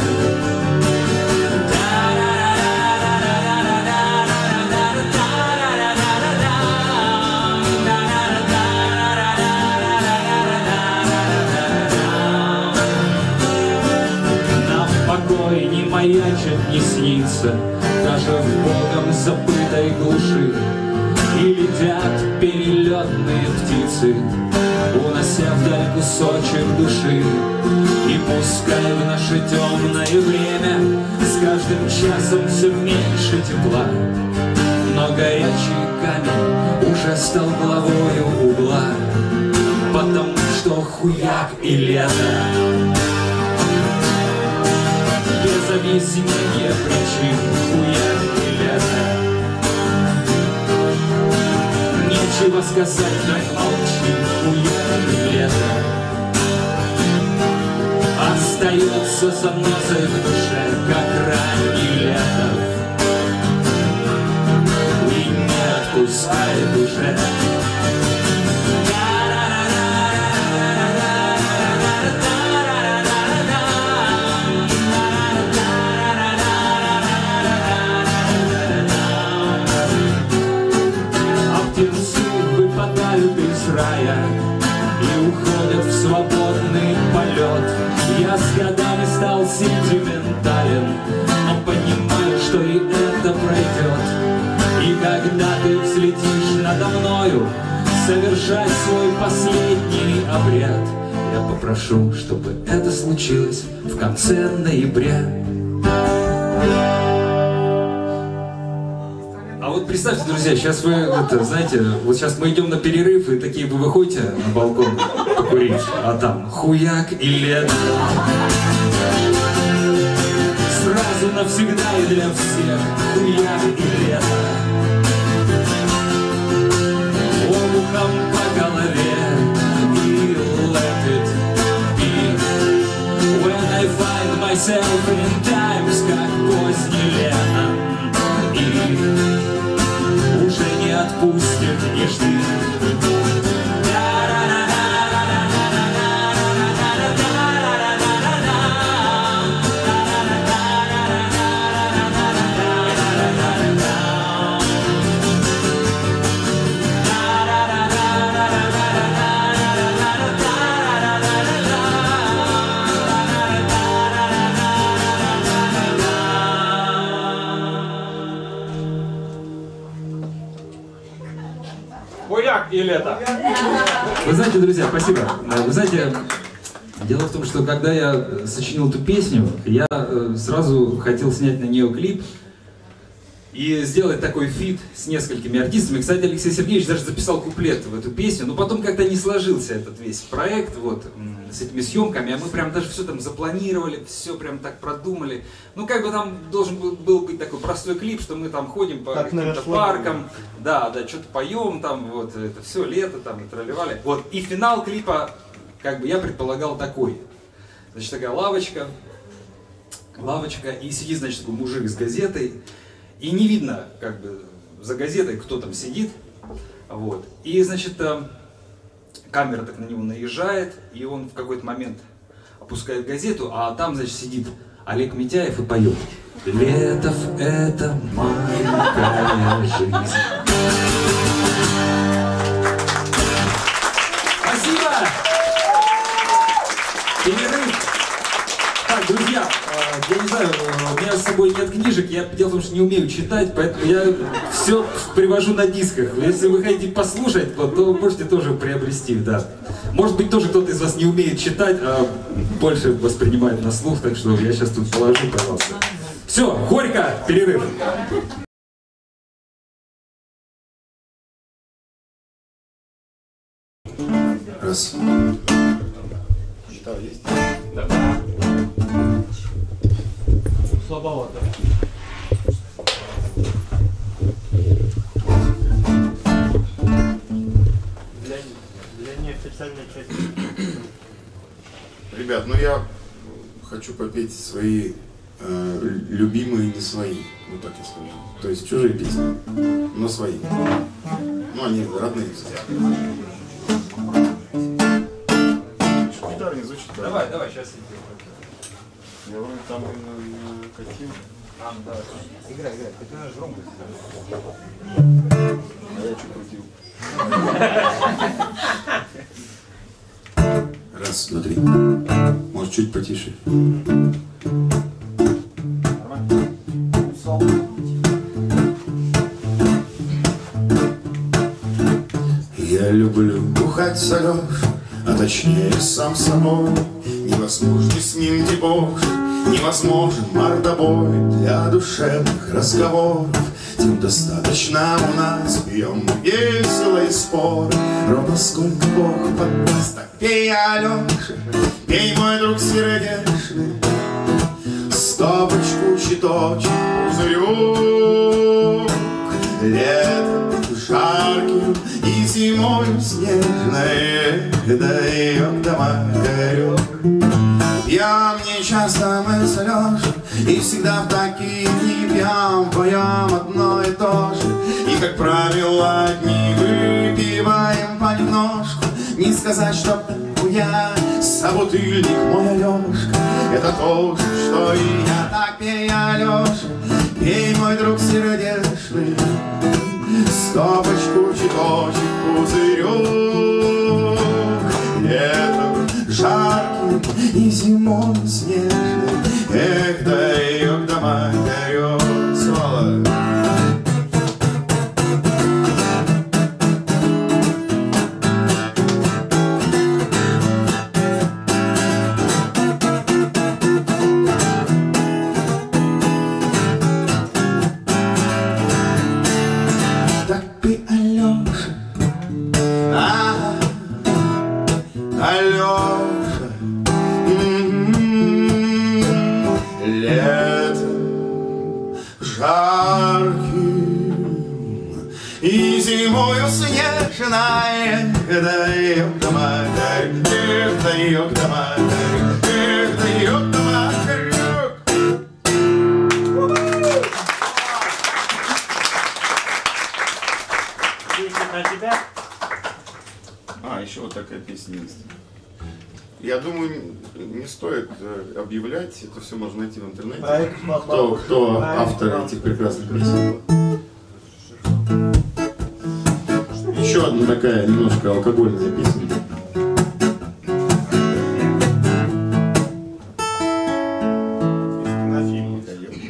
покой не маячит, не снится, даже в богом забытой глуши. И летят перелетные птицы, унося вдаль кусочек души. И пускай в наше темное время с каждым часом все меньше тепла, но горячий камень уже стал главою угла, потому что хуяк и лето. Без объяснения причин хуяк и лето. Нечего сказать, так молчи, хуяк и лето. Остается занозой в душе, как ранний лето. И не отпускает уже. Рая и уходят в свободный полет. Я с годами стал сентиментален, но понимаю, что и это пройдет. И когда ты взлетишь надо мною совершать свой последний обряд, я попрошу, чтобы это случилось в конце ноября. А вот представьте, друзья, сейчас вы, это, знаете, вот сейчас мы идем на перерыв, и такие вы выходите на балкон покурить, а там хуяк и лето. Сразу навсегда и для всех хуяк и лето. Обухом по голове и let it be. When I find myself in times, как поздний летом, и уже не отпустит, не жди. И лето. Вы знаете, друзья, спасибо. Вы знаете, дело в том, что когда я сочинил эту песню, я сразу хотел снять на нее клип и сделать такой фит с несколькими артистами. Кстати, Алексей Сергеевич даже записал куплет в эту песню, но потом как-то не сложился этот весь проект вот с этими съемками, а мы прям даже все там запланировали, все прям так продумали. Ну как бы там должен был быть такой простой клип, что мы там ходим по каким-то паркам, да, что-то поем там, вот, это все лето там и тролливали. Вот, и финал клипа, как бы я предполагал такой. Значит, такая лавочка, и сидит, значит, такой мужик с газетой, и не видно, как бы, за газетой, кто там сидит, вот. И, значит, камера так на него наезжает, и он в какой-то момент опускает газету, а там, значит, сидит Олег Митяев и поет. Летов — это маленькая жизнь. Спасибо! Перерыв. Так, друзья, я не знаю, у меня с собой нет книжек, я дело в том, что не умею читать, поэтому я все привожу на дисках. Если вы хотите послушать, то можете тоже приобрести, да. Может быть, тоже кто-то из вас не умеет читать, а больше воспринимает на слух, так что я сейчас тут положу, пожалуйста. Все, горько, перерыв. Раз. Гитара есть? Да. Слабовато. Для неофициальной части. Ребят, ну я хочу попеть свои любимые, не свои, вот так я скажу. То есть чужие песни, но свои. Ну они родные, кстати. Гитара не звучит. Давай, сейчас Я вроде там катил. да. Играй, ты знаешь громкость. А я что крутил? Раз, два, три. Может, чуть потише. с Алешей, а точнее сам собой. Невозможно с ним дебош, невозможен мордобой. Для душевных разговоров тем достаточно у нас. Пьем весело и спор, ровно сколько Бог поддаст. Так пей, Алеша, пей, мой друг сердечный, стопочку, чуточек, пузырек. Летом жарким и зимою снежной даем дома горек. Пьем нечасто мы с Алешей, и всегда в такие дни пьем, поем одно и то же. И, как правило, одни выпиваем понемножку. Не сказать, что я собутыльник мой Алешка, это то же, что и я. Так пей, Алеша, пей, мой друг сердечный, стопочку, чуточек, пузырек. Летом жарким и зимой снежным, эх, даем дома горек. Соло. И зимою снежная, даем дома горек, эх, даем дома горек, эх, даем дома горек. Песня про тебя? А, еще вот такая песня есть. Я думаю, не стоит объявлять, это все можно найти в интернете. Кто автор этих прекрасных песен? Еще одна такая немножко алкогольная песня. На фильм.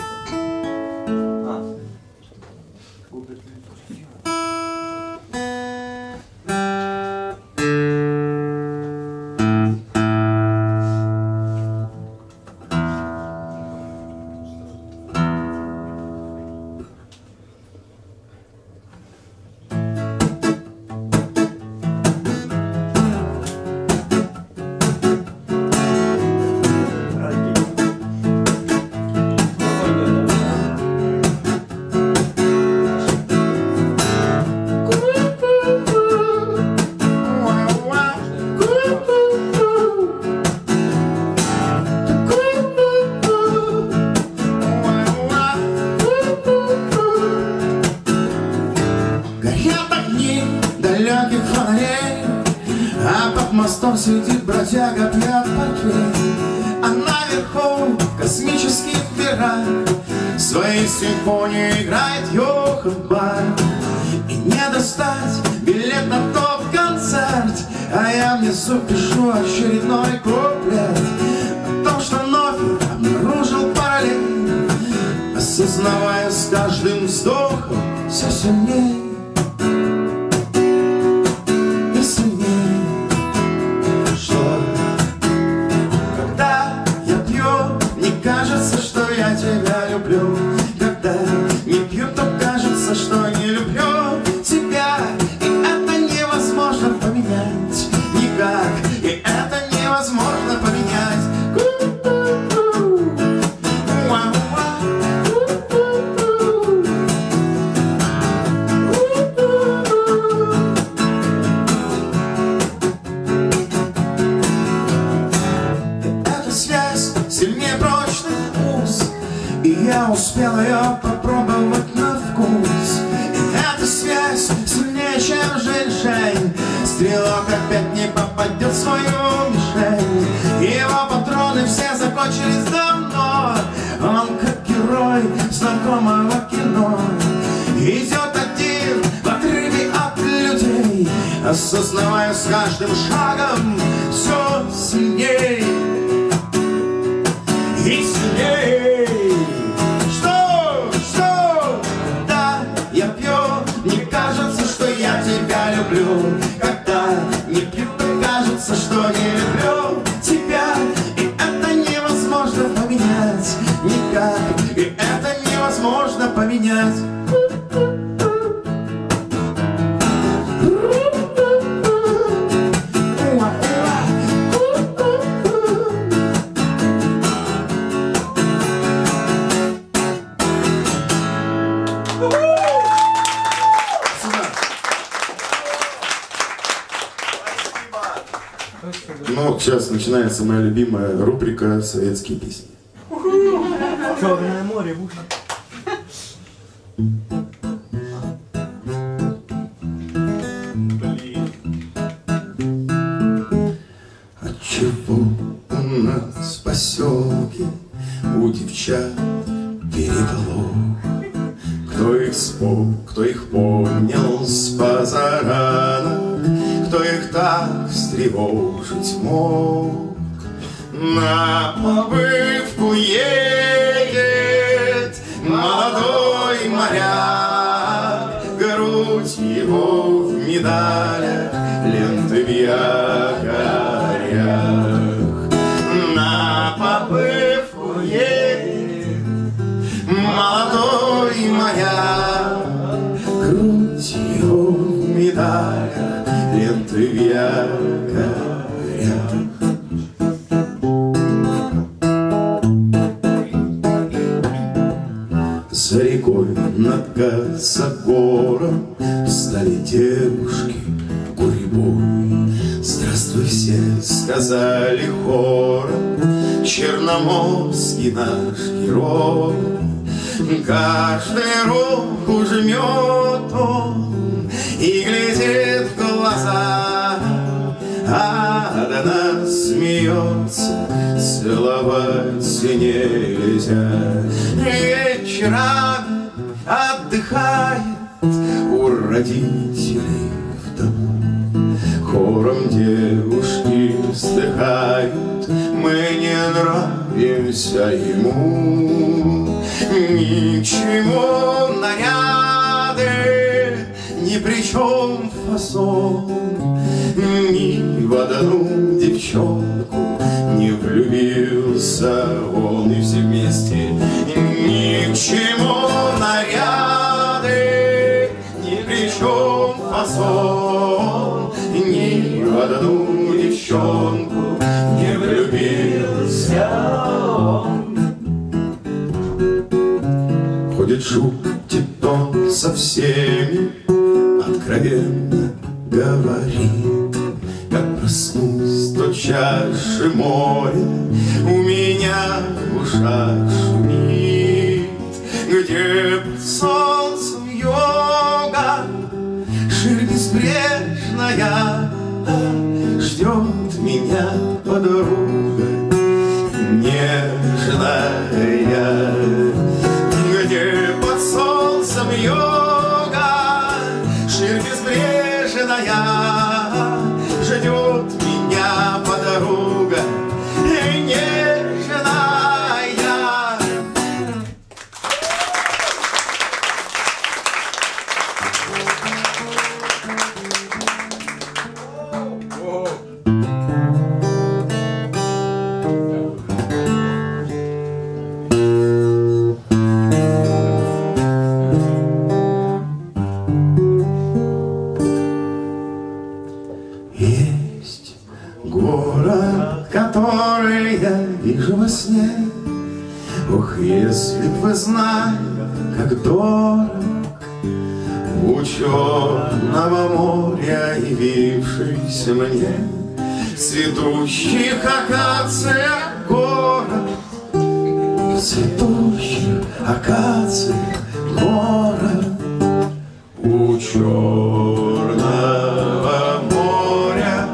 Мостом сидит бродяга, пьет портвейн, а наверху в космических мирах свои симфонии играет Йохан Бах. И не достать билет на топ-концерт, а я внизу пишу очередной куплет о том, что вновь обнаружил параллель, осознавая с каждым вздохом все сильнее. Тебя люблю, когда не пью, то кажется, что не люблю тебя. И это невозможно поменять никак, и это невозможно поменять. Эта связь сильнее прочных уз, и я успел ее попробовать на вкус. И эта связь сильнее, чем женьшень. Стрелок опять не попадет в свою мишень. Его патроны все закончились давно. Он как герой знакомого кино идет один в отрыве от людей, осознавая с каждым шагом все сильней и сильней. Я пью, мне кажется, что я тебя люблю, когда не пью. никак, и это невозможно поменять. Ну, сейчас начинается моя любимая рубрика «Советские песни». Черное море в уши. Отчего у нас в поселке у девчат переполох? Кто их спал, кто их поднял с позаранок, кто их так встревожить мог? На побывку едет молодой моряк, грудь его в медалях, ленты в якорях. На побывку едет молодой моряк, грудь его в медалях, ленты в якорях. За рекой над Косогором стали девушки гурьбой. Здравствуй, все сказали хором, черноморский наш герой. Каждый руку жмет он и глядит в глаза, а до нас смеется, целовать нельзя. Вечерами отдыхает у родителей в дому, хором девушки вздыхают, мы не нравимся ему. Ни к чему наряды, ни при чем фасон, ни в одну девчонку не влюбился он, и все вместе. Ни к чему наряды, ни при чем фасон, ни в одну девчонку не влюбился он. Ходит, шутит он со всеми, откровенно говорит: как проснусь, то чаши море у меня в ушах шумит. Где под солнцем йога, ширь безбрежная, ждет меня подруга нежная. Где под солнцем йога, ширь безбрежная, ждет меня подруга нежная. Есть город, который я вижу во сне. Ох, если б вы знали, как дорог у черного моря явившийся мне цветущих акациях город, в цветущих акациях город у черного моря.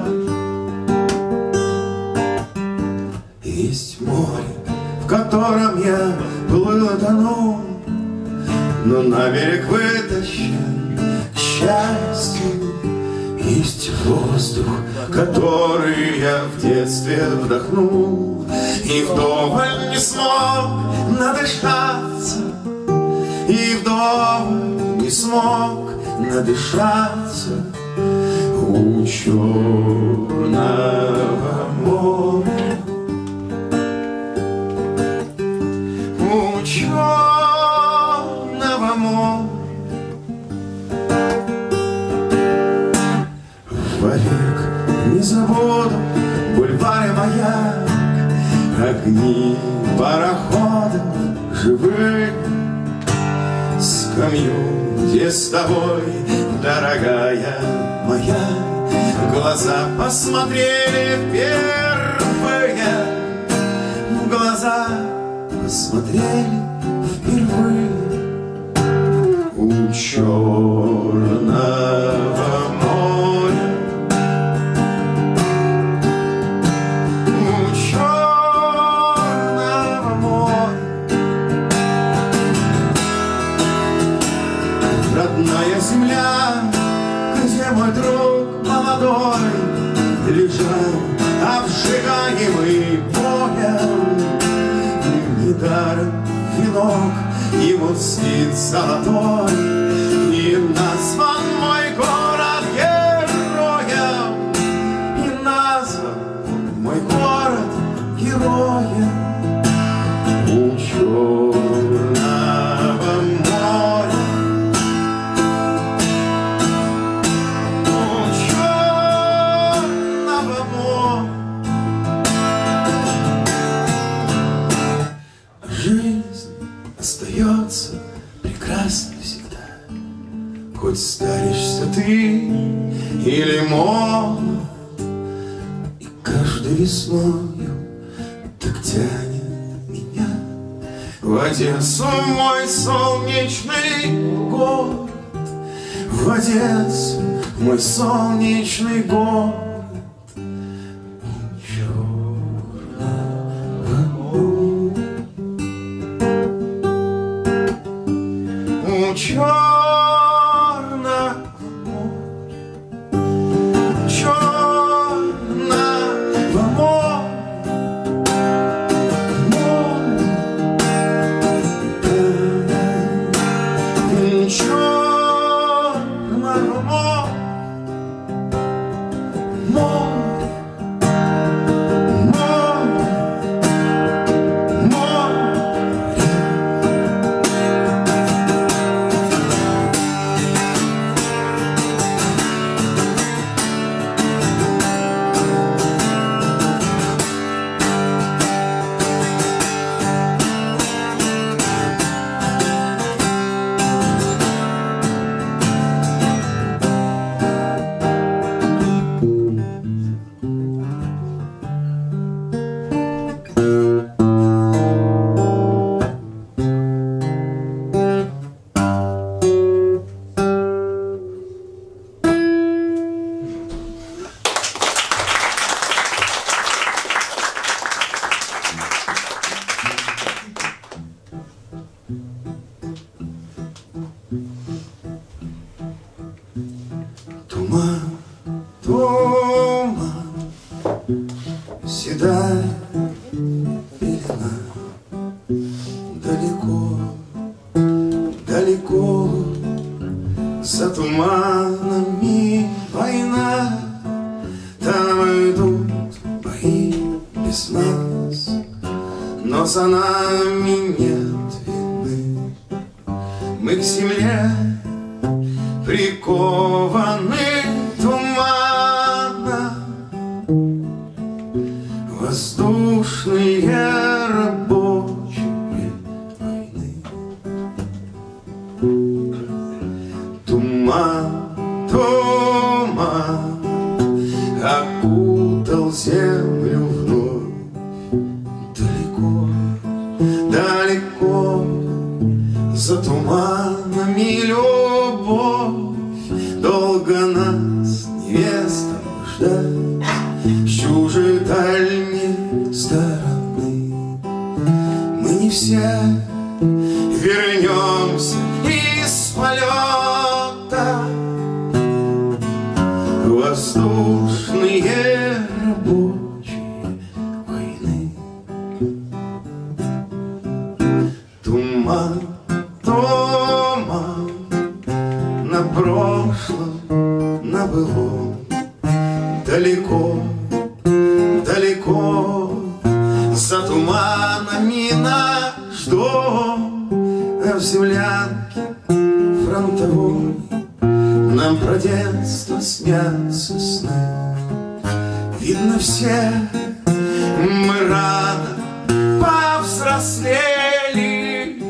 Есть море, в котором я плыл тону, но на берег вытащен к счастью. Есть воздух, который я в детстве вдохнул и вдоволь не смог надышаться, и вдоволь не смог надышаться у черного моря. у черного моря. Вовек не забуду бульвары маяк, огни пароходов живых, скамью, где с тобой, дорогая моя, глаза посмотрели впервые, глаза посмотрели впервые у черного моря. У черного моря. Родная земля, где мой друг молодой лежал, обжигаемый боем. Недаром венок ему цвет золотой, и назван мой город героем, и назван мой город героем у черного моря. У черного моря. Жизнь остается прекрасной всегда, хоть старишься ты или молод, и каждой весною так тянет меня в Одессу, мой солнечный город, в Одессу, мой солнечный город. У черного моря, черного моря, черного моря, Туман, туман, седая пелена, далеко, далеко, за туманами война, там идут бои без нас, но за нами нет вины, мы к земле прикованы туманом, воздушные рабочие войны. Туман, туман окутал землю вновь, далеко, далеко, за туманами любовь. Долго нас невеста ждать с чужой дальней стороны. Мы не все вернемся из полета. Воздушные рабочие войны. Туман, туман на прошлом, на былом, далеко, далеко, за туманами наш дом. дом, а в землянке фронтовой нам про детство снятся сны. Видно, все мы рано повзрослели,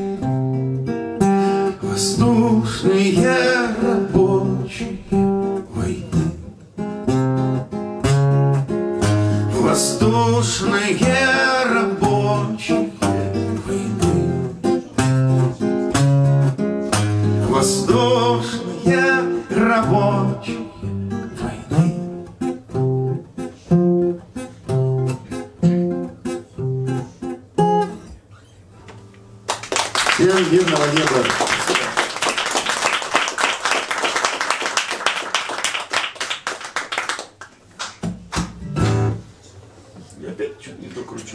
воздушные рабочие войны. Воздушные рабочие войны. Воздушные рабочие войны. Всем мирного неба. Я опять что-то не то кручу.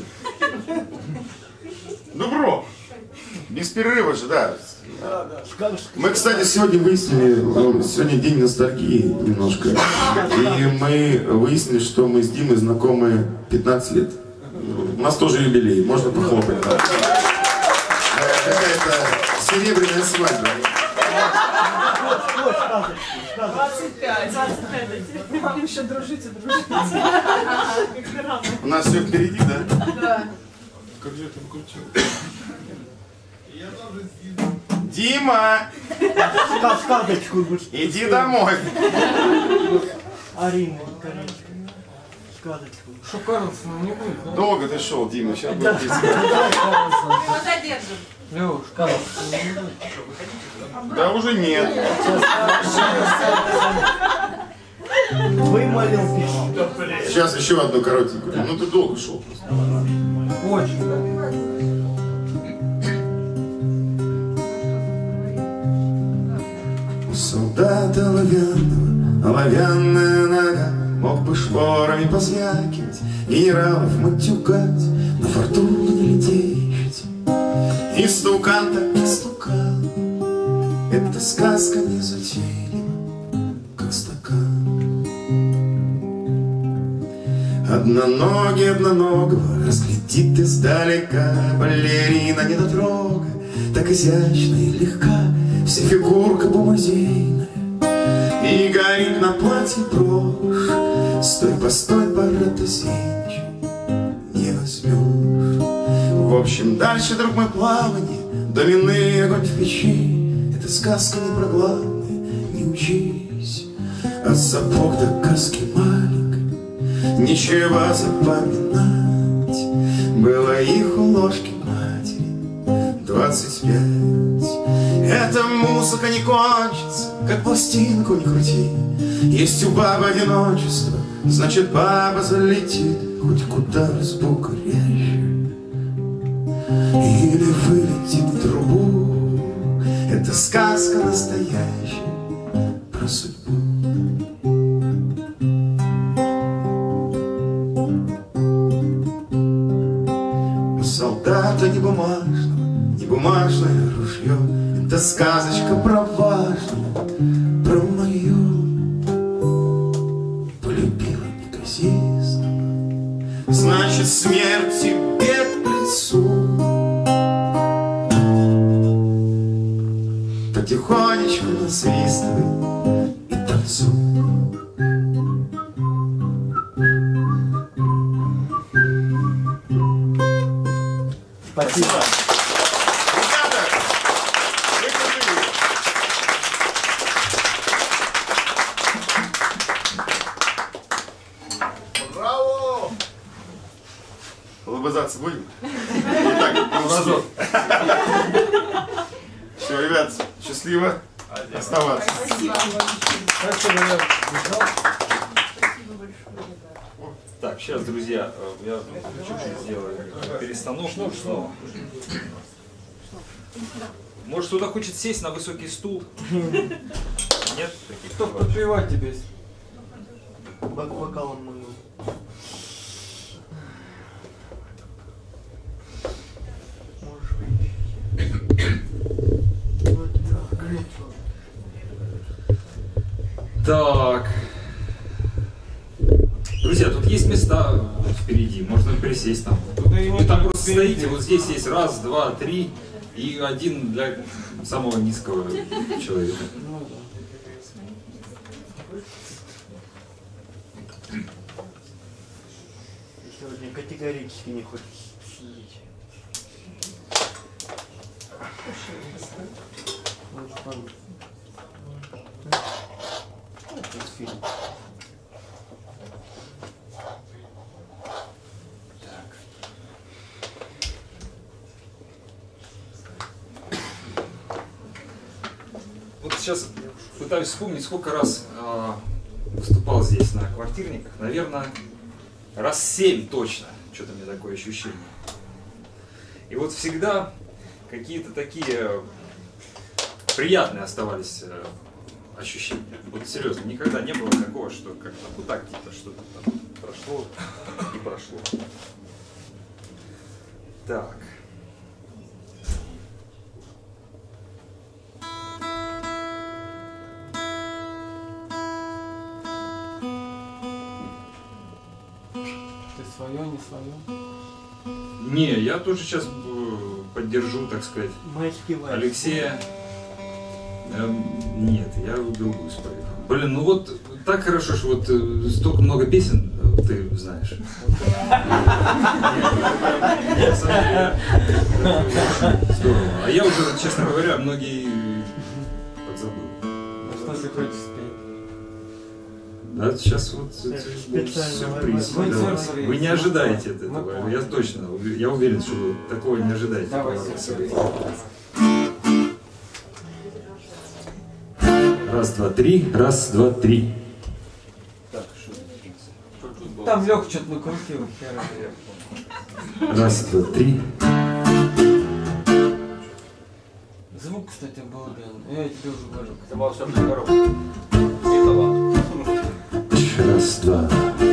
Добро. Без перерыва же, да. Мы, кстати, сегодня выяснили, сегодня день ностальгии немножко. И мы выяснили, что мы с Димой знакомы 15 лет. У нас тоже юбилей, можно похлопать. Да? Какая-то серебряная свадьба. 25. Вам еще дружите. У нас все впереди, да? Да. Как же я там кручу? Дима! Сказочку будешь. Иди домой! Арина, корейская. Сказочку. Что Карлсон не будет, да? Долго ты шел, Дима, сейчас будет пить. Мы вас задержим. Лёш, Карлсон не будет. Да уже нет. Вымолил письмо. Сейчас еще одну коротенькую. Ну ты долго шел просто. Очень, да. У солдата оловянная нога, мог бы шпорами позвякивать, генералов матюгать, на фортуну не лететь. И стукан так и стукан, эта сказка не затейлива, как стакан. Одноногого разглядит издалека балерина недотрога, так изящна и легка, вся фигурка бумазейная, и горит на платье брошь. Стой, постой, пора-то сечь, не возьмешь. В общем, дальше, друг мой, плавание, доменный огонь в печи. Это сказка не про главное, не учись. А сапог до каски маленькой, ничего запоминать. Было их у ложки матери 25. Эта музыка не кончится, как пластинку не крути. Есть у бабы одиночество, значит баба залетит хоть куда в звук резче. Или вылетит в трубу. Это сказка настоящая про судьбу. У солдата не бумажное ружье. Это сказочка про важное, про мое. Полюбила неказиста, значит смерть тебе к лицу. Потихонечку насвистывай и танцуй. Спасибо. Браво! Улыбаться будем? Итак, разок. Все, ребят, счастливо оставаться. Спасибо. Так, сейчас, друзья, я чуть-чуть сделаю перестановку. Может, кто-то хочет сесть на высокий стул? Нет? Кто подпевать тебе? Бокалом могу. Можешь выйти. Так. Друзья, тут есть места вот впереди, можно присесть там. Вы там просто стоите, вот здесь есть раз, два, три. И один для самого низкого человека. Ну да. Сегодня категорически не хочешь съесть. Это фильм. Вот сейчас пытаюсь вспомнить, сколько раз выступал здесь на квартирниках. Наверное, раз 7 точно. Что-то у меня такое ощущение. И вот всегда какие-то такие приятные оставались ощущения. Вот серьезно, никогда не было такого, что как-то вот так типа что-то там прошло и прошло. Так. Свое, не свое? Не, я тоже сейчас поддержу, так сказать, Алексея. Нет, я другую спою. Блин, ну вот так хорошо, что вот столько много песен ты знаешь. Здорово. А я уже, честно говоря, многие подзабыл. Что ты хочешь спеть? Да, сейчас вот сюрприз. Вы не ожидаете этого. Я точно, я уверен, что вы такого не ожидаете. Раз, два, три, раз, два, три. Там Лёха что-то накрутил. Раз, два, три. Звук, кстати, обалденный. Я тебе уже говорю. Это волшебная коробка. И талант. Раз, два.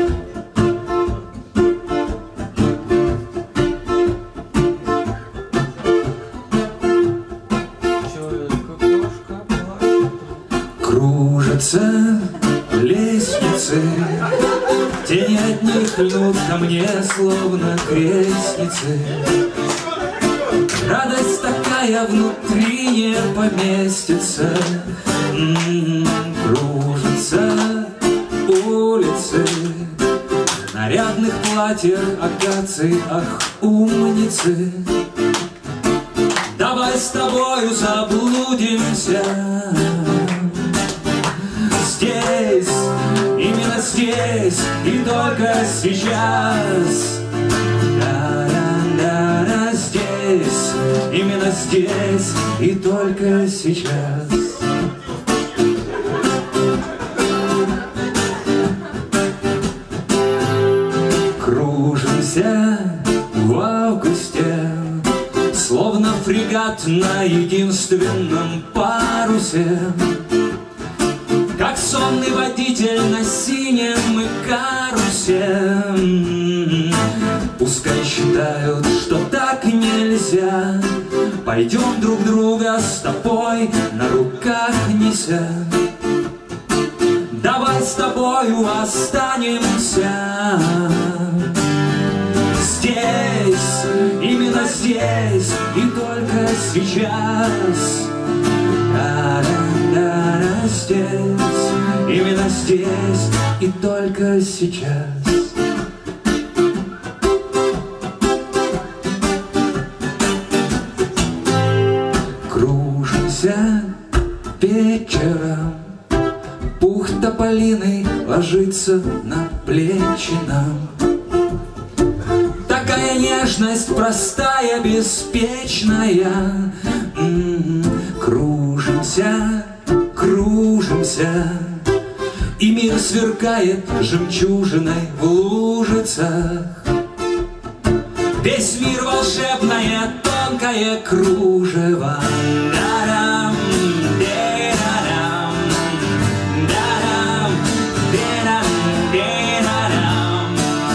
Кружатся лестницы, тени от них льнут ко мне, словно крестницы. Радость такая внутри не поместится. Кружатся улицы, в нарядных платьях акаций, ах, умницы. Давай с тобою заблудимся здесь, именно здесь и только сейчас. Да-да-да-да, здесь, именно здесь и только сейчас. Кружимся в августе, словно фрегат на единственном парусе, как сонный водитель на синем карусе. Пускай считают, что так нельзя, пойдем друг друга с тобой на руках неся. Давай с тобою останемся здесь, именно здесь и только сейчас. Да-да-да-да, здесь, именно здесь и только сейчас. Кружимся вечером, пух тополиный ложится на плечи нам. Такая нежность простая, беспечная. Кружимся, кружимся, и мир сверкает жемчужиной в лужицах. Весь мир волшебное, тонкое кружево. Да-дам, де-да-дам, да-дам, де-дам, де-да-дам.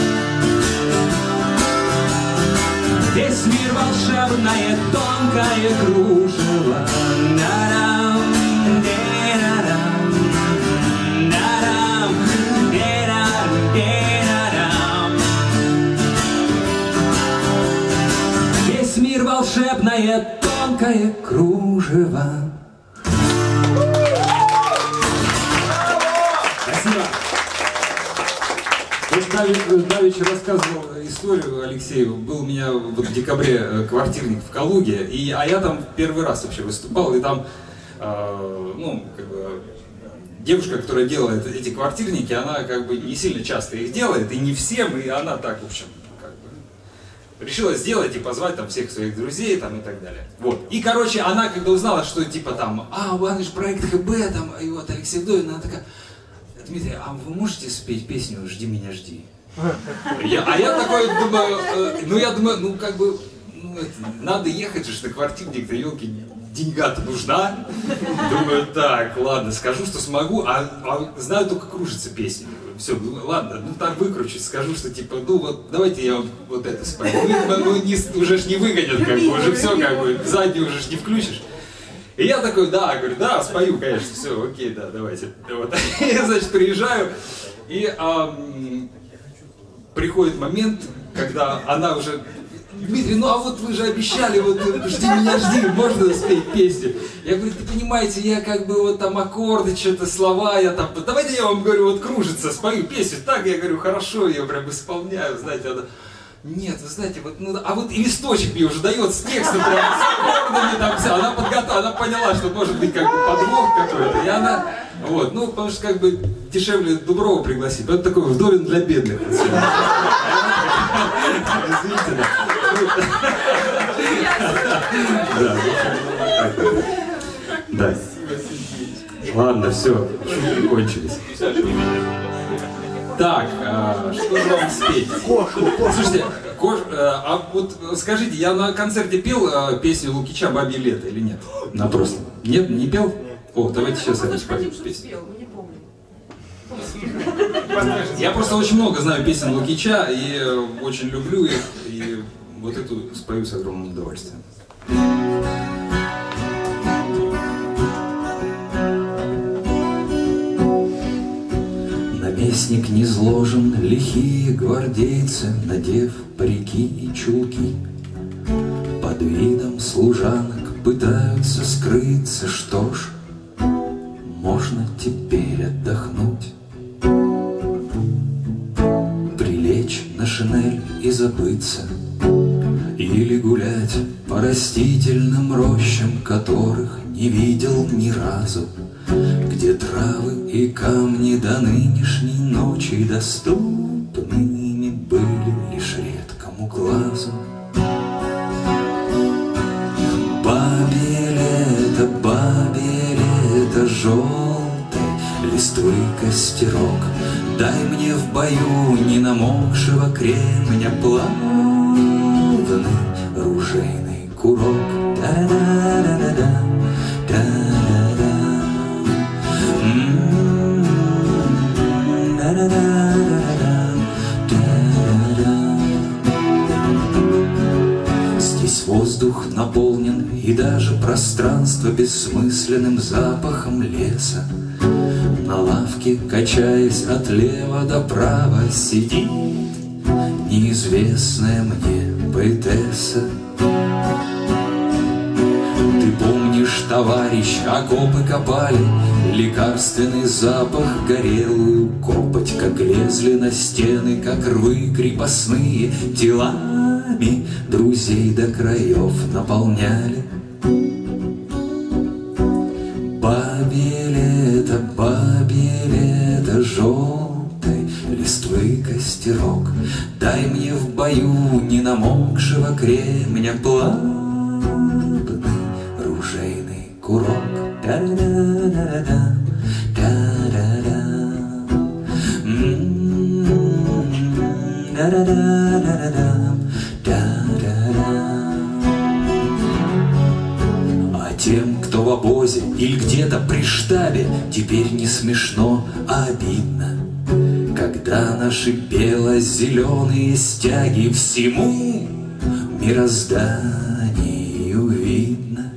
Весь мир волшебное, тонкое кружево. Да-дам, де-да-дам, да-дам, де-дам, де-да-дам. Весь мир волшебное, тонкое тонкое кружево. Спасибо. Вот Давич рассказывал историю Алексею. Был у меня вот в декабре квартирник в Калуге, а я там первый раз вообще выступал, и там, ну, как бы, девушка, которая делает эти квартирники, она как бы не сильно часто их делает, и не всем, и она так, в общем, как бы, решила сделать и позвать там всех своих друзей там и так далее. Вот. И, короче, она, когда узнала, что типа там, у вас же проект ХБ, там, и вот Алексей Вдовин, она такая: Дмитрий, а вы можете спеть песню «Жди меня, жди»? Я такой думаю, ну как бы, надо ехать же на квартирник-то, елки, деньга-то нужна. Думаю, так, ладно, скажу, что смогу, а знаю только кружится песня. Все, ладно, ну так выкручусь, скажу, что типа, ну вот, давайте я вам вот это спою. Ну, уже ж не выгонят, как бы, уже все, как бы, заднюю уже ж не включишь. И я такой, да, говорю, да, спою, конечно, все, окей, да, давайте. Вот. Я, значит, приезжаю, и приходит момент, когда она уже: Дмитрий, ну а вот вы же обещали, вот жди меня, жди, можно спеть песню? Я говорю, ты понимаете, я как бы вот там аккорды, что-то слова, я там, давайте я вам, говорю, вот кружится, спою песню. Так, я говорю, хорошо, я прям исполняю, знаете, она: нет, вы знаете, вот, ну, а вот и листочек мне уже дает с текстом, прям, с аккордами, там все. Она подготовила, она поняла, что может быть как бы подвох какой-то, и она, вот, ну, потому что как бы дешевле Дуброву пригласить, это такой Вдовин для бедных. Извините, да. Ладно, все, шутки кончились. Так, что же вам спеть? Кошку. Слушайте, а вот скажите, я на концерте пел песню Лукича «Бабье лето» или нет? На просто. Нет, не пел? О, давайте сейчас это споем песню. Я просто очень много знаю песен Лукича и очень люблю их, и вот эту спою с огромным удовольствием. Наместник низложен, лихие гвардейцы, надев парики и чулки, под видом служанок пытаются скрыться. Что ж, можно теперь отдохнуть, прилечь на шинель и забыться, или гулять по растительным рощам, которых не видел ни разу, где травы и камни до нынешней ночи доступными были лишь редкому глазу. Бабье лето, желтый листвы костерок, дай мне в бою не намокшего кремня плавный ружейный курок. Та-да-да-да-да, та-да-да. Здесь воздух наполнен и даже пространство бессмысленным запахом леса. На лавке, качаясь от лева до права, сидит неизвестная мне поэтесса. Ты помнишь, товарищ, окопы копали, лекарственный запах, горелую копоть, как лезли на стены, как рвы крепостные, телами друзей до краев наполняли. Бабье лето, желтой листвы костерок, дай мне в бою не намокшего кремня плавный ружейный курок. Та-да-да-да-да, та-да-да. Да-да-да-да-да, та-да-да. А тем, кто в обозе или где-то при штабе, теперь не смешно, а обидно, когда наши бело-зеленые стяги всему мирозданию видно.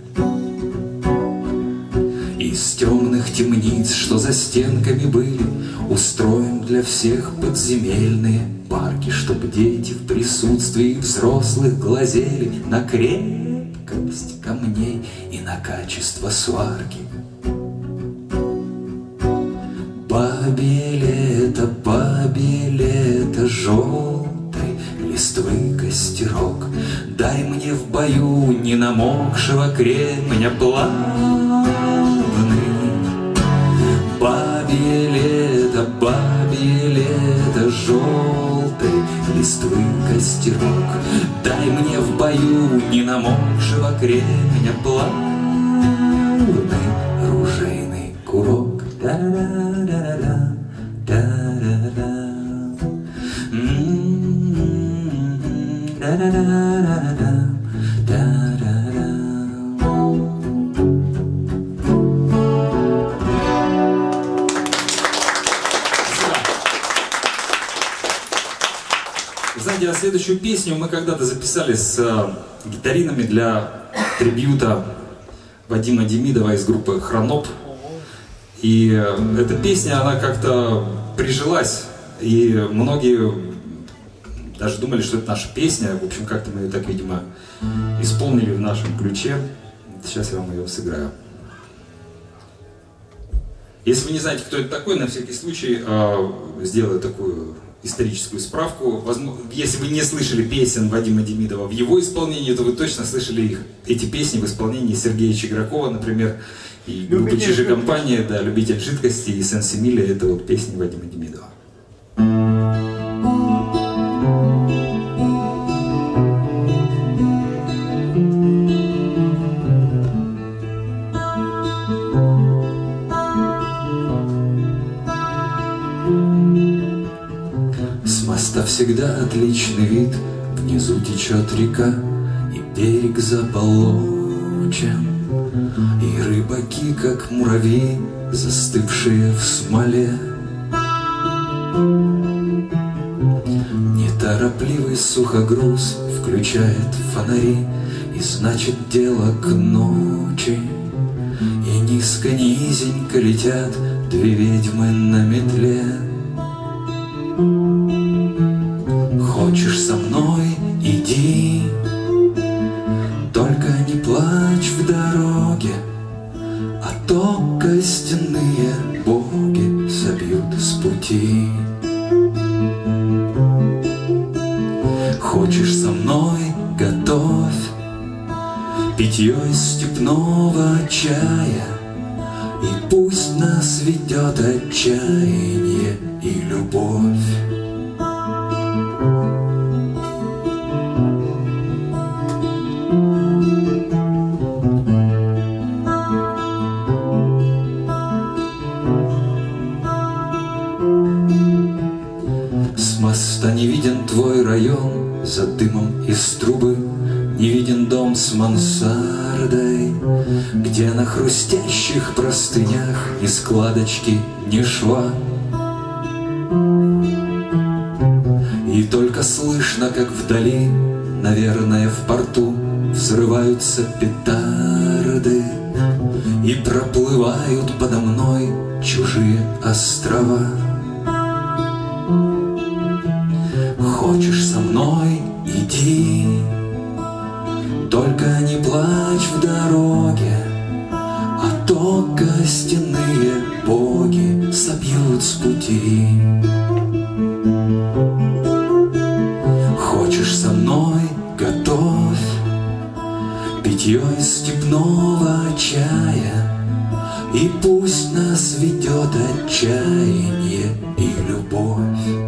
Из темных темниц, что за стенками были, устроим для всех подземельные парки, чтоб дети в присутствии взрослых глазели на крепкость камней камней и на качество сварки. Бабе лето, желтой листвы костерок, дай мне в бою не намокшего кремня плавный. Бабе лето, желтой листвы костерок, дай мне в бою не намокшего кремня плавный ружейный курок. Да-да-да-да, да-да-да, да-да-да-да, да-да-да. Знаете, а следующую песню мы когда-то записали с гитаринами для трибьюта Вадима Демидова из группы «Хроноп». И эта песня, она как-то прижилась, и многие даже думали, что это наша песня. В общем, как-то мы ее так, видимо, исполнили в нашем ключе. Сейчас я вам ее сыграю. Если вы не знаете, кто это такой, на всякий случай сделаю такую историческую справку. Если вы не слышали песен Вадима Демидова в его исполнении, то вы точно слышали их, эти песни в исполнении Сергея Чигракова, например, и группы «Чижи-компания», да, «Любитель жидкости» и «Сенсимилия». Это вот песни Вадима Демидова. С моста всегда отличный вид, внизу течет река, и берег заполочен, и рыбаки, как муравьи, застывшие в смоле. Неторопливый сухогруз включает фонари, и значит дело к ночи. И низко-низенько летят две ведьмы на метле. Хочешь со мной — иди, только не плачь в дороге, а то костяные боги собьют с пути. Хочешь со мной — готовь питье из степного чая, и пусть нас ведет отчаяние и любовь. С моста не виден твой район, за дымом из трубы не виден дом с мансардой, где на хрустящих простынях ни складочки, ни шва. И только слышно, как вдали, наверное, в порту взрываются петарды, и проплывают подо мной чужие острова. Хочешь со мной — иди, только не плачь в дороге, а то костяные боги собьют с пути. Хочешь со мной — готовь питье из степного чая, и пусть нас ведет отчаяние и любовь.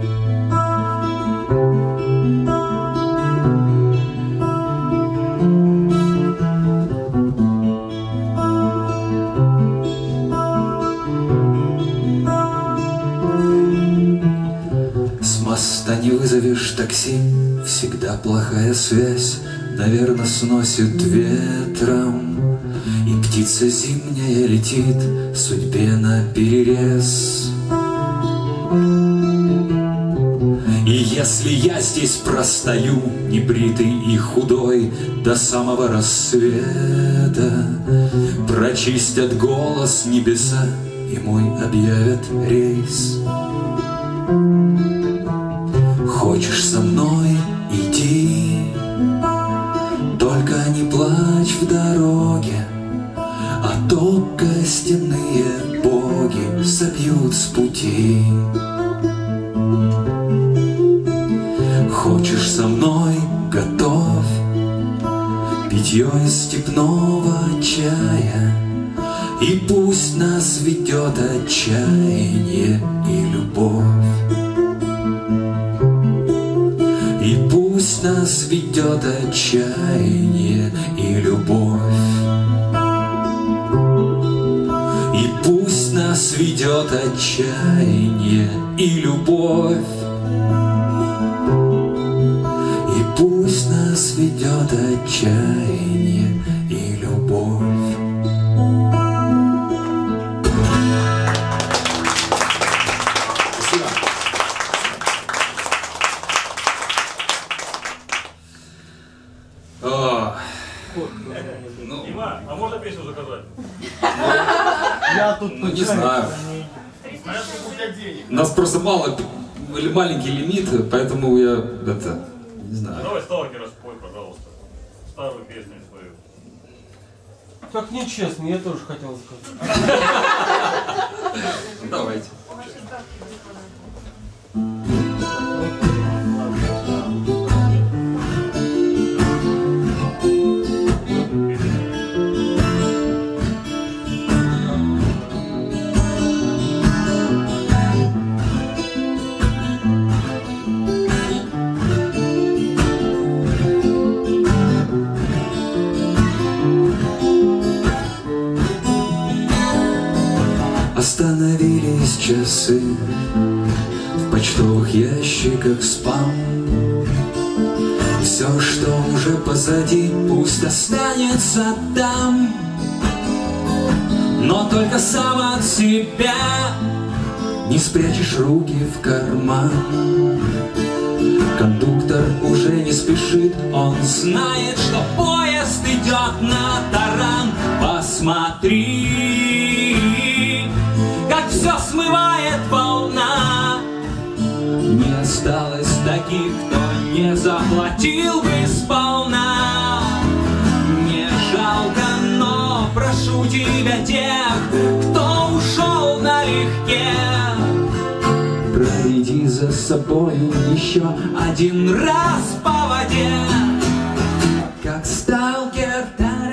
С моста не вызовешь такси, всегда плохая связь, наверно, сносит ветром, и птица зимняя летит судьбе наперерез. И если я здесь простою, небритый и худой, до самого рассвета, прочистят голос небеса, и мой объявят рейс. Хочешь со мной — иди, только не плачь в дороге, Истинные боги собьют с пути. Хочешь со мной, готов, питье из степного чая. И пусть нас ведет отчаяние и любовь. И пусть нас ведет отчаяние и любовь. И пусть нас ведет отчаяние и любовь. И пусть нас ведет отчаяние и любовь. Дима, а можно песню заказать? Я тут Ну, не знаю. У нас просто мало, или маленький лимит, поэтому я это, не знаю. Давай «Сталкера» спой, пожалуйста. Старую песню свою. Как нечестно, я тоже хотел сказать. Давайте. Остановились часы в почтовых ящиках спам. Все, что уже позади, пусть останется там. Но только сам от себя не спрячешь руки в карман. Кондуктор уже не спешит, он знает, что поезд идет на таран. Посмотри, как все смывает волна. Не осталось таких, кто не заплатил бы сполна. Не жалко, но прошу тебя тех, кто ушел налегке. Пройди за собою еще один раз по воде, как сталкер.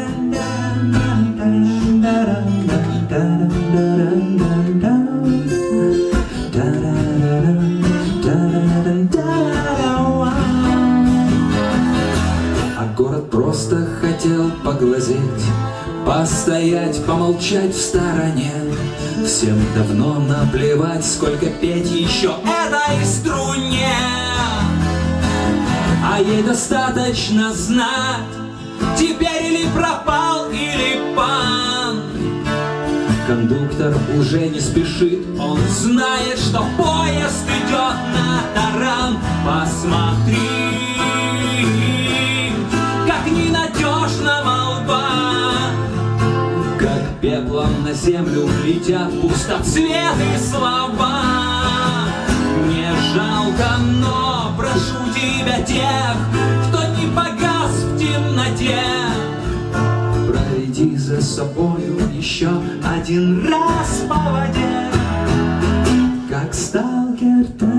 А город просто хотел поглазеть, постоять, помолчать в стороне. Всем давно наплевать, сколько петь еще этой струне. А ей достаточно знать, теперь или пропал, или пан. Кондуктор уже не спешит, он знает, что поезд идет на таран. Посмотри, как ненадежна молва, как пеплом на землю летят пустоцветы слова. Не жалко, но прошу тебя тех, кто не погас в темноте. Пройди за собою еще один раз по воде, как сталкер.